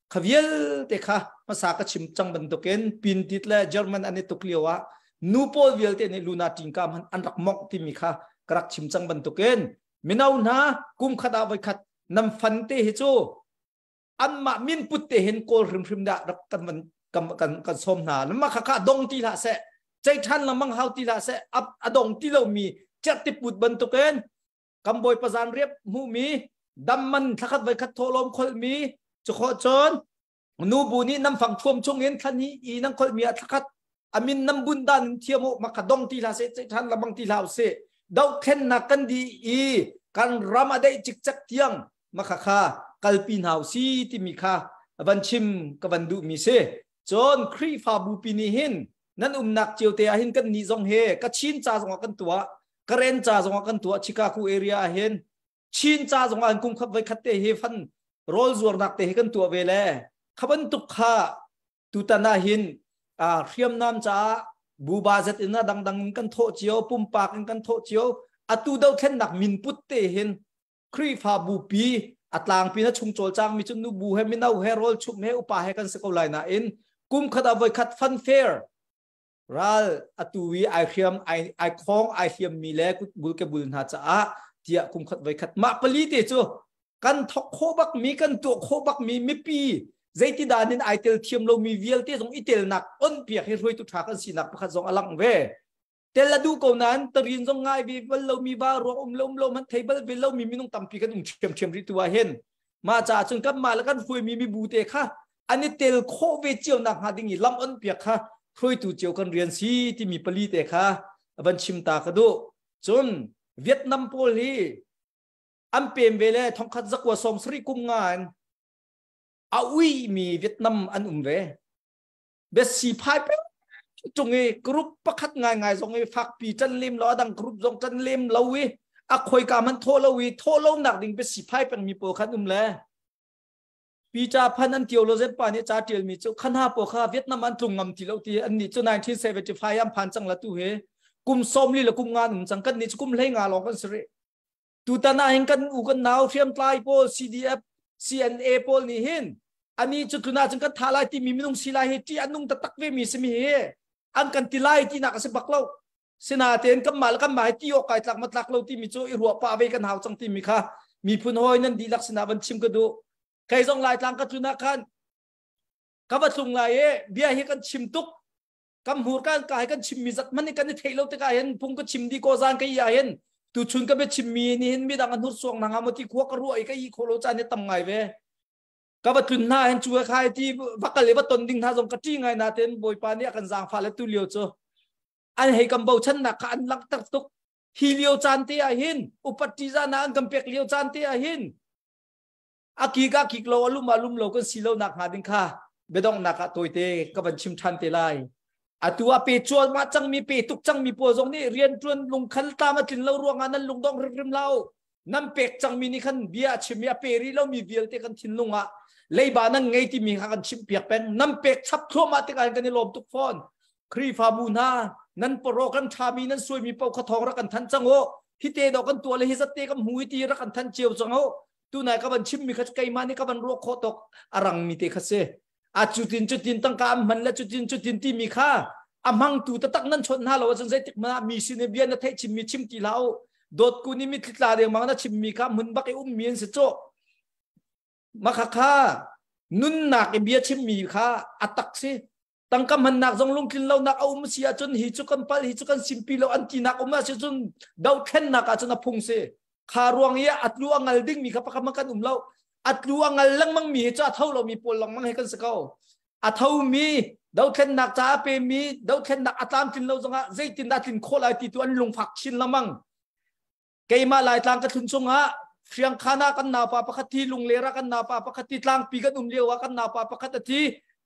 ขวิลเตค่ะภาษากชิมจังบันตุกเอนปินติดและเยอรมันอันนี้ตุกเลียวะนูโปลวิลเตในลูนาจิงกามอันรักมอกที่มีค่ะกรักชิมจังบันตุกเอนมินาวนากุมขดาไว้ขัดนำฟันเตหิโจอันมามินปุตเตเห็นโกลริมดารักกันมันกันสมนาแล้วมาข้าดงตีละเสใจท่านละมังเฮาตีละเสอดงที่เรามีจัดติปุดบันตุกเอนกำบอยประสานเรียบหูมีดำมันทักไว้ขัดโทลมคนมีจะขอจนนูบูนี้น้ำฝั่งท่วมช่วงเห็นท่านนี้อีนั่งคนมีอัตคัดอามินน้ำบุญดันเทียมมาขัดดงตีละเสใจท่านละมังตีละเสดาวเข็นนักกันดีอีการรามาได้จิกจักเทียงมาข้ากัลปินเฮาซีที่มีข้าวันชิมกับวันดูมีเสจนครีฟาบูปินีหินนั่นนักเจียวเตียหินกันนิจงเฮก็ชินจ่าสงกันตัวกระเรนจ่าสงกันตัวชิคากูเอเรียเห็นชินจ่าสงกันกุมขับไว้ขัดเตะเฮฟันโรลจวร์นักเตะกันตัวเวลาขับันตุกข้าตุตานาหินเทียมน้ำจ่าบูบาเซตอินะดังกันโถเจียวปุ่มปากกันโถเจียวอตูดาวเข็นนักมินพุตเตเห็นครีฟาบูปีอัตลางปีนั้นชุมโจลจางมีจุนนูบูเฮมินาเฮโรลชุมเฮอุปาเฮกันสกอลไลน่ะอินกุมขัดเอาไว้ขัดฟันเฟร์รัลอตูวีไอเทียมไอคองไอเทียมมีแล้วบุลเกบุลนาจ้าเดียกุมขัดไว้ขัดมาปลีเตจูกันทอกโคบักมีกันตัวโคบักมีไม่ปีใจที่ดานินไอเตลเทียมเรามีเวลเตสงอิเตลนักอ้นเปียกให้รวยตุทากันสีนักประคัดสงอลังเวแต่ละดูก่อนนั้นตรีนสงง่ายวิวเรามีบารวมเรามันเทเบิลวิลเรามีมินุ่งตั้มปีกันเทียมริตัวเห็นมาจากจนกับมาแล้วกันรวยมีบูเตค่ะอันนี้เตลโคเวเจียวนักหาดิ่งลำอ้นเปียกค่ะรวยตุเจียวกันเรียนสีที่มีปลีเตค่ะบันชิมตากระดูจนเวียดนามโพลีอันเป็นเวลาทองคัดจักว่าสมสริกุมงานอาวิมีเวียดนามอันเวเบสสีพายไปจงเอกรุ๊ปประคัดง่ายจงเอฝักปีจันเล่มล้อดังกรุ๊ปจงจันเล่มลาวิอะคอยกามันโทลาวิโทลาหนักดิ่งเบสสีพายเป็นมีโปคัดเลยปีจ่าพันอันเดียวเราเจ็บปานนี้จ่าเดียวมีจุขันห้าโปค่ะเวียดนามอันตรงงำที่เราตีอันนี้จุ1975ยัมพันจังละตู้เฮกุมสมลีละกุมงานจังกันนี้กุมเล่งานลองกันสิตูตานาเห็นกันอุกันนาวเทียมไตโพ CDF CNA โพนี่เห็นอันนี้จุดตุนาจังกันทาลายที่มีมินุงศิลาเฮที่อันนุงตะตักเวมีสมีเฮอันกันติลายที่นักสิบักเล่าสนาเตนกันมาแล้วกันมาที่โอกาสหลักมาตักเล่าที่มีโจอิรัวป้าเวกันหาวจังที่มีค่ะมีพุนหอยนั่นดีลักษณะบัญชิมกันดูใครส่งลายทางกันตุนากันกับว่าส่งลายเบียเฮกันชิมตุกกำหูกันกายกันชิมมีจัดมันนี่กันที่เทเลตะกายเห็นพุ่งก็ชิมดีโกซานกันยาเห็นตูชุนก็เป็นชิมมีนี่เห็นมีดังกันทุกส่วนนางามที่ขวากรัวไอ้ก็อีโคโลจานนี่ตั้งไงเว้ก็ว่าทุนหน้าเห็นชัวร์ใครที่วักกะเลว่าตนดิ่งท่าส่งกระจี้ไงนาเต็นบอยปานี่กันจางฟ้าและตุเลียวจ้ะอันให้กำเบาชันนักอันลักตักตุกฮีเลียวจานเตียหินอุปติจานาอันกำเปียกเลียวจานเตียหินอากีกากิกโลอลุมาโลก็สิโลนักหาดิ่งค่ะเบดองนักตัวเตก็บันชิมชันเตไลตัวเปจวนมาจังมีเปตุกจังมีปัวตรงนี้เรียนจวนลุงขันตามาถึงเรารวงอันนั้นลุงต้องริมเราน้ำเป็กจังมีนี่ขันเบียชิมยาเปรีเรามีเวียลเตกันทิ้งลุงอ่ะเลยบ้านนั้นไงที่มีกันชิมเปียกเป็นน้ำเป็กชับทั่วมาเตกันกันในลมทุกฟอนครีฟาบูนานั้นปรกันชามีนั้นสวยมีเป่าขทองรักกันทันจังโอที่เตดอกกันตัวเลยฮิสเตกันหูตีรักกันทันเจียวจังโอตัวไหนก็บันชิมมีขัดไกมานี่ก็บันรัวโคตกอรังมีเตขัดเซอาจุดินตั้งการมันและจุดินที่มีค่าอามังตูตะตักนั้นชนหน้าเราจังใจติกมามีสิเนเบียนนะเทชิมมีชิมตีเราโดดกูนี่มีทิศลาเดียงมังนะชิมมีค่ามันบักไออุ้มเมียนสิโจมาค่านุนหนักไอเบียชิมมีค่าอัตักสิตั้งกำมันหนักจงลงกินเราหนักเอามาเสียจนหิจุกันไปหิจุกันสิมปีเราอันตีหนักเอามาเสียจนดาวแค่นหนักอาจจะนับพงเสคารวงเยอัดลวงเงาดิ้งมีครับประคำกันเราอัดลวงเงาลังมังมีจ้าเท่าเรามีปนลังมังให้กันสักเอาอัดเท่ามีดาวเข็นหนักจ้าเปมีดาวเข็นหนักอัตามกินเราจังอ่ะใจตินดาตินโคลายติตัวอันลงผักชินละมั่งเกยมาหลายทางกระทุนจงอ่ะเชียงคานากันนาปาปะคัตีลุงเลระกันนาปาปะคัตีทางปีกันเลี้ยวกันนาปาปะคัตี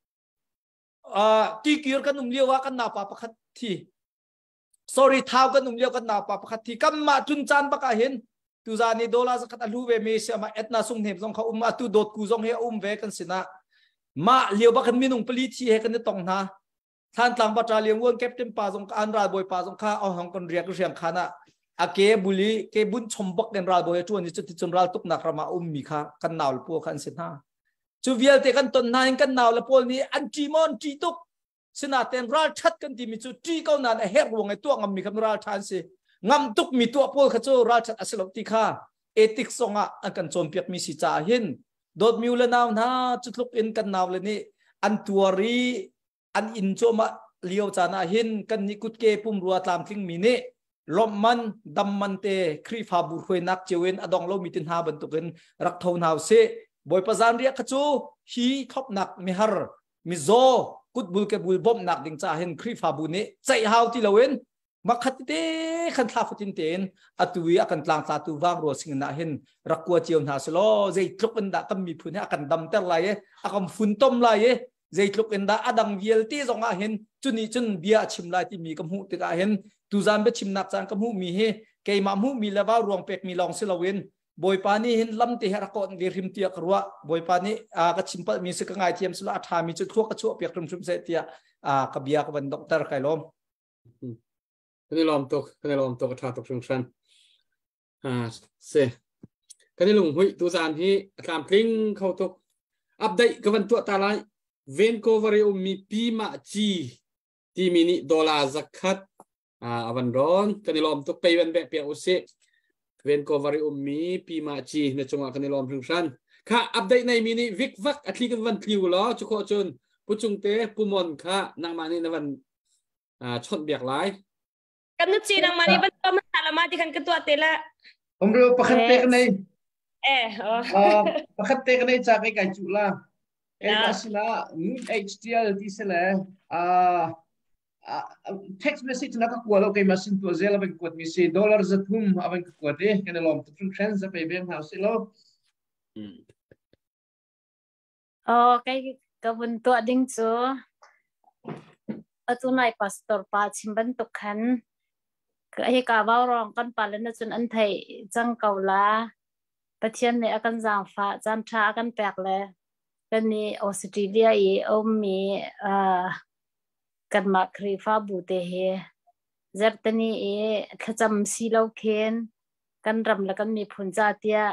ตีเกียร์กันเลี้ยวกันนาปาปะคัตี sorry ท้าวกันเลี้ยวกันนาปาปะคัตีกันมาจุนจานปะกะเห็นตุจานี่โดลาสักตัดลูเวเมเซียมาเอ็ดนาส่งเหมส่งเขามาตุโดดกูส่งเฮเวกันสินะมาเลี้ยวบักมีนุ่งปลีที่ให้กันได้ตรงนะท่านต่างประเทศเลี้ยงวัวเก็บเต็มป่าสงอันราบอยป่าสงข้าเอาห้องกันเรียกเรียงขานะอาเกบุลีเกบุญชมบักกันราบอยจวนนี่จุดที่จนราตุกนักรามามีข้ากันหนาวปัวกันสินะจูเวียลเตกันต้นนายกันนาวละพอลนี้อันจีมอนจีตุกสนาเตนราชัดกันที่มีจูจีเก้านันเฮรวงไอตัวงำมีคำราชันสิงำตุกมีตัวพอลขจูราชัดอสลติค่าเอติกสงะอันกันโจมเปียกมีสิจ่าหินโดดมิวเลนาวนะจุดลุกอินกันนาวเลยนี่อันตัวรีอันอินโจมาเลี้ยวจานาหินกันนิกุตเกปุ่มรัวตามทิ้งมีนี่ลมมันดำมันเตครีฟาบุรควยนักเจวินอดองโลมิตินหาบรรทุกินรักเท่าหนาวเสบอยประจานเรียกขจูฮีทบหนักมิฮาร์มิโซกุดบุลเกบุลบอมหนักดิ่งจ่าหินครีฟาบุนี่ใจหาวที่เราเว้นมักขัดเตะขันทาฟุตินเตนอัตุวีอากันกลางตาตูวางรัวสิงนาหินรักกัวเจียวหนาสโลใจทลุกอันดากันมีพุ่นให้อากันดำเตอร์ไลอากันฝุ่นต้มไลใจทลุกอันดาอดังเวียลตีสองอาหินจุนีจุนเบียชิมไลที่มีกำหูติกาหินตูจานเบชิมนักจานกำหูมีเฮเกยมาหูมีเลวารวงเป็กมีลองสิลาวินบอยปานีหินลำเตะรักอนเดียริมเตียกรัวบอยปานีกัชิมปมีสึกง่ายเทียมสุลาธามีจุดทั่วกระชัวเปียกรุมชุมเสตียกบียกับวันด็อกเตอร์ไคลอมกันนี่ลอมตกกระทาตกชงชันเสกันนี่ลุงหุยตูจานที่ตามพลิงเข้าตกอัปเดตกับวันตัวตาลายเวนโคเวอร์มีปีมาจีที่มินิดอลลาร์สักคัดวันร้อนกันนี่ลอมตกไปวันแบบเปียอุเซเวนโคเวอร์มีปีมาจีในจังหวะกันนี่ลอมชงชันค่ะอัปเดตในมินิวิกวักอัตลีกันวันคลิวล้อจุกจนผู้จงเตะผู้มอนค่ะนางมานี่ในวันชนเบียกไลกันนึกจีนังมานี่เป็นตัวมันแต่ละมาที่กันกันตัวเตละผมรู้ประคัตเตกันในประคัตเตกันในจากไอ้ไก่จุฬาไอ้มาสิละนูด HDL ที่เสละtext message นักกวดเราไก่มาสินตัวเซลเป็นกวดมี$4จะทุ่มเอาเป็นกวดเองกันในลมตุ้งเทรนส์จะไปเบี่ยงหาสิละไก่กับวันตัวดิ้งจูตัวไหนพาสตอร์ปาชิมบันตุขันคือไอ้กาว่ารองกันปาเลนจนอันไทยจังเกาลาประเทศในอากันจางฟ้าจันทรากันแปลกเลยกันนี้ออสเตรเลียมีกันมาครีฟ้าบูเตเฮเจตนี้ขจำซีเลาเคนกันรำแล้วกันมีผลจาเตีย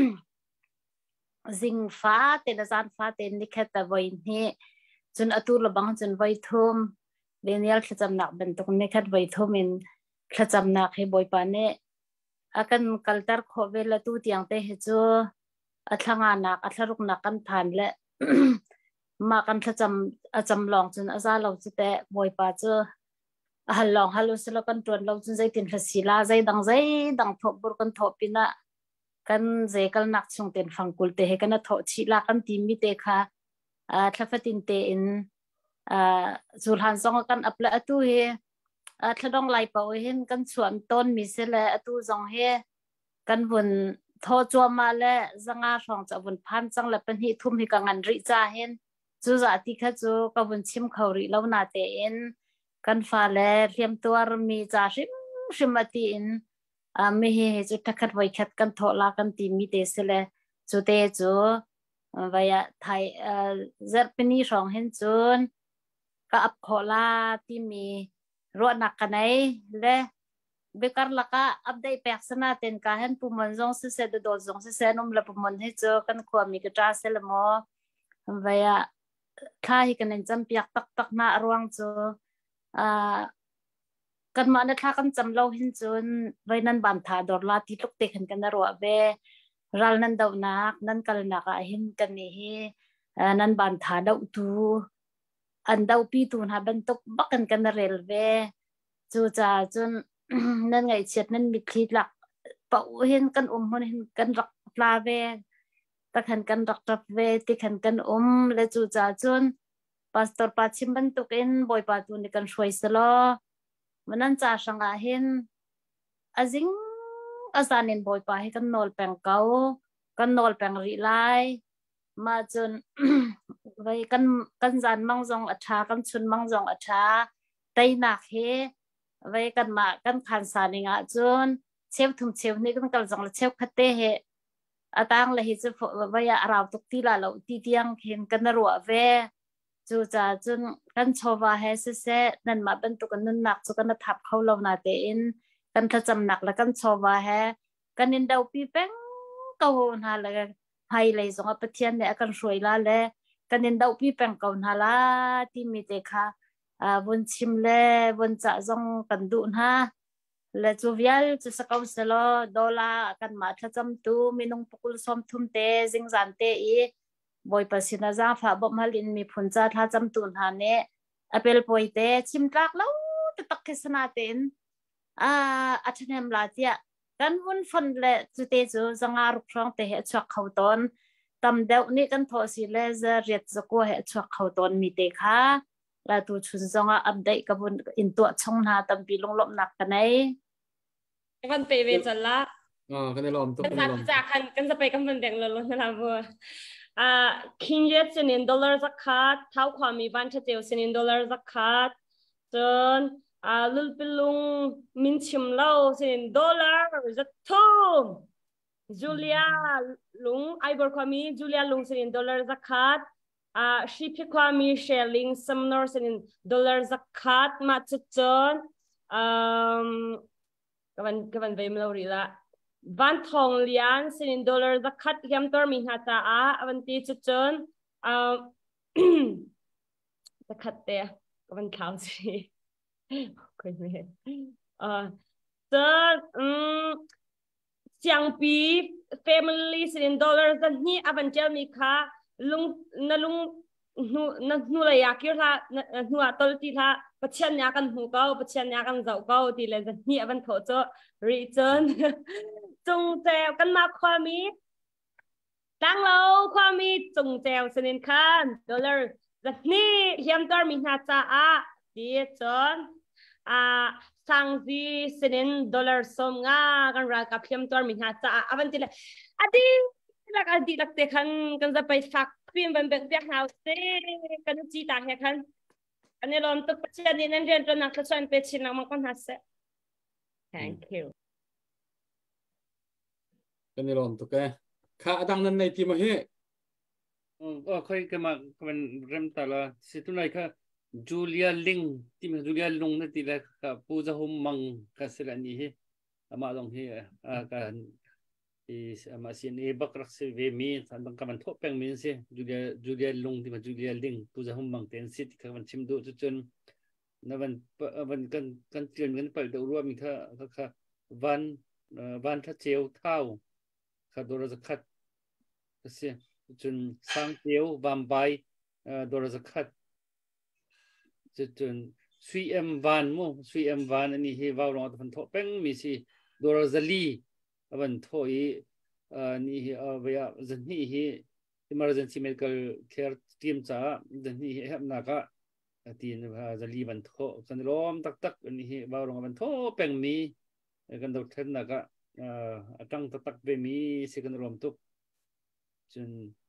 สิงฟ้าเตนจานฟ้าเตนนิเคตไว้นี่จนอตุลบังจนไว้ทุ่มเรียนยัลขจำหนักเป็นตรงนี้คัดไว้ทุ่มินขจำหนักให้บ่อยปานนี้อากันกัลตาร์ขอเวลาตู้ที่ยังเตะเหจูอัตลงานักอัตลุกนักกันผ่านและมากันขจำลองจนอาซาเราจะเตะบ่อยปาจูฮัลลองฮัลโหลสลับกันตรวจเราจนใจตินขศิลาใจดังทบบุรกันทบปินะกันใจกันนักชงเต็นฟังกุลเตะให้กันทบศิลากันทีมิเตะค่ะถ้าฟัดตินเตอินสุลฮันซองกันอัปละตู้เฮถ้าต้องไล่เป่าเห็นกันส่วนต้นมีเสละตู้ซองเฮกันวนทอจัวมาและจังอาช่องจะวนพันจังละเป็นหิทุ่มหิกังอันริจ้าเห็นจูจ่าที่ข้าจูกับวนชิมเขาริแล้วนาเตอินกันฟ้าและเรียมตัวมีจ่าชิมมาตีอินไม่เฮจุดทักขัดไว้ขัดกันทอลากันตีมีเตเสละจูเตจูวายไทยเจเป็นนี่ช่องเห็นจูนก็อับขอลาที่มีรวดนักกันไหนและเบการลักอัปเดตแปลกสนาเต็นการเห็นปุ่มมันจงเสด็จโดดจงเสด็จนุ่มและปุ่มมันให้เจอกันความมีกระจายเสลมอวายข้าให้กันจำเปียกตักหน้ารวงจูกันมาเนี่ยข้ากันจำเราเห็นจูนไว้นั่นบันทาดอลลาร์ที่ลูกเตะกันนะรัวเบรัลนันดาวนักนั่นกันนักเห็นกันนี่นั่นบันทาดาวตูอันดาวปีตูนหาเป็นตกบักกันเรลเวจูจ่าจนนั่นไงเช็ดนั่นมีคลิปหลักเป่าเห็นกันเห็นกันรักปลาเวตะขันกันรักจับเวติขันกันและจูจ่าจนพาสตอร์ปาชิมบันตุกเอ็นบอยปาตูนกันช่วยสโลมันนั่นจ่าสังอาเห็นอาจิงอาซานินบอยปาให้กันนอลแปงเกากันนอลแปงรีไลมาจนไว้กันจันมังจงอัชากันชุนมังจงอัชาไตนักเฮไว้กันมากันขันสานิงะจนเชฟทุ่มเชฟนี่กันกันจงละเชฟคัตเตเฮอาตังละฮิจไว้ราวตุกตีละเราตีเตียงเห็นกันรัวเวจูจ่าจนกันชาวาเฮเสนั่นมาเป็นตุกันนั่นหนักจุกันทับเขาเรานาเตอินกันถ้าจำหนักแล้วกันชาวาเฮกันนินดาวปีแป้งเกาหนาเลยฮ hay lấy giống ở Pathian này akan rồi la le kanin dau pi peng kaun hala ti mi te kha vun chim le vun cha zong kan du ha le chu vial chu sakau selo dola akan ma tha cham tu minung pukul som thum te jing zan te I boy pasina za pha bom halin mi phun cha tha cham tun ha ne apel poi te chim tlak lo te tak kesana ten athanem la tia kan hun fon le chu te chu zanga ruk rong te he chak khau ton tam deuh ni kan tho si le za riat zako he chak khau ton mi te kha la tu chun zonga update ka bun in to chong na tam pi long lom nak kanai kan pe ve chala kan lom to kan sa kan sa pe kan ban deng lo na la bo kinjet sin in dollar zakat thau khami ban cha teu sin in dollar zakat ton lul pilung min chim lo sin in dollar zatum Julia lung Ibor khami Julia lung sin in dollar zakat Shipi kwami shelling samnor sin in dollar zakat ma chon kavan ve mlori la van thong lian sin in dollar zakat yam tor mi hata avanti chon zakat te kavan country koi me siang pi family sin in dollar zan ni avantel mi kha lung na nu la ya kir tha nu atol ti tha pachian ya kan hu kau pachian ya kan zau kau ti le zan ni avan tho cho return chung teo kan ma khwa mi tang lo khwa mi chung teo sinin khan dollar zan ni hiam tor mi na cha ti chon sang zi sinin dollar som nga kan ra ka hiam tor mi na cha avan ti le adi di lak te khan kan za pai sak pin ban bek bek house te kan chi ta he khan ane lom to pachian ni nan ren na ka chan pe chin na ma kon hase thank you kan lom to ke kha adang nan nei ti ma he khoi ke ma kan rem ta la situ nai kha Julia Ling ti ma Julia Lung na ti la ka puja hum mang ka sela ni he ama dong he ka masin bakrak se ve mi san bang kaman thop peng min se Julia Lung ti ma Julia Ling puja hum mang ten sit ka man chim do chun na van kan chen kan pal do ru mi kha van tha cheu thau kha dor za khat se chun sang cheu vam bai dor za khat chun 3M van ani he wa ro van thop peng mi si dor za li avan thoi ni avya zani hi emergency medical care team cha zani he na ka tin zali ban tho kan lom tak ni hi ba rong ban tho peng mi kan do then na ka atang tak be mi se kan rom tuk chun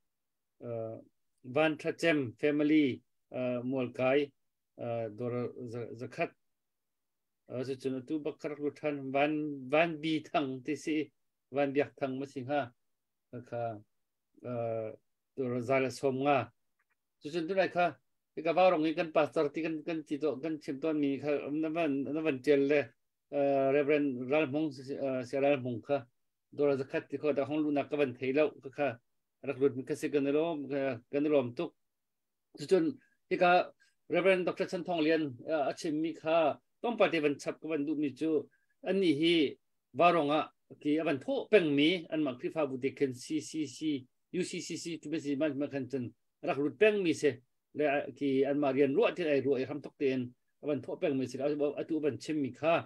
van thachem family mol kai dor zakat chun tu bakar lu than van bi thang ti si van biak thang ma sing ha kha dor zal som nga chun tu lai kha ka ba rong kan pastor ti kan ti to kan chim ton mi kha na van tel le reverend ral mong se ral mong kha dor zakat ti ko da hong lu na ka van thei lo kha rak lut mi ka se kan rom tuk chun ti ka reverend dr chan thong lian achim mi kha tom party ban chap ka ban du mi chu ani hi baronga ki aban tho peng mi an mak fi fa bu de ken ccc uccc tu be si man ma kan chen rak lut peng mi se le ki an ma rian ru ti ai ru ai ham tok ten aban tho peng mi se atu ban chim mi kha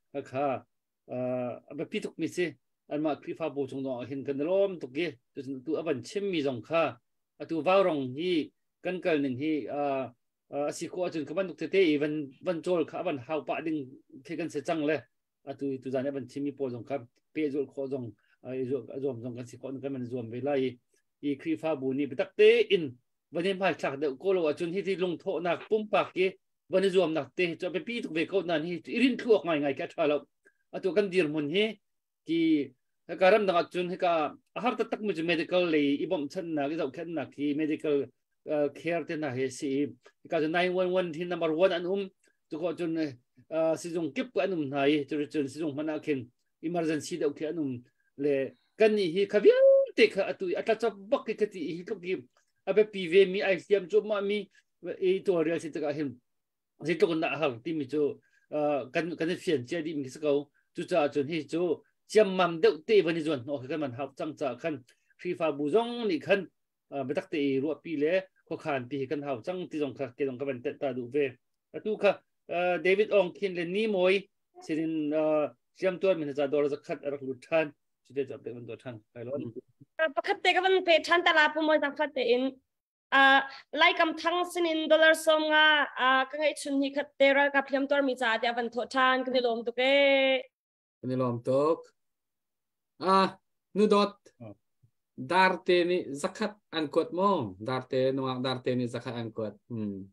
aba pi tok mi se an ma fi fa bu chung no hin kan rom tok ge tu aban chim mi jong kha atu barong hi kan kal ning hi si ko chun ka ban tuk te van chol kha ban hau pa ding the kan se chang le atu tu jan ban chimi po jong kha pe jol kho jong zom jong kan si ko kan man zom ve lai I kri fa bu ni betak te in ban hem hai thak de ko lo chun hi ti lung tho nak pum pak ke ban zom nak te cho pe pi tuk ve ko nan hi irin thuak ngai ka thalo atu kan dir mun hi ki karam dang chun hi ka har ta tak mu medical le ibom chan na ki zau khan na ki medical care te na he si ka 911 thi number 1 an tu ko chun si jong kip anum nai chun si jong mana khin emergency de ke anum le kan ni hi khavial tệ khá tụi ta cho bắc cái gì lúc gì à bé PV mi ai xem cho mà mi ấyตัวเรียนสิตะเห็นสิตะคนน่ะหางที่มีจูกันphiền chơi đi mình sẽ câu chú cha chuẩn hi chú chăm mầm đậu tê vào đi chuẩn ở cái mình học trang trả khăn khi pha bù rong nị khăn bị tắc tê ruột pi lẽ có khăn pi khăn học trang tí dòng cái dòng các bạn tết ta đủ về tu khá David Ong khiên lên ní môi xin chăm tuần mình sẽ đòi ra khát ở lụt than chỉ để chọn mình đòi than phải luôn ประคัตเตก็มันเป็นชั้นตลาดปุ่มมวยสังคัตเตอินไล่กำทั้งสินินดอลลาร์ส่งก็ให้ชุนฮิคัตเตระกับพิมพ์ตัวมีจ่าเดียวันทอทานกันในลมตุกเอกันในลมตุกนูดอทดาร์เตนี่สักขัดอันกดมองดาร์เตนัวดาร์เตนี่สักขัดอันกด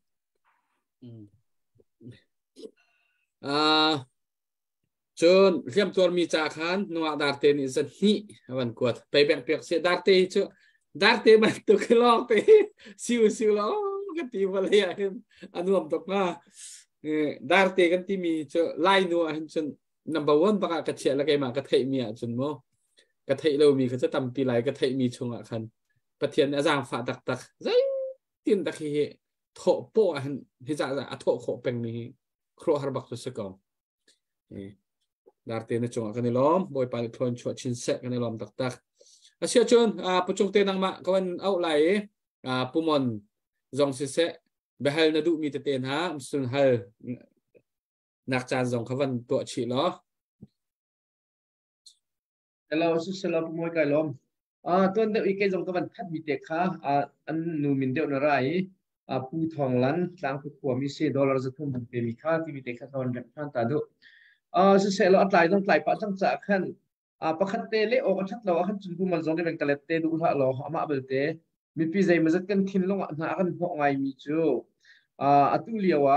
จนเรียมตัวมีจ่าขันนัวดาร์เตนี่สันนี่วันกดไปแบ่งเปียกเสียดาร์เตชั่วดาร์เตมันตุกลอกเตซิวแล้วก็ตีมาเลยอันนู้นตกมาดาร์เตกันที่มีชั่วไล่นัวจนnumber one ปากกระเชียแล้วก็มากระเทยมีจนโมกระเทยเรามีเขาจะทำปีไรกระเทยมีชงคันประเทียนอาจารย์ฝาตักใจตีนตะเคียโถโป้หันที่จะโถโขเป็นนี้ครัวฮาร์บักตุสกอดาร์เตนชงกันในล้อมบอยปาลิทอนชวชินเซกันในล้อมตักเชื่อจนผู้จงเตนังมาก็วันเอาไหลปุ่มอนจงสิเซเบลนดูมีเตนฮะสุนเฮลนักจานจงขวันตัวฉีล้อเราสุดสลับมวยไก่ลมตัวเดียวอีกจงขวันพัดมีเตะขาอันนูมินเดียวนาไรผู้ทองลันหลังผู้ขวมี$10จะทุ่มเป็นมีค่าที่มีเตะขาตอนแบบท่านตาดูสุดเสร็จเราอัดไหลต้องไหลปะตั้งจากขั้นประคัตเตเล่ออกชัดเราขั้นจุดผู้มันจงได้เป็นกระเล็ดเตดูท่าเราอามาเบลเตมีปีใจมันจะกันทิ้งลงหน้ากันพวกไงมีจูตุเลียว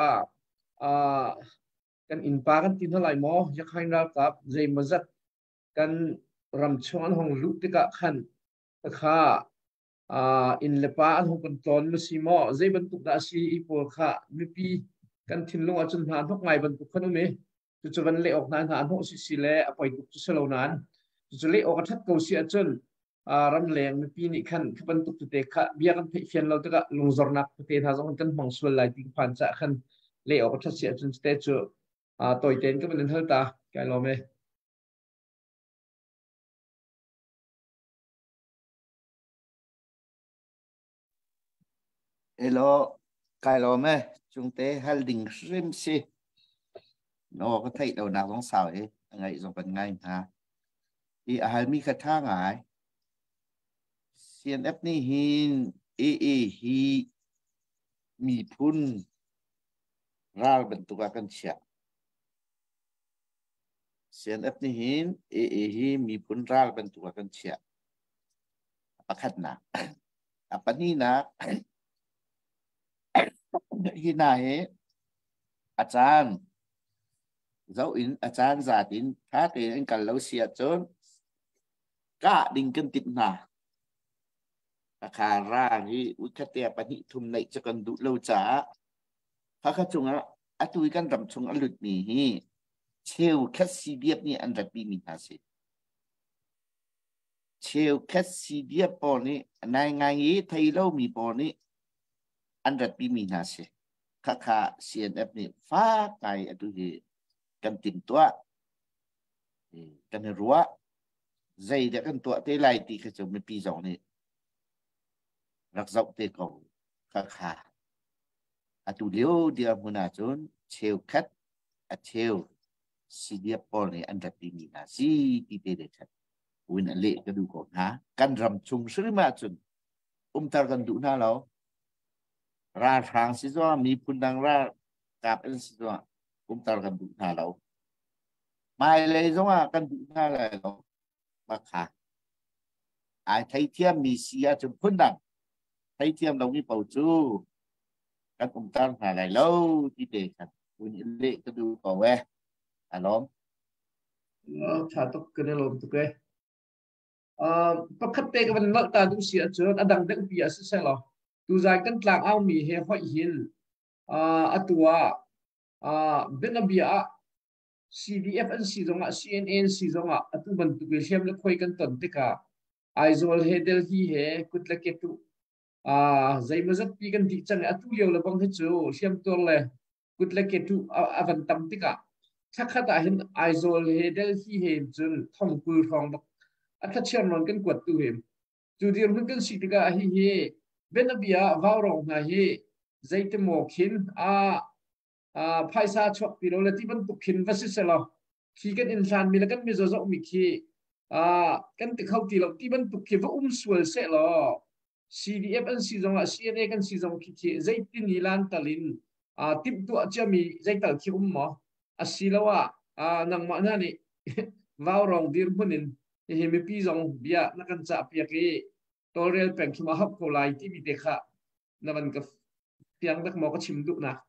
กันอินปากันทิ้งเท่าไหร่หมอจะใครรับกับใจมันจะกันรำชวนห้องลุกติกะขันตะขาอินเลปาห้องกันตอนมุสิมอใจบรรทุกดาซีอีโปค่ะมีปีกันทิ้งลงจนหานพวกไงบรรทุกขนมจุดวันเล่ออกนานหานห้องสิเล่ไปตุกจุดเสลานานจุดเล่ออกทัดเกาเสียจนรำแรงมีปีนี้ขันบรรทุกจุดเตะค่ะเบียกันเพียนเราตะกะลงจรนักเตะท่าสองกันมองส่วนไหลติงผ่านจะขันเล่ออกทัดเสียจนเตะจุต่อยเต้นก็เป็นเท่าตาไกลเราไหมเอโลไกลเราไหมจุงเตะฮัลดิงริมซีnó có thấy đầu nào cũng sao ấy ngày rồi vẫn ngay hả thì ai mi khát thang ai CNF ni hin hi mi pun ral bentuk akan siap CNF ni hin hi mi pun ral bentuk akan siap apa khatna apa ni nak hinahe acan dấu in acan giả tin khá thì anh cần lâu xịt chốn cả đình cân tịnh nà khá ra thì uất khát tè bánh hị thùng này cho cần đủ lâu trả khá khá chung á tôi cần rằm chung á lụt nì chiều khát xì điệp nì anh rạch bì mình hả xị chiều khát xì điệp bò nì này ngay ý thấy lâu mì bò nì anh rạch bì mình hả xị khá khá CNF nì phá cái á tôi thìกันติ่มตัวกันรัวใจเด็กกันตัวเตลัยตีขจมในปีสองนี่รักษาเตะกองขาตุเลี้ยวเดียวมุนาจนเชลคัดเชลซีเดียปอลนี่อันดับปีนี้นะซีตีเตะเด็ดวินเละก็ดูก่อนฮะกันรำชงซื้อมาจนตากันดูหน้าเราราทางสิจ้ามีพุนดังรากับเอ็นสิจ้าตากันดูหน้าเราไม่เลยจ้ากันดูหน้าเรามาค่ะไอ้ไทยเทียมมีเสียจนพุ่นดังไทยเทียมเรามีเป่าจูกันตาหาอะไรแล้วที่เด็กกันวินเละก็ดูก่อนเว้ยล้อมชาตุกกันล้อมตุกเอ้ประคัตเตกันมันลักตาดูเสียจนอดังเด็กปีอาศัยหรอดูใจกันกลางเอามีเฮห้อยหินตัวเบนเบีย CDF อันสีจงอ่ะ CNN สีจงอ่ะตุบันตุกเชียมเล็กคุยกันตอนที่กะ aizol he del hi he kut la ke tu zai mazat pi kan di chang atu leo la bang he chu siam tol le kut la ke tu avan tam tika thakha ta hin aizol he del hi he chun thong pu thong bak atha chiam non kan kwat tu he tu dir hun kan sitika hi he benabia vaurong na hi zaite mo khin phaisa chok pi lo la ti ban tuk khin vasiselo khi kan insan mi la kan mi zo zo mi khi kan ti khau ti lo ti ban tuk khi va sual se lo CDF an si zong CNA kan si zong khi zaite ni lan talin tip tu achami zaital khi mo asilawa nang ma na ni vaurong dir hunin he mi pi zong bia na kan cha pia ki torel peng khi ma hap ko lai ti mi te kha na ban ka piang dak mo ka chim du na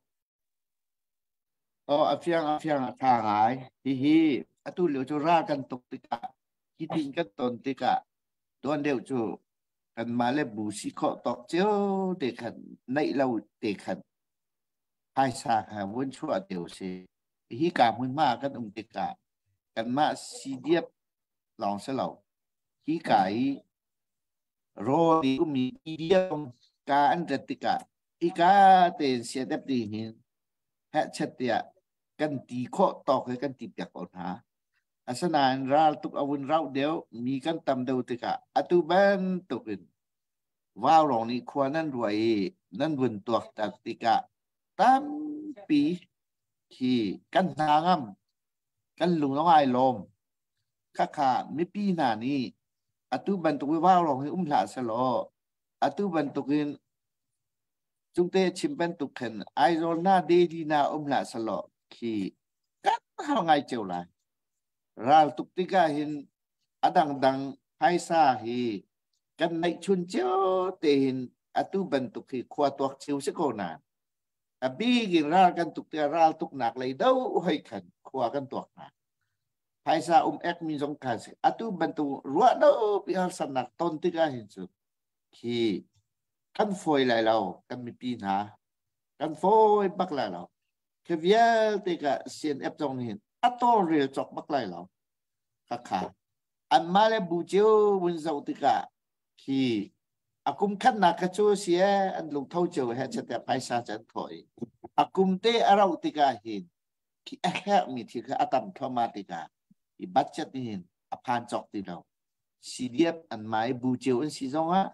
afiang thang ai hi atu liu chu ra kan tuk tika ki tin kan ton tika don deu chu kan ma le bu si kho tok chiu de khan nei lau de khan hai sa ha won chua deu se hi ka mun ma kan tika kan ma si diep long se lau hi kai ro di mi diep ka an tika ika te se dep di hin ha chat ya kan ti kho tok he kan ti pyak on ha asanan ral tuk awun rau deu mi kan tam deu tika atu ban tukin wow rong ni khwanan ruai nan bun tuak tak tika tam pi ki kan nangam kan lung long ai lom kha mi pi na ni atu ban tuk wow rong hi la salo atu ban tukin chúng ta chim bên tục hình ai rồi na đi đi na la salo khi các hàng ngày chiều lại ra tục tika hin adang dang hai sa hi kan nai chun chiu te hin atu ban tục khi khoa tuak chiu se ko na abi gin ra kan tục tia ra tục nak lai đâu hay khan khoa kan tuak na hai sa ek mi jong ka se atu ban tu ruwa đâu pi hal san nak ton tika hin chu khi kan phôi lại lâu kan mi pi na kan phôi bắc lại lâu cái việc tika xiên ép trong hin ato real chok bắc lại lâu kha an male bu chiu bun zau tika khi akum khan na ka chu sia an lung thau chiu ha chat ya paisa chan thoi akum te arau tika hin khi a mi thi ka atam thoma tika I budget hin aphan chok ti lo CDF an mai bu chiu an si zong a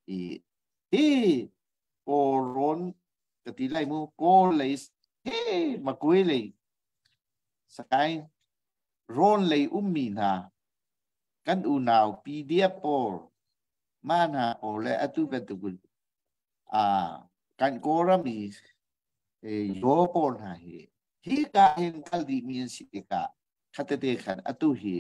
koron ketilai mu kolei makuelei sakai ron lei na kan unau PDF por mana ole atu betul kan korami yo por na hi ka hin kaldi min sitika khatete khan atu hi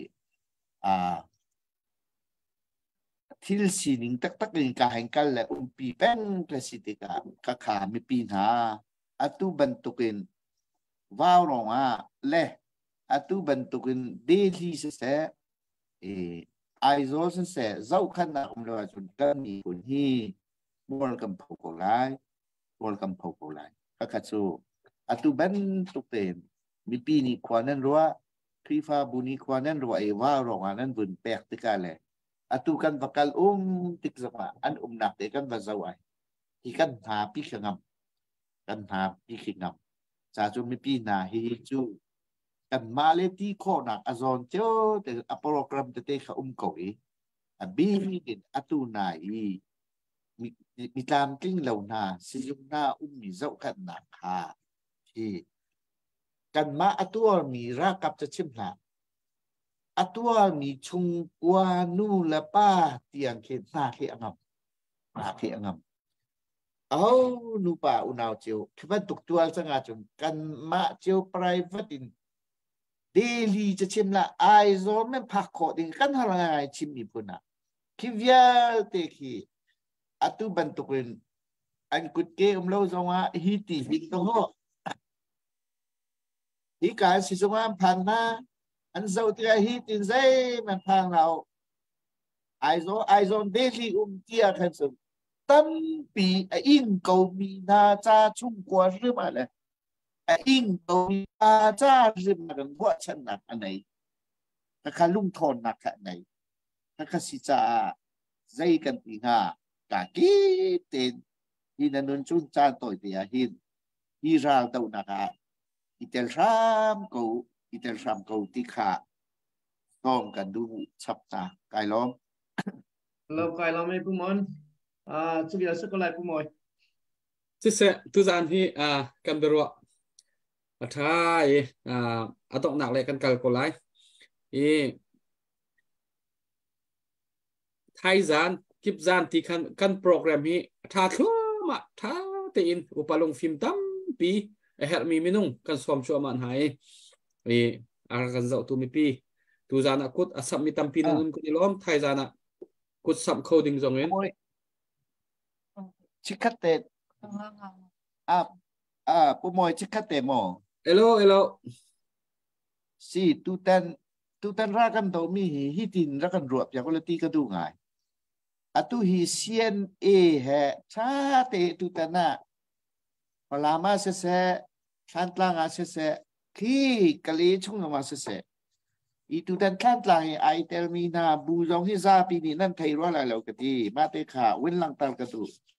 thil sining tak ka hengkal le pi pen klasitika kha mi pi na atu bantukin wow ronga le atu bantukin daily se aizol se zau khan na umlo chun kan ni kun hi mol kam phoko lai kha chu atu bantukin mi pi ni khwanan ruwa krifa buni khwanan ruwa wow ronga nan bun pek tika le atu kan bakal tik zama an nak te kan bazawai ikan ha pi khangam kan ha pi khingam cha chu mi pi na hi chu kan male ti kho nak azon cho te a program te kha ko I abi din atu na I mi tam king lo na si yung na mi zau kan na kha hi kan ma atu mi ra kap cha chim na atua mi chung kwa nu la pa tiang ke na ke angam au nu pa unau chiu khban tuk tual sanga chung kan ma chiu private in daily cha chim la ai zo men phak kho ding kan halangai chim mi puna ki vial te ki atu ban tukin an kut ke lo zonga hi ti bing to ho hi ka si zonga phan na an zau tia hi tin zai man phang nào ai zo daily tia khan su tâm pi in cầu mi na cha chung qua rư mà le in cầu mi na cha rư mà gần qua chân nặng anh này ta khá lung thôn nặng anh này ta khá si cha ใจกันตีงากากีเต็นที่นันนุนจุนจานต่อยเตียหินที่ราวเต่านักอิตาลีรามกูติขาต้องกันดูชับตาไกลล้อมเราไกลล้อมไม่ผู้มอนสุริยะสกุลไรผู้มอยที่เสตุจานที่กันเดรัวท้ายต้องหนักเลยกันกัลโกไลไทยจานกิบจานที่กันโปรแกรมนี้ท้าทั่วมาท้าเตินอุปลงฟิล์มตั้มปีเฮลมีมินุ่งกันสวมชัวมันหายอารักันเจ้าตัวมีปีตุจานกุดสับมีตั้มปีนั่นกุดล้อมไทยจานกุดสับโคดิ้งจงเงินชิคเตผู้มวยชิคเตโมเอโลสิตุตันรักกันตัวมีฮิตินรักกันรวบอย่างก็เลยตีกระดูง่ายatu hisian he cha te tu tana palama se thantlang se khi kali chung ma se itu dan thantlang ai tel mi na bu jong hi za pi ni nan thai ro la lo ka ti ma te kha win lang tar ka tu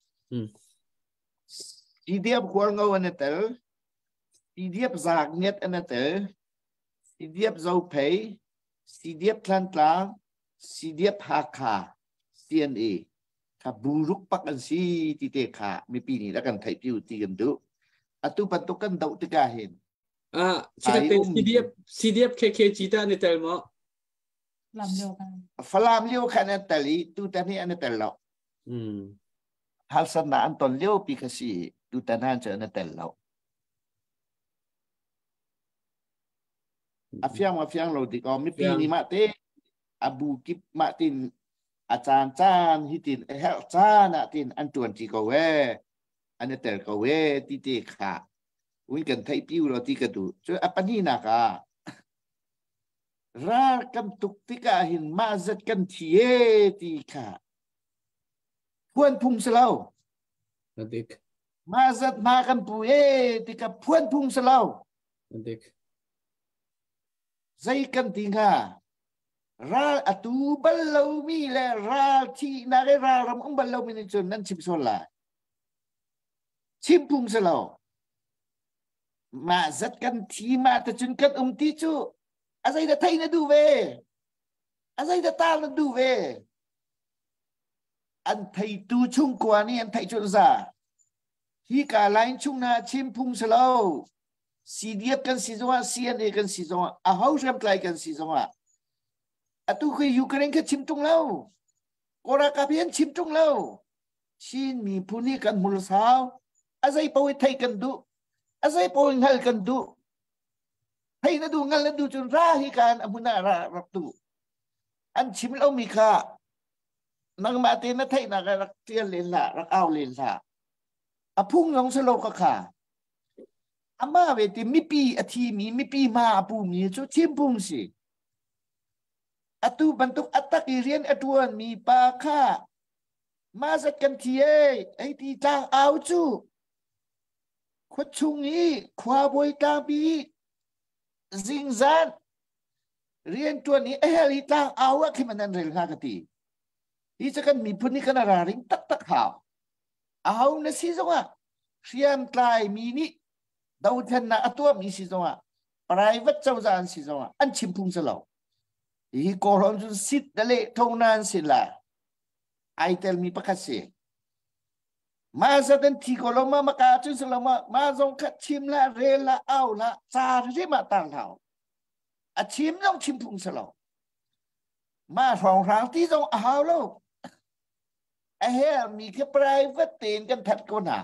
idiap kwal ngau an tel idiap zak net an tel idiap zau pei idiap thantlang idiap hakha CNA ถ้าบูรุกปักกันสิที่เตะขาไม่ปีนี้แล้วกันไทยพิวตีกันดูตุปันตุกันดาวติกาเห็นชิคเต้CDF KK จีตาในเตลมั้งลำเลียวกันฟลามเลี้ยวขันอันตลีตุตานี่อันเตลเราฮัลสนาอันตอนเลี้ยวปีกสิตุตานั่นจะอันเตลเราอาฟียงเราติกอไม่ปีนี้มาเตอบูกิบมาตินอาจารย์จานฮิตินเฮลจานตินอันจวนจีกเวอันเตลกเวที่เตขาวิ่งกันไทยพิวเราที่กระดูช่วยอปนีนักรากันตุกติกาหินมาจัดกันที่ที่ขาพวนพุ่งสลาวมาจัดมากันปุยที่กับพวนพุ่งสลาวใจกันติงาราatu balau mi le ra chi na le ra ram ang balau mi ni chun nan chim sola chimpung selo ma zat kan thi ma ta chun kan ti chu azai da thai na du ve azai da ta na du ve an thai tu chung kwa ni an thai chun za hi ka lain chung na chimpung selo si diep kan si zo CNA kan si zo a hau ram klai kan si zo atu ke Ukraine ke chimtung lau kora kapian chimtung lau chin mi puni kan mul sao azai pawi thai kan du azai pawi ngal kan du thai na du ngal na du chun ra hi kan amuna ra rak tu an chim lau mi kha nang ma te na thai na rak tian len la rak aw len la apung long selo ka kha ama ve ti mi pi athi mi pi ma apu mi chu chimpung si atu bentuk atak irian atuan mi pa kha masa kan tie ai ti tang au chu khut chung ni khwa boi ta bi zing zan rian tuan ni ai tang au khi manan rel ha ka ti hi chakan mi phun ni kana ra ring tak haw au na si zonga siam tlai mi ni dau than na atua mi si zonga private chau zan si zonga an chimpung sa lo hi koron ju sit dale thonan sila ai tel mi pakase ma sa den ti koloma maka chu saloma ma zong khat chim la re la au la cha ri ma tang thao a chim jong chim phung salo ma rong rang ti jong a hao lo a he mi ke private ten kan that ko na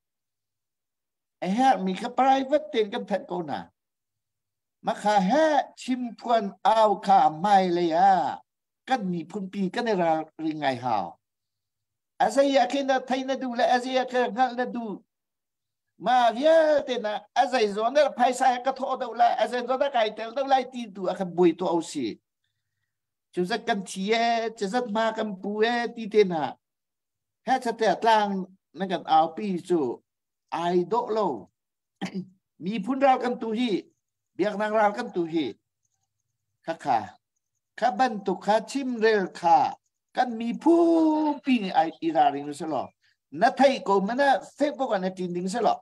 a he mi ke private ten kan that ko naมาคาแห่ชิมพวนเอาขาไม่เลยกันมีพุนปีกันในราริงไงหาวอาศัยอยากเห็นไทยน่ะดูและอาศัยอยากเห็นงั้นน่ะดูมาเยอะแต่นะอาศัยโซนนั้นภายใต้กระทบดูแลอาศัยโซนนั้นไก่เตลดูแลตีดูอาคันบุยตัวเอาสิจุดสักกันเทียจะสักมากันปุยตีเตนะแค่จะแต่กลางนั่นกันเอาปีจูไอโดโลมีพุนเรากันตุฮีเบียกนางราวกันตุฮีข้าbentuk chim rel kha กันมีผู้ปีนอิราริงสลอนัทไทยก็มันน่ะเฟกบอกว่านัทจินดิงสลอ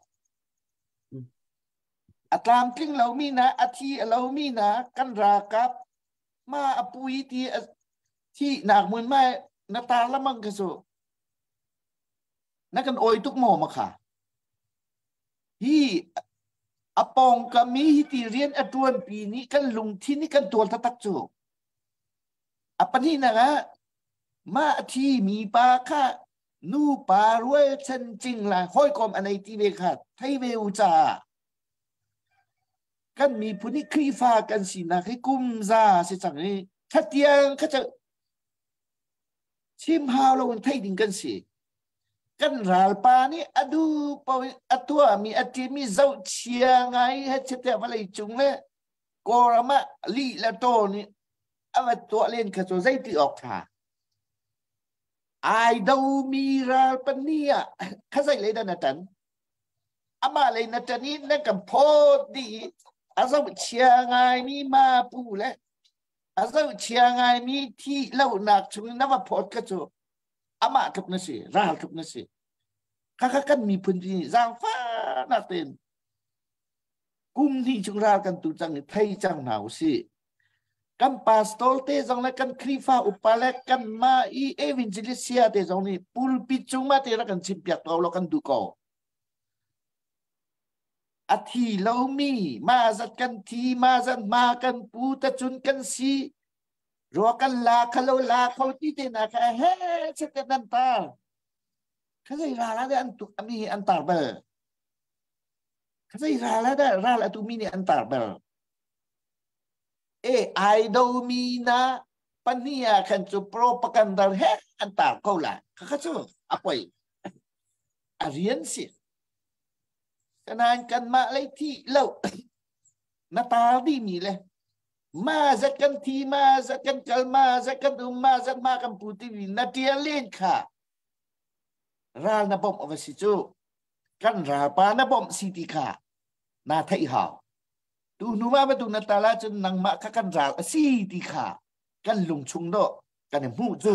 อัตรามกลิ้งเรามีนะอาทิเรามีนะกันรากับมาอปุยที่หนักเหมือนไม่นาตาละมังกะโซนักกันโอยทุกโมมาค่ะฮีอปองก็มีที่เรียนอดวนปีนี้กันลุงที่นี่กันตัวทักโจอปนี้นะมาที่มีปาค่ะนูปารวยฉันจริงละห้อยกอมอะไรที่เวค่ะไทยเวลจ่ากันมีผู้นี้ครีฟ้ากันสินะให้กุมซาสิจังนี้ถ้าเตียงเขาจะชิมฮาวเราไทยดิ่งกันสิกันรัลปานี่อดูปอยอตัวมีอติมีเจ้าเชียงไงให้เชื่อว่าอะไรจุงเลยกอรมาลีละโตนี่เอาตัวเล่นเขาจะใจตีออกค่ะไอดูมีรัลปานี่อ่ะเขาใส่เลยนะจันอามาเลยนะจันนี่นั่นกับพอดีอาเจ้าเชียงไงมีมาปูเลยอาเจ้าเชียงไงมีที่เล่าหนักชุนนับว่าพอดเขาจะอามากับนั่นสิรัลกับนั่นสิข้ากันมีพื้นที่จางฟ้าหน้าเต็นกุมที่จุงรากันตุจังไทยจังหนาวสิกันปาสโตลเตจังและกันครีฟ้าอุปาเลกันมาอีเอวินจิลิเซียเตจังนี่ปูลปิจุงมาเตระกันชิมเปียกเรากันดูก่ออาทิเรามีมาจัดกันทีมาจัดมากันปูตะจุนกันสีรอกันลาคาโลลาเขาที่เตนะแค่เฮ้เช็ดนันตาเขาจะราละได้อันตุมีอันตาเบลเขาจะราละได้ราละตุมีนี่อันตาเบลไอดูมีนะปัญญาขันจุโปรปกันดาเฮอันตาเขาละเขาจะapaเรียนสิขนาดกันมาเลยที่เล่านาตาดีมีเลยมาจัดกันทีมาจัดกันกัลมาจัดกันอุมาจัดมากันปูติวินาทีเล่นค่ะราลนาบอมอวสิจูกันราปานาบอมสิติค่ะนาไทยหาวตูนูมาประตูนาตาลาจนนังมากันราสิติค่ะกันลุงชุงโดกันหูจู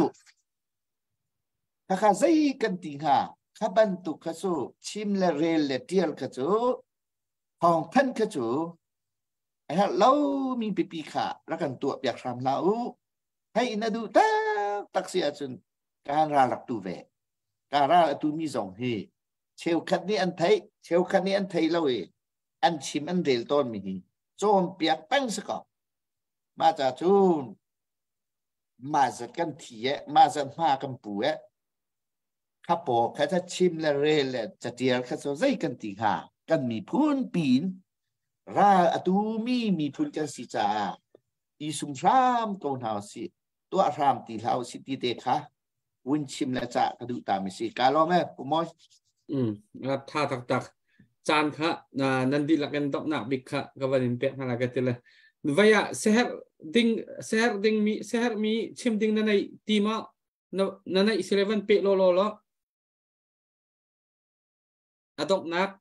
ข้าใจกันติงค่ะข้าบันตุข้าจูชิมเลเรลเลเทียลข้าจูห้องพันข้าจูไอ้ฮะเรามีปีปีค่ะรักกันตัวอยากทำเราให้นาดูตักเสียจนการราลักตูเวการาตูมีสองเฮเชลคันนี้อันไทยเชลคันนี้อันไทยเราอันชิมอันเดลต้นมีโจมเปียกแป้งสกอมาจากจูนมาจากกันเทียมาจากมากันปูข้าบอกข้าจะชิมและเรลจะเดียร์ข้าจะใจกันตีหากันมีพื้นปีนราตูมีพื้นกันสิจ้าอีสุมรามกงหาวสิตัวรามตีหาวสิตีเตค่ะวินชิมและจะกระดูตามไม่สิการล้อแม่ผมมองรับท่าตักจานค่ะนันดีลักกันตอกหนักบิ๊กค่ะกับวันนี้เปียกมาลักกันเลยว่าอย่าเซฮร์ดิ้งมีชิมดิ้งนั่นในทีมนั่นใน11เปโลล้ออะตอกหนัก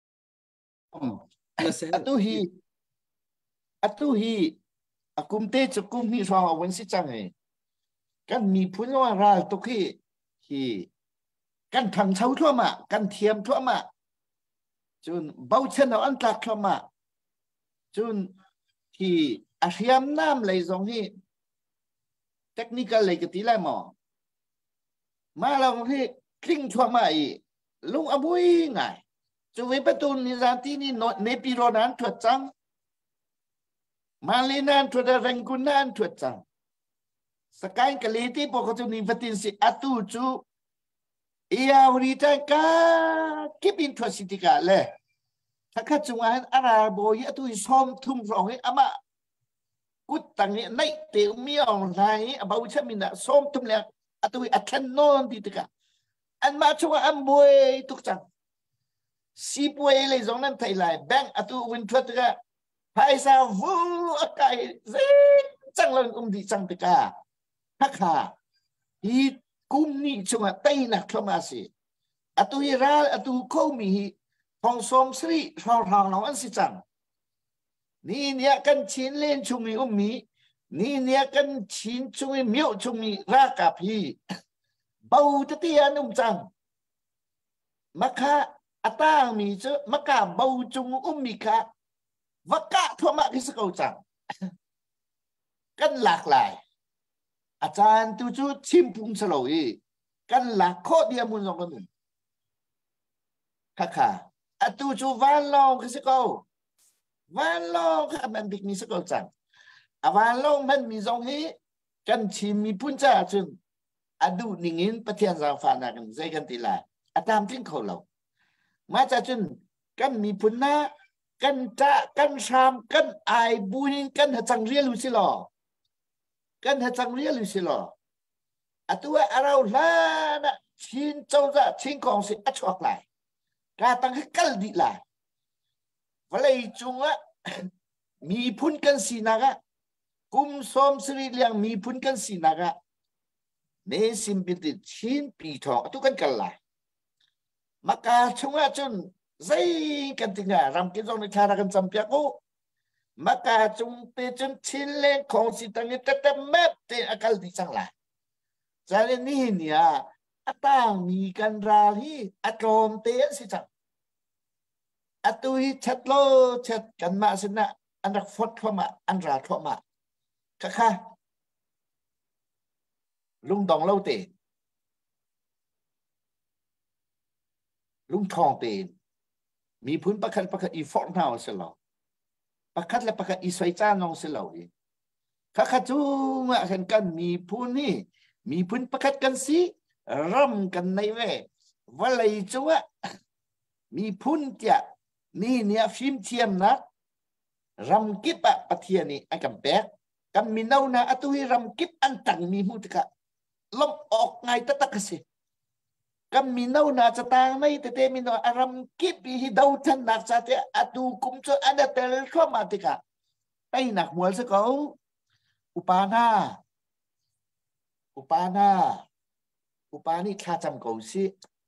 atuhi akum te chukum hi raw wen si chang e kan mi phun wa ral to hi kan thang chau thua ma kan thiam thua ma chun bau chen an tlak thua ma chun hi a hiam nam lei zong hi technical lei ke ti lai mo ma long hi kling thua ma i lung abui ngaiจูเวปตูนิราตีนี่เนปิโรนันถวดจังมาเลนันถวดรังกุนันถวดจังสกายกะเลตีปกตินิฟตินสิอตูจูเอียวริตากาคิบินถวดสิติกาเลยถ้าข้าจงอันอาราโบยอตูซอมทุ่มร้องให้อามากุดตังเนี่ยในเตียวมีออนไลน์บ่าวชมินะซอมทุ่มแล้วอตูอัตนนติติกาอันมาชัวอันบวยตุกจังsi puai le zong nan thai lai bank atu win thot ga phai sa vu akai zing chang lang di chang tika hakha hi kum ni chunga tai na thoma si atu ira atu ko mi phong som sri thao thao no an si chang ni nia kan chin len chung mi นี่เนี่ยกันชินจุยมิวจุมีรักกับพี่เบาตะเตียนุ่มจังมักคะอัตางมีเจมักกะเบาจุงมีคะวักกะทั่วมากิสกจังกันหลากหลายอาจารย์ตูจูชิมพุงสโลยกันหลักข้อเดียวมุนลงกันหนึ่งค่ะอะตูจูวันลองกิสกวันลองค่ะมันบิ๊กมีสกจังวันลองมันมีตรงนี้กันชิมมีพุ่นจ่าจึงอดูนิ่งินประเทศสาวฟ้านักันใจกันตีลายอาตามทิ้งเขาเรามาจากจึงกันมีพุ่นนะกันจะกันชามกันไอบุญกันหัดจังเรียลุสิลอกันหัดจังเรียลุสิลออะตัวเราล้านะชินเจ้าจะชินของสิอัจฉริยะกาตั้งให้กัลดิลาวันเลยจุงอะมีพุ่นกันสีนักะกุมสมสรีเลียงมีพุ่นกันสีนักะเนสิมบิดชินปีทองตุกันกันละมากาชงอะจนใจกันติงะรำกินจงในชาดกันจำเปียกูมากาจงเตจนชินเลงของสิตังนี้แต่แม่เตอากาลดิจังละจากนี้เนี่ยอัตางมีกันราลีอัตรมเตะสิจังอัตุยชัดโลชัดกันมาสินะอันรักฟดเข้ามาอันราเข้ามาค่ะลุงดองเล่าเตะลุงทองเตะมีพื้นประคัดอีฟอร์นาวเสลาประคัดและประคัดอีสวยจ้านองเสลาอีค่ะจูงะเห็นกันมีพื้นนี่มีพื้นประคัดกันสิร่ำกันในเวว่าเลยจัวมีพื้นเจ้านี่เนี่ยฟิล์มเทียมนะรำกิบอะปะเทียนี่ไอ้กับแบกกันมีเนานะอตุยรำกิบอันตังมีมุตกะลบออกไงตะตะกสิกันมีเนานะจะตางไม่แต่มีเนาอารมกิบฮิดาวทันนักสัตย์อตุกุมโจอันเดเตลเข้ามาติกะไปหนักมัวสักเขาอุปานี่ข้าจำเขาสิ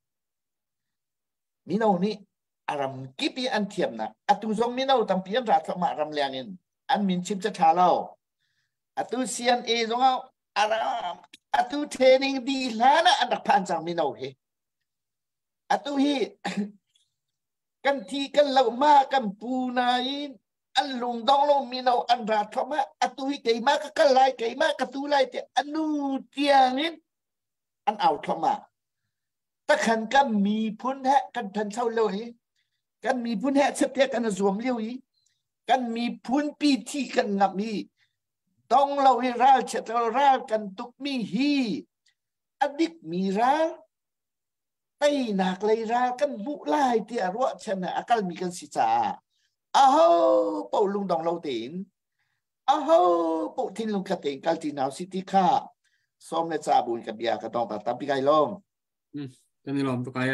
มีเนานี่อารมกิบอันเทียมนะอตุทรงมีเนาตั้งเพียงรัฐมารำเลียงอินอันมินชิมจะชาเราอตุเซียนเอทรงเอาอารมอตุเทนิงดีแล้วนะอันดับพันจังมีเนาเฮอตุฮีกันทีกันเหล่ามากันปูนายอันลุงดองลงมีเนาอันรัฐมาอตุฮีเกี่ยมากกันไล่เกี่ยมากกันตูไล่เตอนูเตียงินอันเอาทมาตะขันกันมีพุนแหกันทันเช่าเลยกันมีพุนแหเสถียกันสวมเลี้ยวอีกันมีพุนปีที่กันงับมีต้องเราให้ราเชตเรารากันตุกมีฮีอดิกมีราไต้หนักเลยรากันบุไล่เตียรัวชนะอากาศมีกันสิจ่าอ้าวเป่าลุงดองเราเต็นอ้าวเป่าทิ้งลุงกระเต็งกัลตินาวซิตี้ข้าซ้อมในจ่าบุญกับยากระตองตัดปีไก่ล้อมกันนี่ล้อมตัวไก่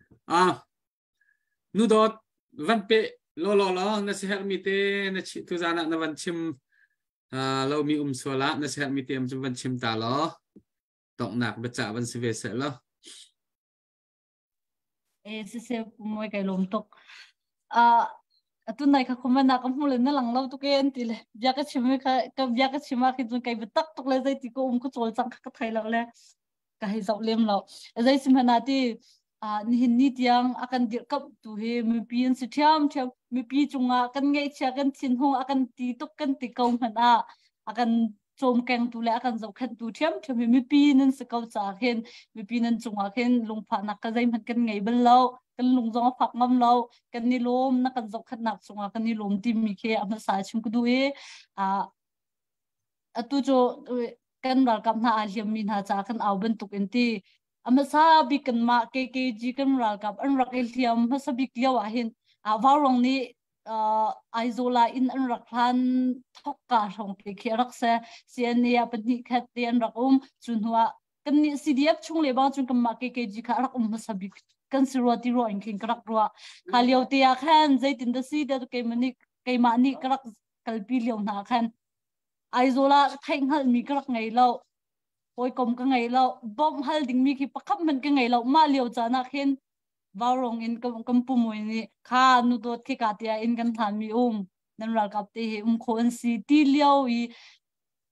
นูดอดวันเปโลนั่นสิฮะมีเตนั่นชิตุจานะนวันชิมเรามีสวละนั่นสิฮะมีเตมจวันชิมตาล้อตอกหนักบัจจาวันสิเวเสล้อสิเซปุมวยไก่ลมตกตุนไหนค่ะคุณแม่นักมุ่งเล่นนั่งหลังเราตุกเอ็นตีเลยยากชิมไหมค่ะกับยากชิมมาคิดจนไก่บัตักตุกเลยใจตีก็ก็โจลจังก็ไทยแล้วแหละก็ให้เจ้าเลี้ยงเราใจสิมหนาที่นี่นี่ยังakan dirkap tu he mipian setiam tiap mipi cunga akan ngai ciakan sinhong akan tituk kan tikau mana akan com keng tu le akan zau khan tu tiam tiap mipi nan sekau cha khen mipi nan cunga khen lungpha nak ka zai man kan ngai bel lo kan lungjong phak ngam lo kan ni lom na kan zau khat nak cunga kan ni lom ti mi khe ama sa chim ku du e atu jo kan ral kam na aliam min ha cha kan au ben tuk enti amasa bikan ma KKG kan ral kap an rak elthiam masa bik liawa hin warong ni aizola in an rakhan thokka rong ke khirak se siania pani khat tian rakum chunwa kan ni CDF chung le ba chung kam ma KKG kha rak masa bik kan sirwati ro in king krak ro khaliau tia khan zaitin da si da ke mani ke ma ni krak kalpi liaw na khan aizola thaing hal mi krak ngai lo oi kom ka ngai lo bom hal ding mi ki pakhap man ka ngai lo ma liaw chana khen warong in kam pumoi ni kha nu dot ki ka tia in kan than mi nan ral kap te khon si ti liaw i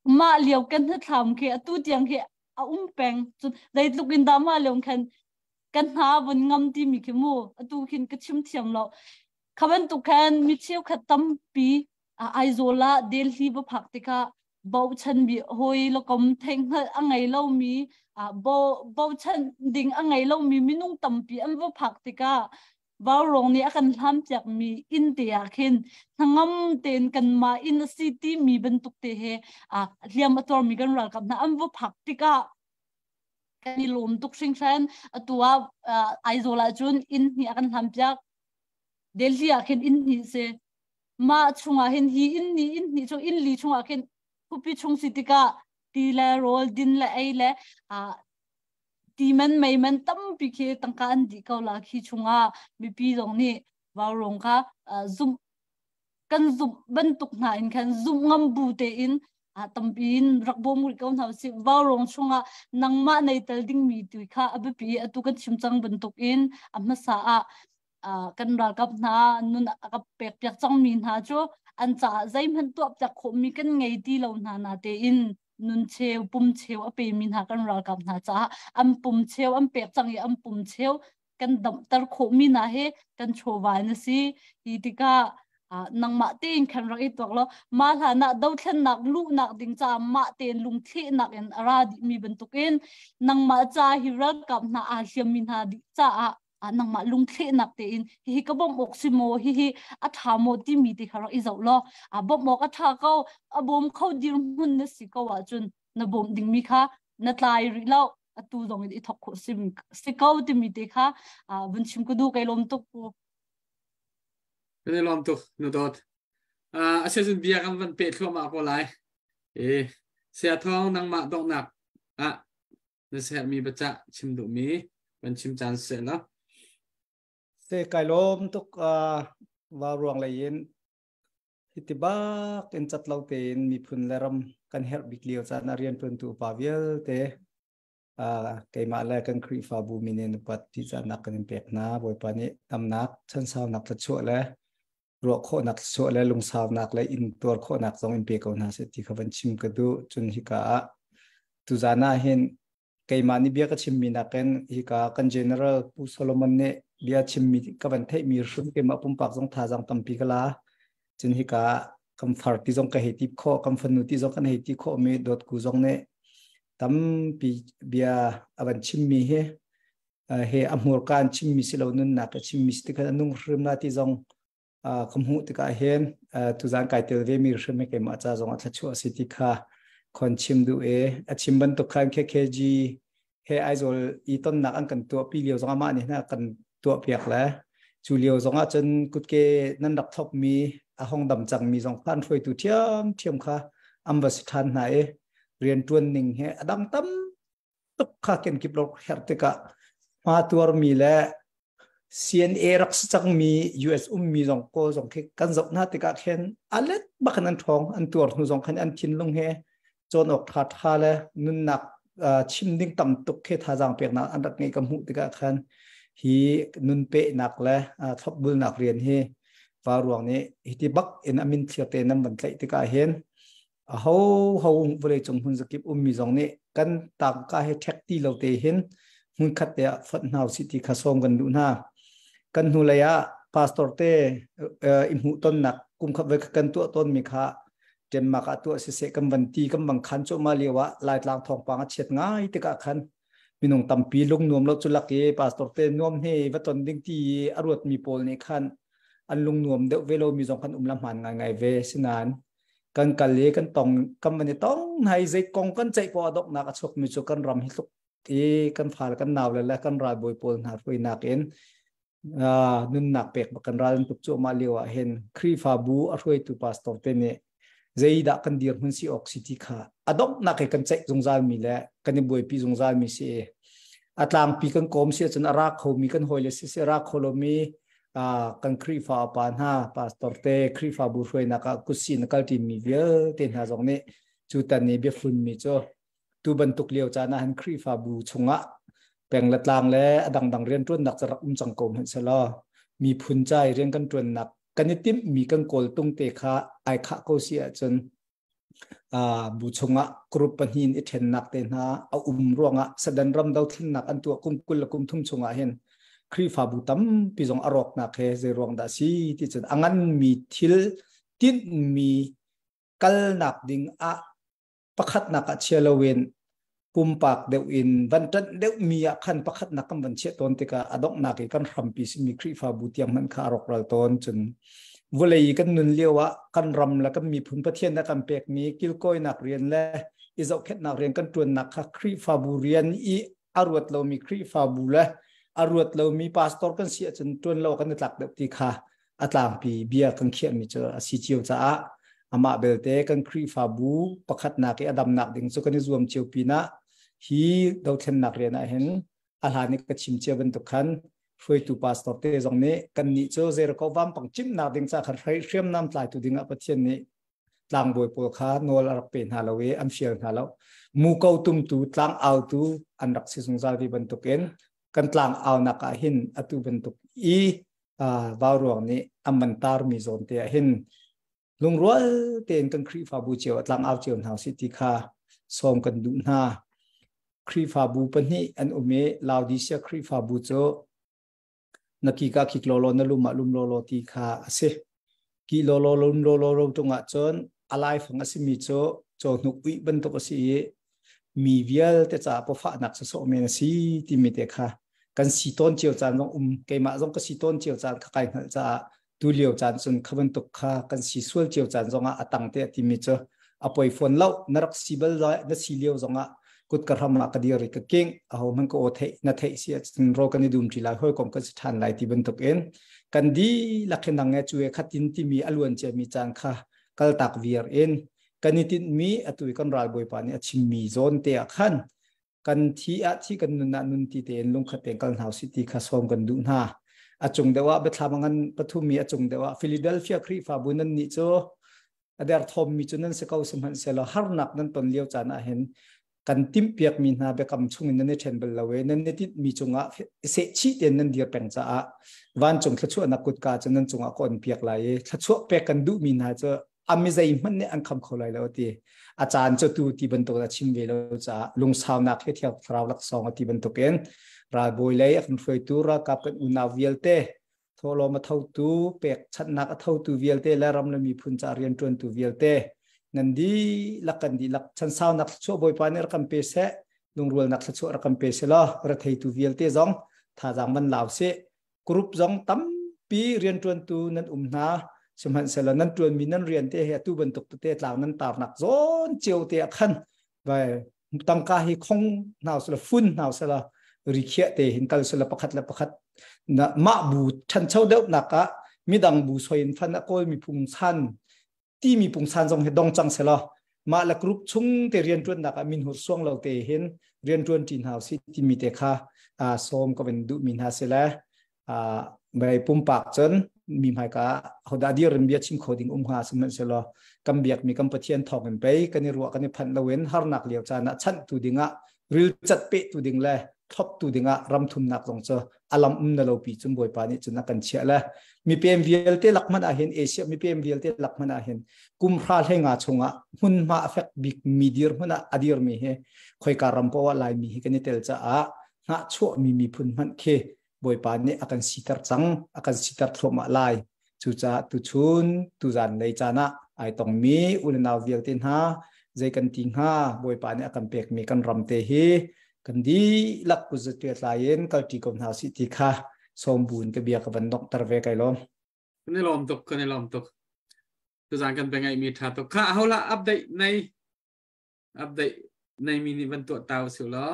มาเลี้ยวกันทำคือตู้เตียงคือแปงจนได้ลูกอินดามาเลี้ยงกันหาบนงำที่มีขี้มูตู้กินกระชิมเทียมเราขบันตุกันมิเชียวขัดตั้มปีไอโซลาเดลฮีบพักติกาเบาชันบีหอยแล้วก็เทงให้อังไงเรามีเบาชันดิ่งอังไงเรามีมินุ่งตั้มปีอันว่าพักติกาบาวรงนี้กันทำจากมีอินเดียขึ้นทั้งงำเต็นกันมาอินซิตี้มีบรรทุกเตะเรียมตัวมีกันรักกับนะอันว่าพักติกากันนี่ลมตุกสิงเซนตัวไอโซลาจุนอินนี่กันทำจากเดลฮีขึ้นอินนี่เสมาช่วงเห็นฮีอินนี่ช่วงอินลีช่วงเห็นผู้พิช่วงสิติกาตีละโรลดินละไอละตีมันไม่มันตั้มปีเคตั้งการดีเขาละขี้ช่วงมีปีตรงนี้วาวรงค่ะซุ่มกันซุ่มบรรทุกหนาอินกันซุ่มงำบูเตอินตั้มปีนรักบ่มุดเขาทำสิวาวรงช่วงนังมาในตลดิ่งมีตุยค่ะอภิปีตุกันชิมจังบรรทุกอินมาสากันรักกับนานุนกับเปียกจังมีนาจูอันจ่าใจมันตัวจากขมีกันไงดีเรานาเตอินนุนเชวปุ่มเชวไปมีนากันรักกับนาจ่าอันปุ่มเชวอันเปียกจังอันปุ่มเชวกันดำตรขมีนาเฮกันโชว์วานสิอีติกานังมาเตียนขันรักอีตัวเรามาหาหนักดาวเทนหนักลูกหนักดิ่งจ่ามาเตียนลุงเทหนักอันราดิมีบรรทุกอินนังมาจ่าฮิรักกับนาอาเซียมีนาดิจ่านังมาลุงเทนักเตอินฮิก็บ่มอกซิโมฮิอัฐาโมที่มีที่เขาอีเจ้าล้อบ่มอกอัฐาเขาบ่มเขาดิรมุนนสิก็ว่าจุนนบ่มดิ่งมีค่ะนตายริแล้วตูดงอีทอกขุสิมสิเขาที่มีที่ค่ะบุญชิมก็ดูไกลมตุกเป็นลมตุกนูดอดอาเซียนเบียกันวันเป็ดเข้ามาพอไรเสียท้องนังมาดอกหนักนั่นเสียมีประจักษ์ชิมดูมีมันชิมจานเสร็จแล้วเสกไก่ลมตุกวาวรวงเลยยินฮิติบักอินจัดเราเต็นมีพุ่นเลรำกันเฮร์บิกเลียวจัดนาเรียนพุ่นตูปาเวลเตไก่มาเลยกันครีฟาบูมินเนนปัดที่จะนักกันเป็กนาบ่อยปานี้ตำนักชั้นสาวนักตะชั่วและรัวโคนักชั่วและลุงสาวนักและอินตัวโคนักสองอินเปกเอาหน้าเสติขบันชิมกระดูจุนฮิกาตุจานาเห็นไก่มานี่เบียก็ชิมมีนักกันฮิกากันเจเนอเรลผู้โซโลมอนเนเบียชิมมีกับวันเทมีรุ่นเกมาปุ่มปากจงท่าจังตั้มปีกลาจนฮิกาคำฟาร์ที่จงกระเหติบข้อคำฟันนุที่จงกันเหติข้อมีดอดกูจงเนตั้มปีเบียวันชิมมีเฮอมูรการชิมมีสิลานุนนักชิมมีสติกันนุ่งริมนาที่จงคำหูติกาเห็นตุจานไก่เตลเวมีรุ่นไม่เกมาจ้าจงอัตชัวสิติกาคนชิมดูชิมบันตุกันเคจีเฮไอโซลอีต้นนักอันกันตัวปีเลียวจงอามาเนี่ยนะกันตัวเปียกแล้วจูเลียวจงอาจนกุดเกนั่นดับท็อปมีห้องดำจังมีจงพันช่วยตัวเทียมค่ะอัมบสิทันไหนเรียนตัวหนึ่งเฮดังตั้มตุกค่ะเก็นกิบลกเฮติกะมาตัวมีแล้ว CNA รักจังมี US มีจงโกจงกันจงนาติกะเห็นอะไรบักนันทองอันตัวหูจงคันอันทินลงเฮจนออกทัดท่าเลยนุ่นหนักชิมดิ้งต่ำตุกแค่ท่าจังเปียกนักอันดับไงกับหูติกะคันฮีนุนเปะหนักเลยทับบุลหนักเรียนเฮฟ้ารวงนี้ฮิติบักอินอามินเทียเตนัมบันไลติกาเห็นเขาบริจงหุ่นสกิปมีจงนี้กันต่างกายแท็กที่เราเตเห็นหุ่นขัดเดียฟัดนาวสิติขส่งกันดูหน้ากันหูเลยพาสตอร์เตอิมหุต้นหนักกุมขับไว้กันตัวต้นมีค่ะเจนมากตัวเสกกันวันตีกันบังคันโจมาเลียวะลายลางทองปังเฉียดง่ายติกาคันมีน้องตั้มปีลุงนวมรถจุลักเอพาสตอร์เตนวมเฮวัดตนดิ้งที่อรวดมีโพลในคันอันลุงนวมเดเวโลมีสองคันลำหันไงเวสินานกันกัลเล่กันตองกันมันต้องให้ใจกองกันใจพอดอกนักชกมีชกกันรำให้ลุกกันผ่านกันหนาวแล้วกันรายบอยโพลหาคุยนักเอ็นนุ่นนักเป็กกันรายตุกโจมาเลียวเห็นครีฟาบูอร่อยตุพาสตอร์เตเนใจดักกันเดียร์มันสิออกซิติค่ะอดอกนักกันใจจงจานมีแล้วกันบอยปีจงจานมีเสียอัตลางปีกันกอมเสียจนอารักเขามีกันหอยเลสิเสรักเขาลมีกันครีฟาปานฮาพาสตอร์เตครีฟาบูช่วยนักกุศินักทีมีเยอะเต็นหาจงนี้จุดตันนี้เบียฟุนมีจ้ะตูบันตุกเลียวจานะฮันครีฟาบูชงะแปลงละตางและดังเรียนต้นนักจะรักจังกรมเห็นสละมีพุนใจเรียนกันต้นนักกันนิติมมีกันโกลตุงเตคะไอคะโกเสียจนบุชงะกรุปนินอิเทนนักเตนะเอารวงะสดันรำดาวทินนักอันตัวกุมกุลกุมทุ่มชงะเห็นครีฟาบุตัมปิจงอรอกนักเฮเจรวงดาซีที่จะอังันมีทิลตินมีกัลนักดิ่งประคัดนักเชลเวนปุ่มปากเดวินวันจันเดวมีขันประคัดนักกันบันเชตอนติกาอดอกนักกันรัมปิสมีครีฟาบุตยังมันคารอกรัลตอนจนวลัยกันนุนเลียวะกันรำแล้วก็มีพุ่มประเทศนักกันเปกมีกิลโกยนักเรียนและอิจฉานักเรียนกันตัวนักครีฟาบุเรียนอีอารวดเรามีครีฟาบุและอารวดเรามีพาสตอร์กันเสียจนตัวเรากันตักเดติค่ะอัตลางปีเบียกันเขียนมีเจอสิจิวจ้าอามาเบลเตกันครีฟาบูประคัดนักอดัมนักดิ่งสุกันนิรวมเจียวปีนะฮีดาวเทนนักเรียนเห็นอาหารนี้ก็ชิมเจียบนตุกันช่วยตูพาสตอร์เตจงนี้กันนิโจเซอร์ก็วัมปังจิมนักดิ่งจากใครเชื่อมน้ำลายตัวดิ่งอัปเทียนนี้ต่างบวยปวดขาโนลรับเป็นฮาลาเวอัมเชียร์ฮาลาวมูเกาตุมตูต่างเอาตูอันรักสิสงสารที่บรรทุกเองกันต่างเอานักหินอตุบรรทุกบาวรวงนี้อัมมันตาร์มีโซนเตะหินลุงรัวเต็นกันครีฟาบูเจียวต่างเอาเจียวหาวสิติคาสมกันดุนาครีฟาบูปนี่อันอุเมลาวดิเซียครีฟาบูโจนักกีฬาคิกโลโลนลุมโลโลติคาเซกิโลโลลุมโลโลตรงอ่ะจนอะไรฟังสิมีโจนุกวิบรรทุกสิมีเวียลแต่จะพอฝากนักสะสมเมนสิติมิเตค่ะกันสีต้นเจียวจานลงเกมาลงก็สีต้นเจียวจานขายจะดูเลียวจานส่วนขบันตุกค่ะกันสีสวยเจียวจานจงอ่ะตั้งเตะติมิเจอปอยฝนเล่านรักสีเบลเลยนัสีเลียวจงอ่ะกุดกระทำมาคดีริกเก่งเอามันก็โอเทนัทเสียจนรอกันดูมจีลาห้อยกองกันสถานไหลที่บรรทุกเองกันดีลักษณะเงี้ยช่วยขัดตินที่มีอลวนเจมีจานค่ะกัลตักเวียร์เองกันนิติมีอตุยกันรายบอยปานี่ชิมมีโซนเตะขันกันที่กันนุนที่เตนลงขัดเตงกันหาวสิติข้าสมกันดูน่าจงเดว่าเบทามังกันปฐุมมีจงเดว่าฟิลิเดลฟิยาครีฟาบุนันนิโจเดอร์ทอมมีจุนันเสกเอาสมันเซลฮาร์นักนั้นตนเลี้ยวจานเห็นกันติมเปียกมีนาเบกำชุ่งนั่นเนเชนเบลลาเวนั่นเนติมีจงอ่ะเสชีเตนนั่นเดียร์เป็นจ้าวันจงทัชวนักกุดกาจนั้นจงอ่ะคนเปียกไหลทัชวเปียกันดูมีนาจะอามิใจมันเนี่ยอันคำขอไหลแล้วทีอาจารย์จะดูที่บรรทุกชิมเวลจ้าลุงสาวนักเที่ยวคราวลักษณ์ที่บรรทุกเองรายบอยเลยอันช่วยตัวรักกับกันอุณาเวลเตทอลมาเท่าตัวเปียกชัดนักเท่าตัวเวลเตและรำนั้นมีพุนจารียนจวนตัวเวลเตนันดีลักกันดีลักฉันสาวนักชั่วบอยปานนี่รักำเปเสลุงรัวนักชั่วรักำเปเสละรัฐให้ตัวเวลเตจงถ้าจังมันลาวเสกรุ๊ปจงตั้มปีเรียนจวนตัวนั้นนาสมัยเสร็จนั้นจวนมีนั้นเรียนเตะเหตุบรรทุกเตะเหล่านั้นตาหนักโซนเจียวเตะขันไปตั้งกาให้คงหนาวสละฟุ้นหนาวสละริเคียเตะเห็นกันสละประคัดละประคัดนะมาบูฉันเช่าเด็กนักะมีดังบูสวยฟันนักก็มีพุงชันที่มีพุงชันจงเหตุดองจังสละมาละกรุ๊ปชุ่งเตะเรียนจวนนักมินหัวช่วงเราเตะเห็นเรียนจวนจีนหาวสิที่มีเตะค่ะสมก็เป็นดูมินหาเสละไปปุ่มปากจนมีหมายก็เขาได้เรียนเบียชิมโคดิ้งหาสมัยเสละกำเบียกมีกำปะเทียนทองกันไปกันในรัวกันในพันละเว้นฮาร์นักเลียวจานะชั้นตูดิงะริลจัดเปตูดิงเลยท็อปตูดิงะรำทุนนักลงเจออลัมนเราปีจุ่มบอยปานี่จนนักกันเชื่อเลยมีเพียงเวียลเตลักมันอาเห็นเอเชียมีเพียงเวียลเตลักมันอาเห็นกุมพราให้งาชงะหุ่นมาเอฟเฟกบิกมีดีร์มันอดีร์มีเฮคอยการรำเพราะว่าลายมีกันในเตลจะงาชั่วมีพุนมันเคบอยปานนี่อาการสิตร์จังอาการสิตร์ทรมาลายจูจ้าตุชุนตุจันในจานะไอตองมีอุลนาเวียลเตนฮาใจกันติงฮาบอยปานนี่อาการเปียกมีกันรำเตเฮกันดีลักกุจเตียลายเอ็นกัลติกมหาสิติค่ะสมบูรณ์กับเบียกับบันดอกตระเวกัยล้อมคนในล้อมตกคนในล้อมตกตุจันกันเป็นไงมีท่าตกข้าเอาละอัปเดตในมินิวันตัวเตาสิล้อ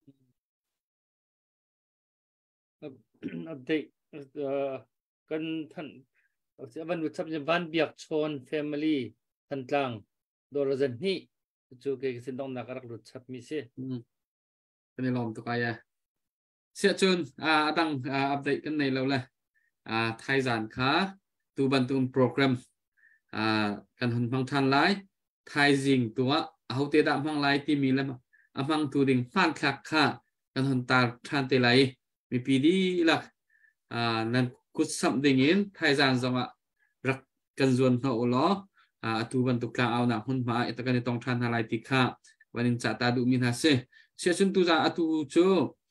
อัปเดตกันท่านวันวุฒิสัมพันธ์เบียกชนแฟมิลี่ทันกลางโดยรันนี่จูเกสินดองนักรักรุดชับมิเซ่กันในล้อมตกอะไรเสียจนดังอัปเดตกันในเราเลยไทยจานค่ะตูบันตูนโปรแกรมกันหันฟังทันไลน์ไทยจิงตัวเอาเตะดำฟังไลน์ที่มีแล้วฟังตูดิ่งฟันคลักค่ะกันหันตาทันเตะไลน์มีปีดีละนั่นกุศลดิ่งอินไทยจานจังรักกันจวนหัวล้อ tu ban tu klang au na hun ma eta kan tong than halai ti kha wanin cha ta du min ha se chun tu za atu chu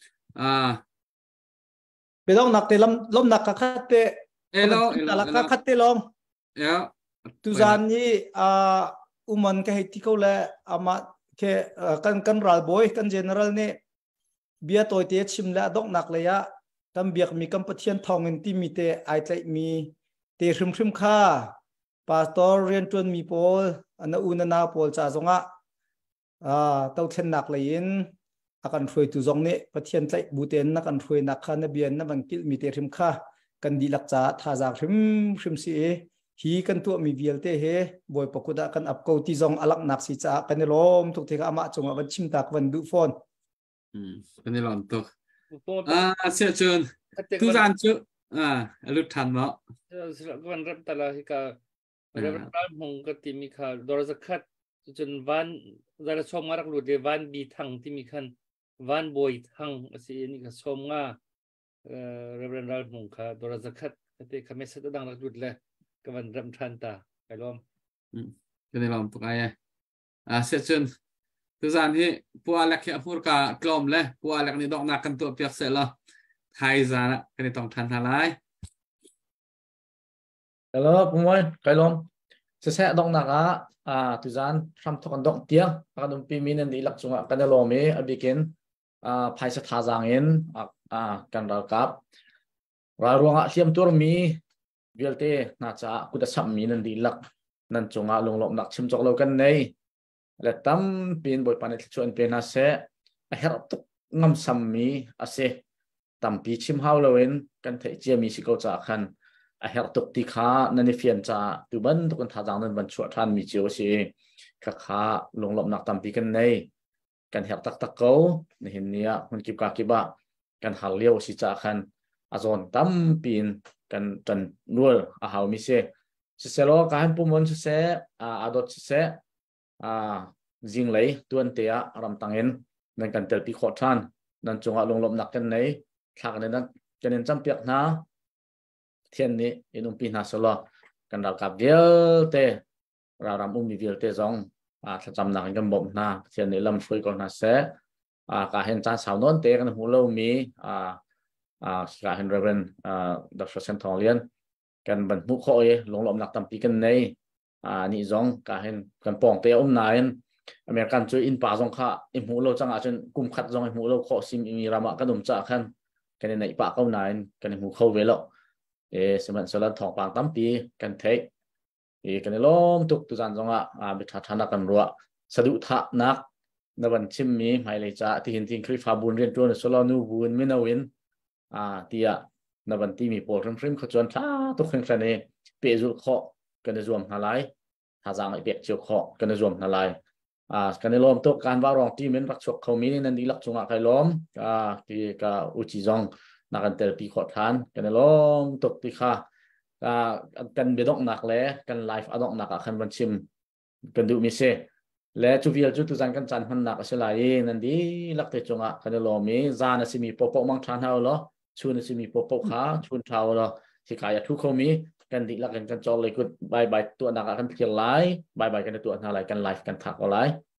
ไปลองนักเตลมนักคัดเตละคัดเตลองตุจานนี้มันแค่ที่เขาแหละมาแค่กันรัลบอยกันเจเนอเรลเนี่ยเบียตัวเตี้ยชิมแล้วดอกนักเลยอะกันเบียกมีกัมพูชีทองเงินที่มีเตไอใจมีเตะริมค่าปาสตอร์เรียนจนมีโพลอันนั้นอุณนาโพลจ่าจงะเต้าเทนนักเลยนอาการช่วยตุจงเนี่ยประเทศใจบูเตนนักการช่วยนักขันเบียนนักบังกิลมีเตะริมค่ากันดีลักจ่าท่าจากริมสีฮีกันตัวมีเวียลเตะบอยปกุดะกันอับเกาที่จงอลักนักสิจ่ากันในลมทุกทีก็อามาจงวันชิมตากวันดูฟอนกันในลมตัวเสียจนทุจานจุลุดทันมั้งวันรับตลาดที่ก็รับตลาดหงก็ที่มีข่าวดอลลาร์คัดจนวันเราชมมารักหลุดเดวันบีทังที่มีขันวันบอยทังสิ่งนี้ก็ชมง่ารับตลาดหงค่ะดอลลาร์คัดที่คำไม่สัตย์ดังรักหลุดเลยก็วันรับทันตาไปล้อมกันในลมตัวไอ้เสียจนทุจานที่พวกเล็กที่พูดกับกลมเลยพวกเล็กนี่ดอกนักกันตัวเปียกเสร็จแล้วไทยจานะกันในต้องทันทลายแล้วผมว่าไกลลมจะแสดงนักตุจานทำทุกดอกเตียงการดุมปีมินันดีหลักจงกันในลมอบิกินภายสถาจางเงินกันรักกับรายรวงเทียมตัวมีเวลเตน่าจะกุดสัมมีนันดีหลักนั่นจงลงลมหนักชิมจอกเรากันในและตั้มเป็นบทปานิชชวนเป็นอาเซ่เฮรตุกงำสัมมีอาเซ่ตั้มปีชิมฮาวเลวินกันเทเจียมีสิโกจากขันเฮรตุกที่ขานันเฟียนจ่าตุบันทุกคนท่าจางนั้นบรรชวท่านมีเจียวสิข้าลงลมหนักตั้มปีกันในกันเฮรตักเกาในเห็นเนี้ยมันกิบกากิบะกันหักเลี้ยวสิจากขันอาจอนตั้มปีนกันจันนัวหาวมิเซ่เสร็จแล้วการปุ่มมันเซ่อาดดเซ่จิงเลยตัวเตียรำตังเงินนั่นกันเตลปีขอดท่านนั่นจงลงลมหนักกันไหนถ้ากันนั้นจะเน้นจำเปียกนะเทียนนี้อินุปีนาสโลกันดาวกับเวลเตเรารำมีเวลเตจงถ้าจำหนักกันบ่มนะเทียนนี้ลำช่วยก่อนนะเสการเห็นจานสาวนนเตกันหูเรามีการเห็นเรเวนดร.เซนทองเลียนกันบรรทุกข้อยลงลมหนักตั้มปีกันในนี่จงการเห็นกันปองเตอมนายอเมริกันช่วยอินป่าจงข้าอิมหูเราจังอาจจะกุมขัดจงอิมหูเราข้อซิมมีรามะกันดุมจ่าขันกันในป่าเก้านายกันอิมหูเข้าเวลสมัยสลัดทองปางตั้มปีกันเทคกันในล้มตุกตุจันจงบิดทัดนักกันรัวสะดุทะนักในวันชิมมีหมายเลยจ้าที่เห็นทิ้งคลิปฟาบุญเรียนตัวในสโลนูบุญมินาวินเตียในวันที่มีโปรริมขจรท่าตุกแข่งขันนี้เปจุลข้อกันในรวมนาลายถ้าจางไอเปียกเจียวข้อกันในรวมนาลายกันในล้มตุกการว่ารองที่เหมือนรักชกเขามีนั่นดีลักจงใครล้มที่กับอุจิจงนักกันเตอร์ปีขอดทานกันในล้มตุกที่ข้ากันเบดอกหนักแล้วกันไลฟ์อดอกหนักขันวันชิมกันดูมิเซ่และจูวิลจูตุจันกันจันพันหนักเสลายนั่นดีลักเตจงกันในล้มมีจานสิมีปปมังทานเฮาเหรอชุนสิมีปปขาชุนเท้าเหรอที่ขายทุกเขามีกันดีลักกันจอเลยกุดบายตัวหนักกันเพียงไลฟ์บายกันในตัวหน้าไลฟ์กันไลฟ์กันถักอะไร